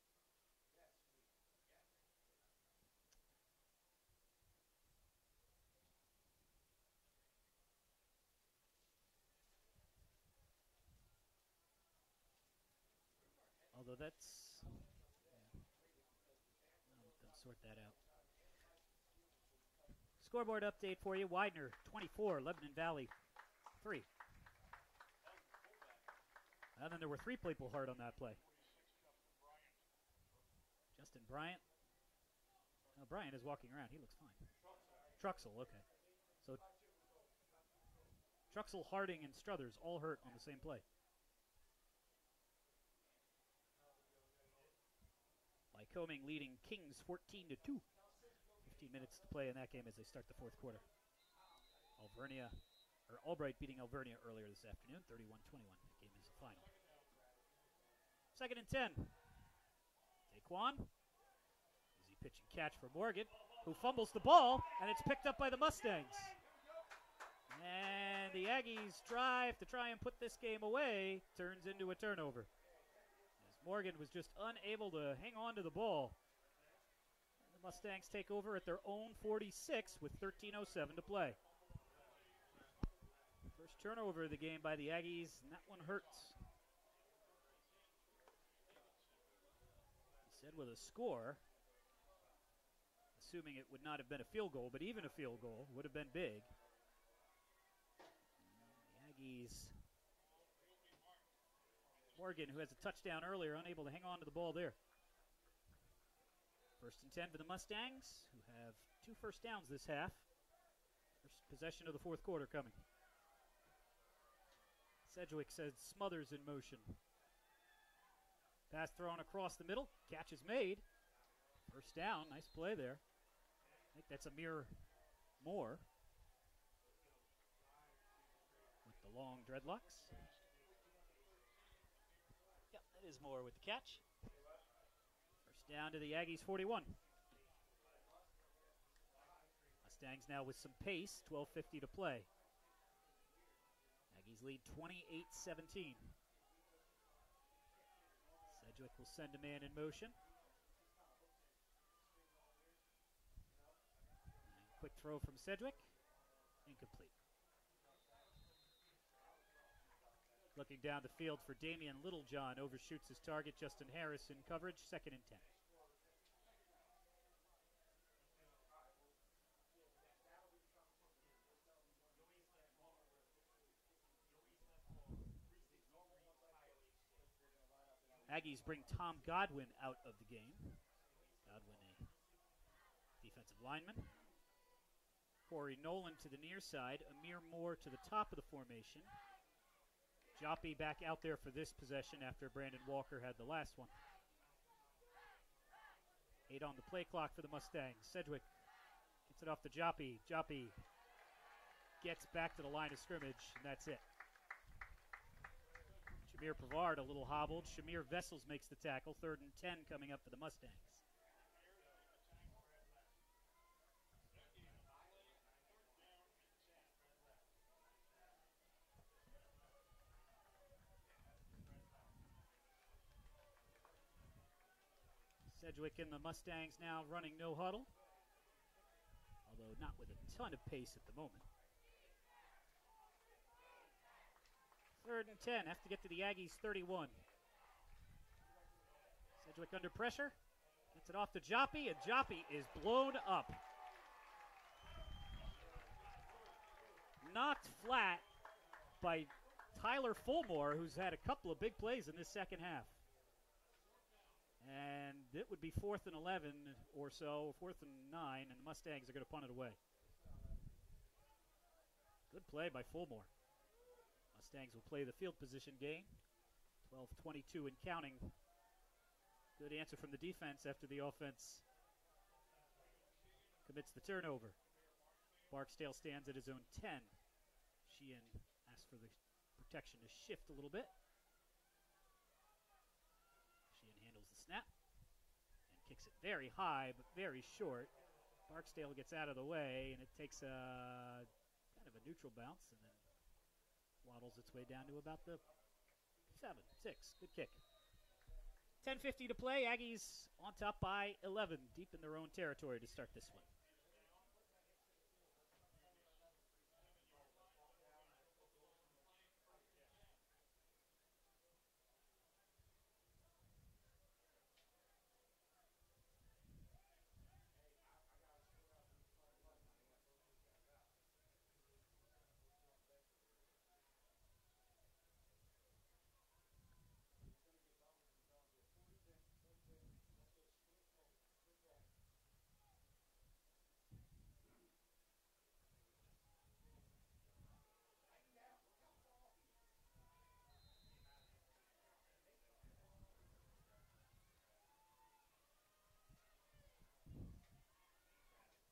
A: Although that's, yeah, I'll let them sort that out. Scoreboard update for you. Widener, twenty-four, Lebanon Valley, three. And then there were three people hurt on that play.
D: Justin Bryant. No, Bryant is walking around. He looks fine. Truxell, okay. So Truxell, Harding, and Struthers all hurt on the same play. Lycoming leading Kings fourteen to two. fifteen minutes to play in that game as they start the fourth quarter. Alvernia, or Albright beating Alvernia earlier this afternoon, thirty-one twenty-one. That game is the final. Second and ten. Daquan. Easy pitch and catch for Morgan, who fumbles the ball, and it's picked up by the Mustangs. And the Aggies' drive to try and put this game away turns into a turnover, as Morgan was just unable to hang on to the ball. And the Mustangs take over at their own forty-six with thirteen oh seven to play. First turnover of the game by the Aggies, and that one hurts. He said with a score, assuming it would not have been a field goal, but even a field goal would have been big. Aggies. Morgan, who has a touchdown earlier, unable to hang on to the ball there. First and ten for the Mustangs, who have two first downs this half. First possession of the fourth quarter coming. Sedgwick says Smothers in motion. Pass thrown across the middle. Catch is made. First down. Nice play there. I think that's Amir Moore with the long dreadlocks. Yep, that is Moore with the catch. First down to the Aggies forty-one. Mustangs now with some pace. twelve fifty to play. Aggies lead twenty-eight seventeen. Sedgwick will send a man in motion. And quick throw from Sedgwick. Incomplete. Looking down the field for Damian Littlejohn. Overshoots his target. Justin Harris in coverage. Second and ten. Aggies bring Tom Godwin out of the game. Godwin, a defensive lineman. Corey Nolan to the near side. Amir Moore to the top of the formation. Joppy back out there for this possession after Brandon Walker had the last one. Eight on the play clock for the Mustangs. Sedgwick gets it off to Joppy. Joppy gets back to the line of scrimmage, and that's it. Shamir Pavard a little hobbled. Shamir Vessels makes the tackle. Third and ten coming up for the Mustangs. Sedgwick and the Mustangs now running no huddle, although not with a ton of pace at the moment. Third and ten, have to get to the Aggies thirty-one. Sedgwick under pressure, gets it off to Joppy, and Joppy is blown up. Knocked flat by Tyler Fulmore, who's had a couple of big plays in this second half. And it would be fourth and eleven or so, fourth and nine, and the Mustangs are going to punt it away. Good play by Fulmore. Mustangs will play the field position game. twelve twenty-two and counting. Good answer from the defense after the offense commits the turnover. Barksdale stands at his own ten. Sheehan asks for the protection to shift a little bit. Sheehan handles the snap and kicks it very high but very short. Barksdale gets out of the way, and it takes a kind of a neutral bounce and then waddles its way down to about the seven, six. Good kick. ten fifty to play. Aggies on top by eleven, deep in their own territory to start this one.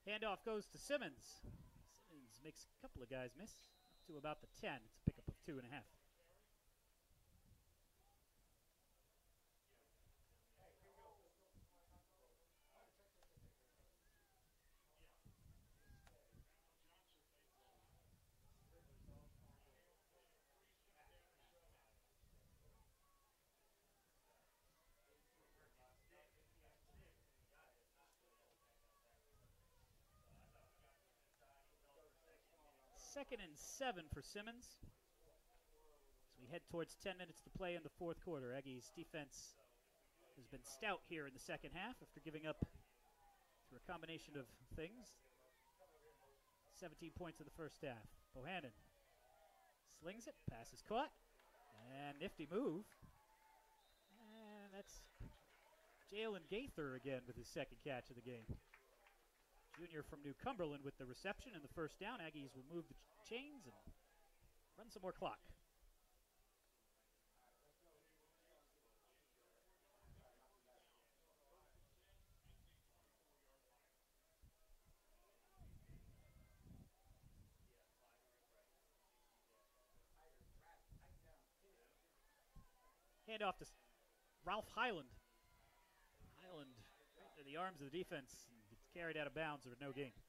D: Handoff goes to Simmons. Simmons makes a couple of guys miss. Up to about the ten. It's a pickup of two and a half. Second and seven for Simmons. As we head towards ten minutes to play in the fourth quarter. Aggies defense has been stout here in the second half after giving up, through a combination of things, seventeen points in the first half. Bohannon slings it, pass is caught, and nifty move. And that's Jalen Gaither again with his second catch of the game. Junior from New Cumberland with the reception and the first down. Aggies will move the ch- chains and run some more clock. Hand off to Ralph Highland. Highland right to the arms of the defense. Gets carried out of bounds or no gain.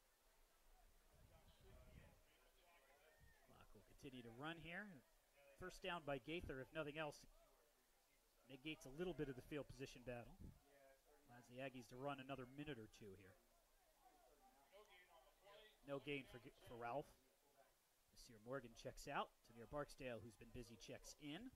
D: Clock will continue to run here. First down by Gaither, if nothing else, negates a little bit of the field position battle. Allows the Aggies to run another minute or two here. No gain for, for Ralph. Nasir Morgan checks out. Tamir Barksdale, who's been busy, checks in.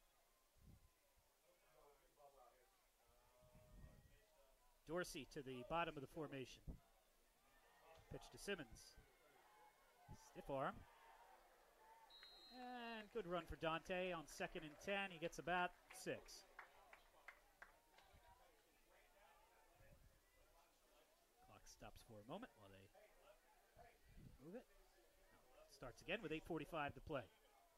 D: Dorsey to the bottom of the formation. Pitch to Simmons. Stiff arm. And good run for Dante on second and ten. He gets about six. Clock stops for a moment while they move it. Starts again with eight forty-five to play.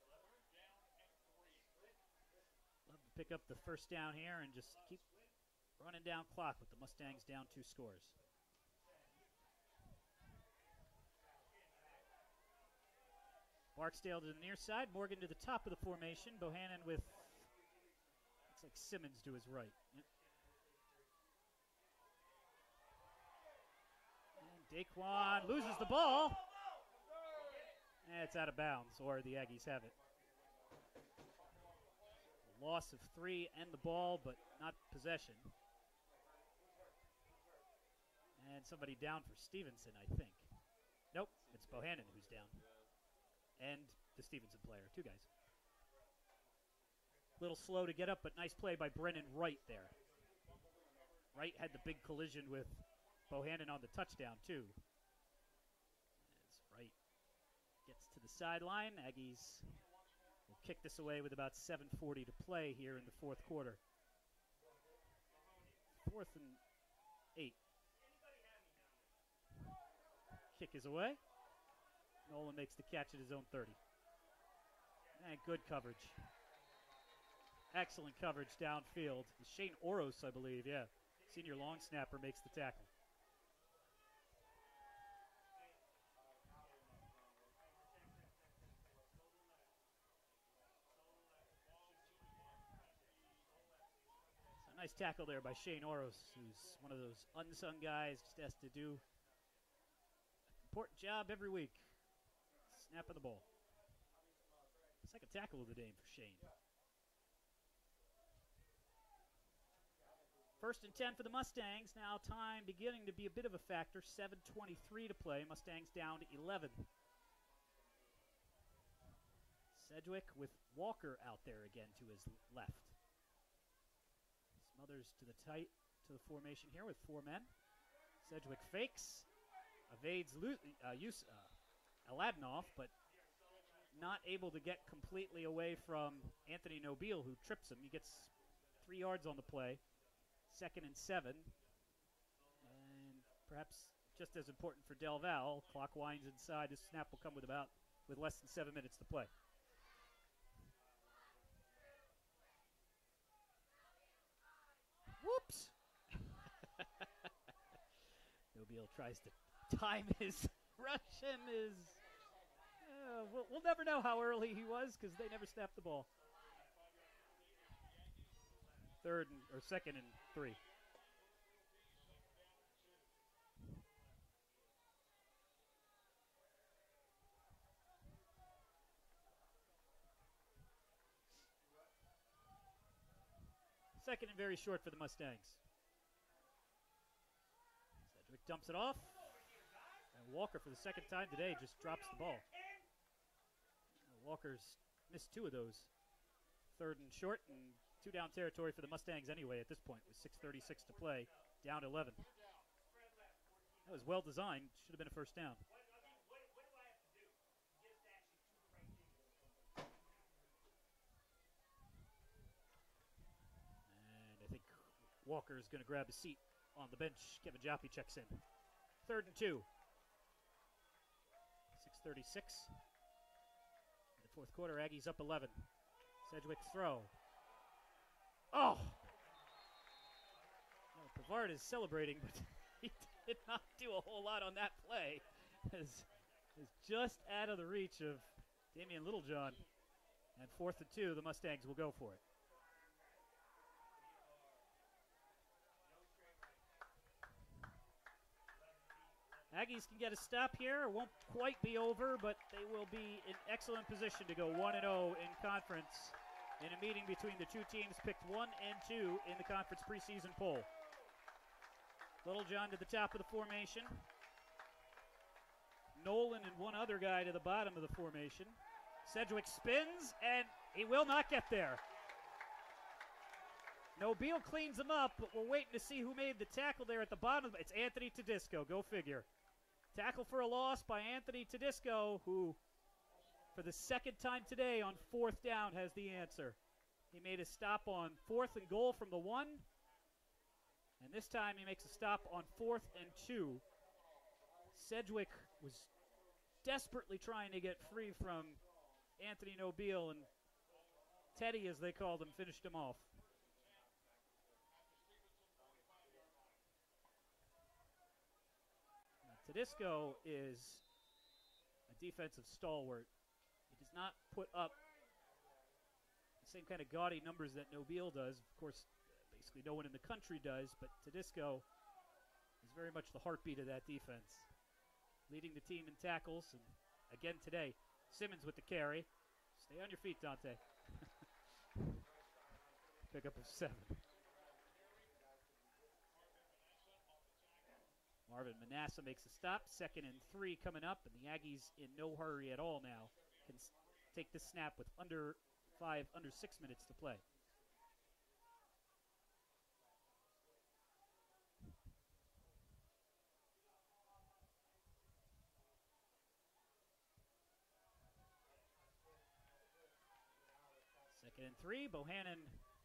D: Love to pick up the first down here and just keep running down clock with the Mustangs down two scores. Barksdale to the near side. Morgan to the top of the formation. Bohannon with, looks like Simmons to his right. Yep. And Daquan loses the ball. And it's out of bounds, or the Aggies have it. A loss of three and the ball, but not possession. And somebody down for Stevenson, I think. Nope, it's Bohannon who's down. And the Stevenson player, two guys. Little slow to get up, but nice play by Brennan Wright there. Wright had the big collision with Bohannon on the touchdown, too. As Wright gets to the sideline, Aggies will kick this away with about seven forty to play here in the fourth quarter. Fourth and eight. Kick is away. Nolan makes the catch at his own thirty. And good coverage. Excellent coverage downfield. Shane Oros, I believe, yeah. Senior long snapper makes the tackle. So nice tackle there by Shane Oros, who's one of those unsung guys, just has to do an important job every week. Snapping the ball. Second tackle of the day for Shane. First and ten for the Mustangs. Now time beginning to be a bit of a factor. seven twenty-three to play. Mustangs down to eleven. Sedgwick with Walker out there again to his left. Smothers to the tight to the formation here with four men. Sedgwick fakes. Evades uh, use. Uh, Aladinoff, but not able to get completely away from Anthony Nobile, who trips him. He gets three yards on the play. Second and seven. And perhaps just as important for DelVal, clock winds inside. This snap will come with about with less than seven minutes to play. Whoops! Nobile tries to
A: time is Russian is. Uh, we'll, we'll never know how early he was because they never snapped the ball. Third and, or second and three. Second and very short for the Mustangs. Sedgwick dumps it off. And Walker, for the second time today, just drops the ball. Walker's missed two of those. Third and short, and two down territory for the Mustangs anyway at this point with six thirty-six to play, down eleven. That was well designed. Should have been a first down. And I think Walker is going to grab a seat on the bench. Kevin Jaffe checks in. Third and two. six thirty-six. In the fourth quarter, Aggies up eleven. Sedgwick's throw. Oh! Well, Pavard is celebrating, but he did not do a whole lot on that play. Is is just out of the reach of Damian Littlejohn. And fourth and two, the Mustangs will go for it. Aggies can get a stop here. It won't quite be over, but they will be in excellent position to go one and oh in conference in a meeting between the two teams picked one and two in the conference preseason poll. Littlejohn to the top of the formation. Nolan and one other guy to the bottom of the formation. Sedgwick spins, and he will not get there. Nobile cleans him up, but we're waiting to see who made the tackle there at the bottom. It's Anthony Tedisco. Go figure. Tackle for a loss by Anthony Tedisco, who, for the second time today on fourth down, has the answer. He made a stop on fourth and goal from the one, and this time he makes a stop on fourth and two. Sedgwick was desperately trying to get free from Anthony Nobile, and Teddy, as they called him, finished him off. Tedisco is a defensive stalwart. He does not put up the same kind of gaudy numbers that Nobile does. Of course, basically no one in the country does, but Tedisco is very much the heartbeat of that defense. Leading the team in tackles, and again today, Simmons with the carry. Stay on your feet, Dante. Pick up of seven. Marvin Manassa makes a stop. Second and three coming up, and the Aggies in no hurry at all now can s- take this snap with under five, under six minutes to play. Second and three. Bohannon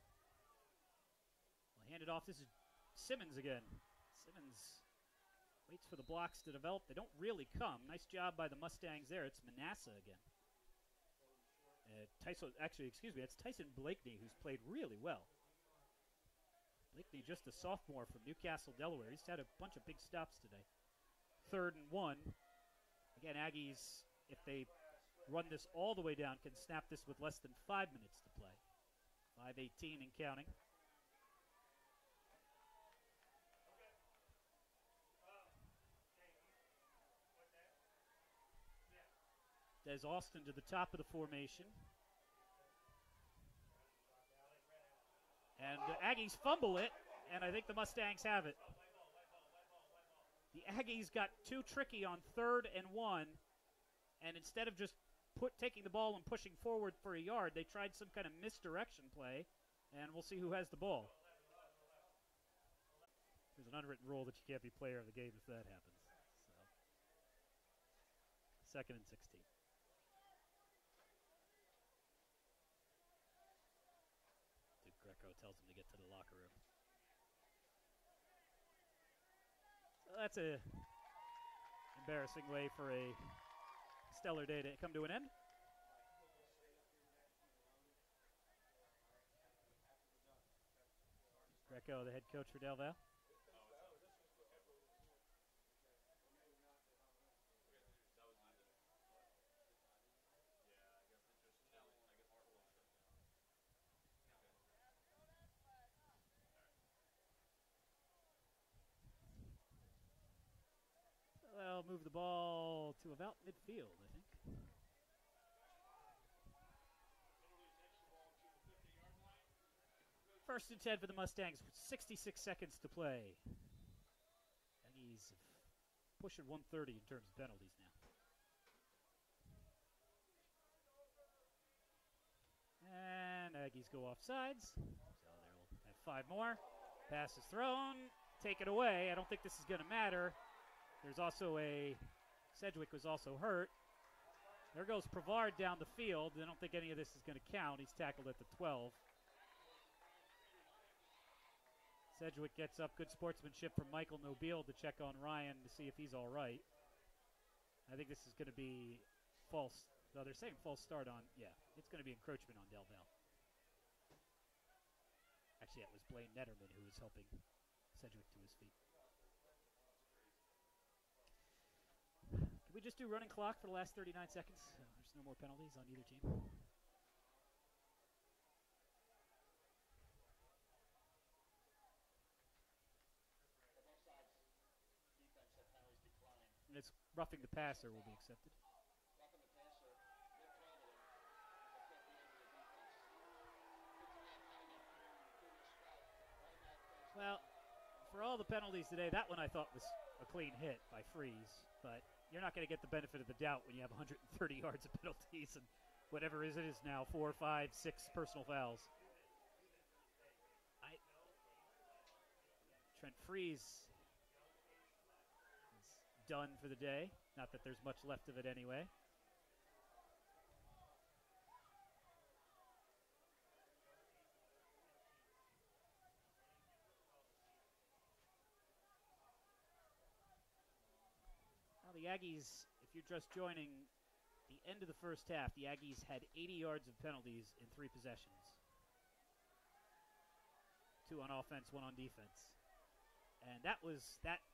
A: will hand it off. This is Simmons again. Simmons waits for the blocks to develop. They don't really come. Nice job by the Mustangs there. It's Manassa again. Uh, Tyson, actually, excuse me, it's Tyson Blakeney, who's played really well. Blakeney, just a sophomore from Newcastle, Delaware. He's had a bunch of big stops today. Third and one. Again, Aggies, if they run this all the way down, can snap this with less than five minutes to play. five eighteen and counting. Des Austin to the top of the formation. And the Aggies fumble it, and I think the Mustangs have it. The Aggies got too tricky on third and one, and instead of just put taking the ball and pushing forward for a yard, they tried some kind of misdirection play, and we'll see who has the ball. There's an unwritten rule that you can't be player of the game if that happens. So, second and sixteen. Greco tells him to get to the locker room. So that's a embarrassing way for a stellar day to come to an end. Greco, the head coach for DelVal. They'll move the ball to about midfield, I think. First and ten for the Mustangs, with sixty-six seconds to play. Aggies pushing one thirty in terms of penalties now. And Aggies go off sides. So they'll have five more. Pass is thrown. Take it away. I don't think this is going to matter. There's also a... Sedgwick was also hurt. There goes Pravard down the field. I don't think any of this is going to count. He's tackled at the twelve. Sedgwick gets up. Good sportsmanship from Michael Nobile to check on Ryan to see if he's all right. I think this is going to be false. No, they're saying false start on. Yeah, it's going to be encroachment on DelVal. Actually, that was Blaine Netterman who was helping Sedgwick to his feet. Can we just do running clock for the last thirty-nine seconds? Uh, there's no more penalties on either team. And it's roughing the passer will be accepted. Well, for all the penalties today, that one I thought was a clean hit by Freeze, but you're not going to get the benefit of the doubt when you have one hundred thirty yards of penalties and whatever it is now, four, five, six personal fouls. I Trent Freeze is done for the day. Not that there's much left of it anyway. The Aggies, if you're just joining the end of the first half, the Aggies had eighty yards of penalties in three possessions. Two on offense, one on defense. And that was, that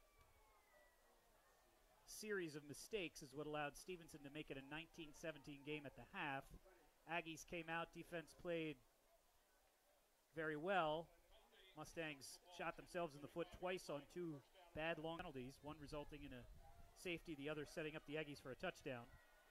A: series of mistakes is what allowed Stevenson to make it a nineteen seventeen game at the half. Aggies came out, defense played very well. Mustangs shot themselves in the foot twice on two bad long penalties, one resulting in a safety, the other setting up the Aggies for a touchdown.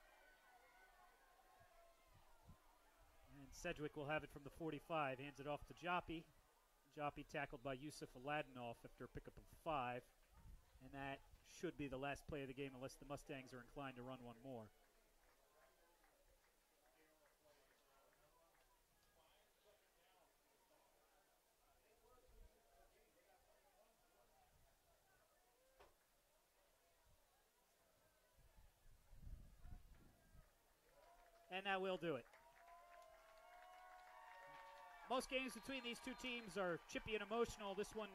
A: And Sedgwick will have it from the forty-five, hands it off to Joppy. Joppy tackled by Yusuf Aladinoff after a pickup of five. And that should be the last play of the game unless the Mustangs are inclined to run one more. And that will do it. Most games between these two teams are chippy and emotional. This one,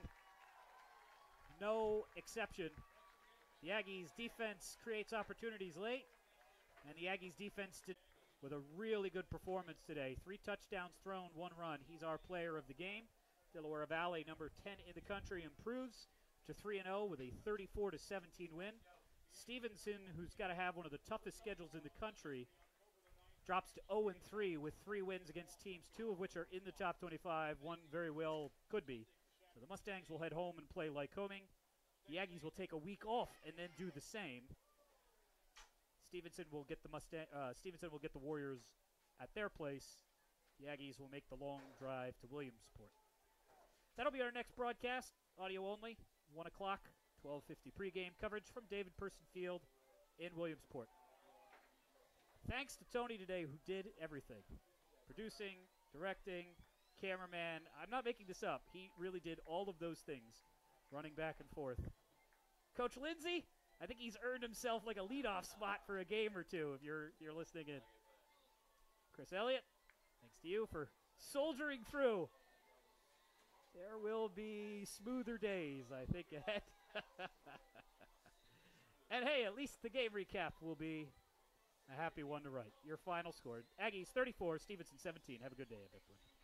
A: no exception. The Aggies' defense creates opportunities late, and the Aggies' defense did with a really good performance today. Three touchdowns thrown, one run. He's our player of the game. Delaware Valley, number ten in the country, improves to three and oh with a thirty-four to seventeen win. Stevenson, who's got to have one of the toughest schedules in the country, drops to oh and three with three wins against teams, two of which are in the top twenty-five. One very well could be. So the Mustangs will head home and play Lycoming. The Aggies will take a week off and then do the same. Stevenson will get the Mustang. Uh, Stevenson will get the Warriors at their place. The Aggies will make the long drive to Williamsport. That'll be our next broadcast, audio only, one o'clock, twelve fifty pregame coverage from David Person Field in Williamsport. Thanks to Tony today, who did everything. Producing, directing, cameraman. I'm not making this up. He really did all of those things, running back and forth. Coach Lindsay, I think he's earned himself like a leadoff spot for a game or two if you're you're listening in. Chris Elliott, thanks to you for soldiering through. There will be smoother days, I think, ahead. And hey, at least the game recap will be a happy one to write. Your final score, Aggies thirty-four, Stevenson seventeen. Have a good day, everyone.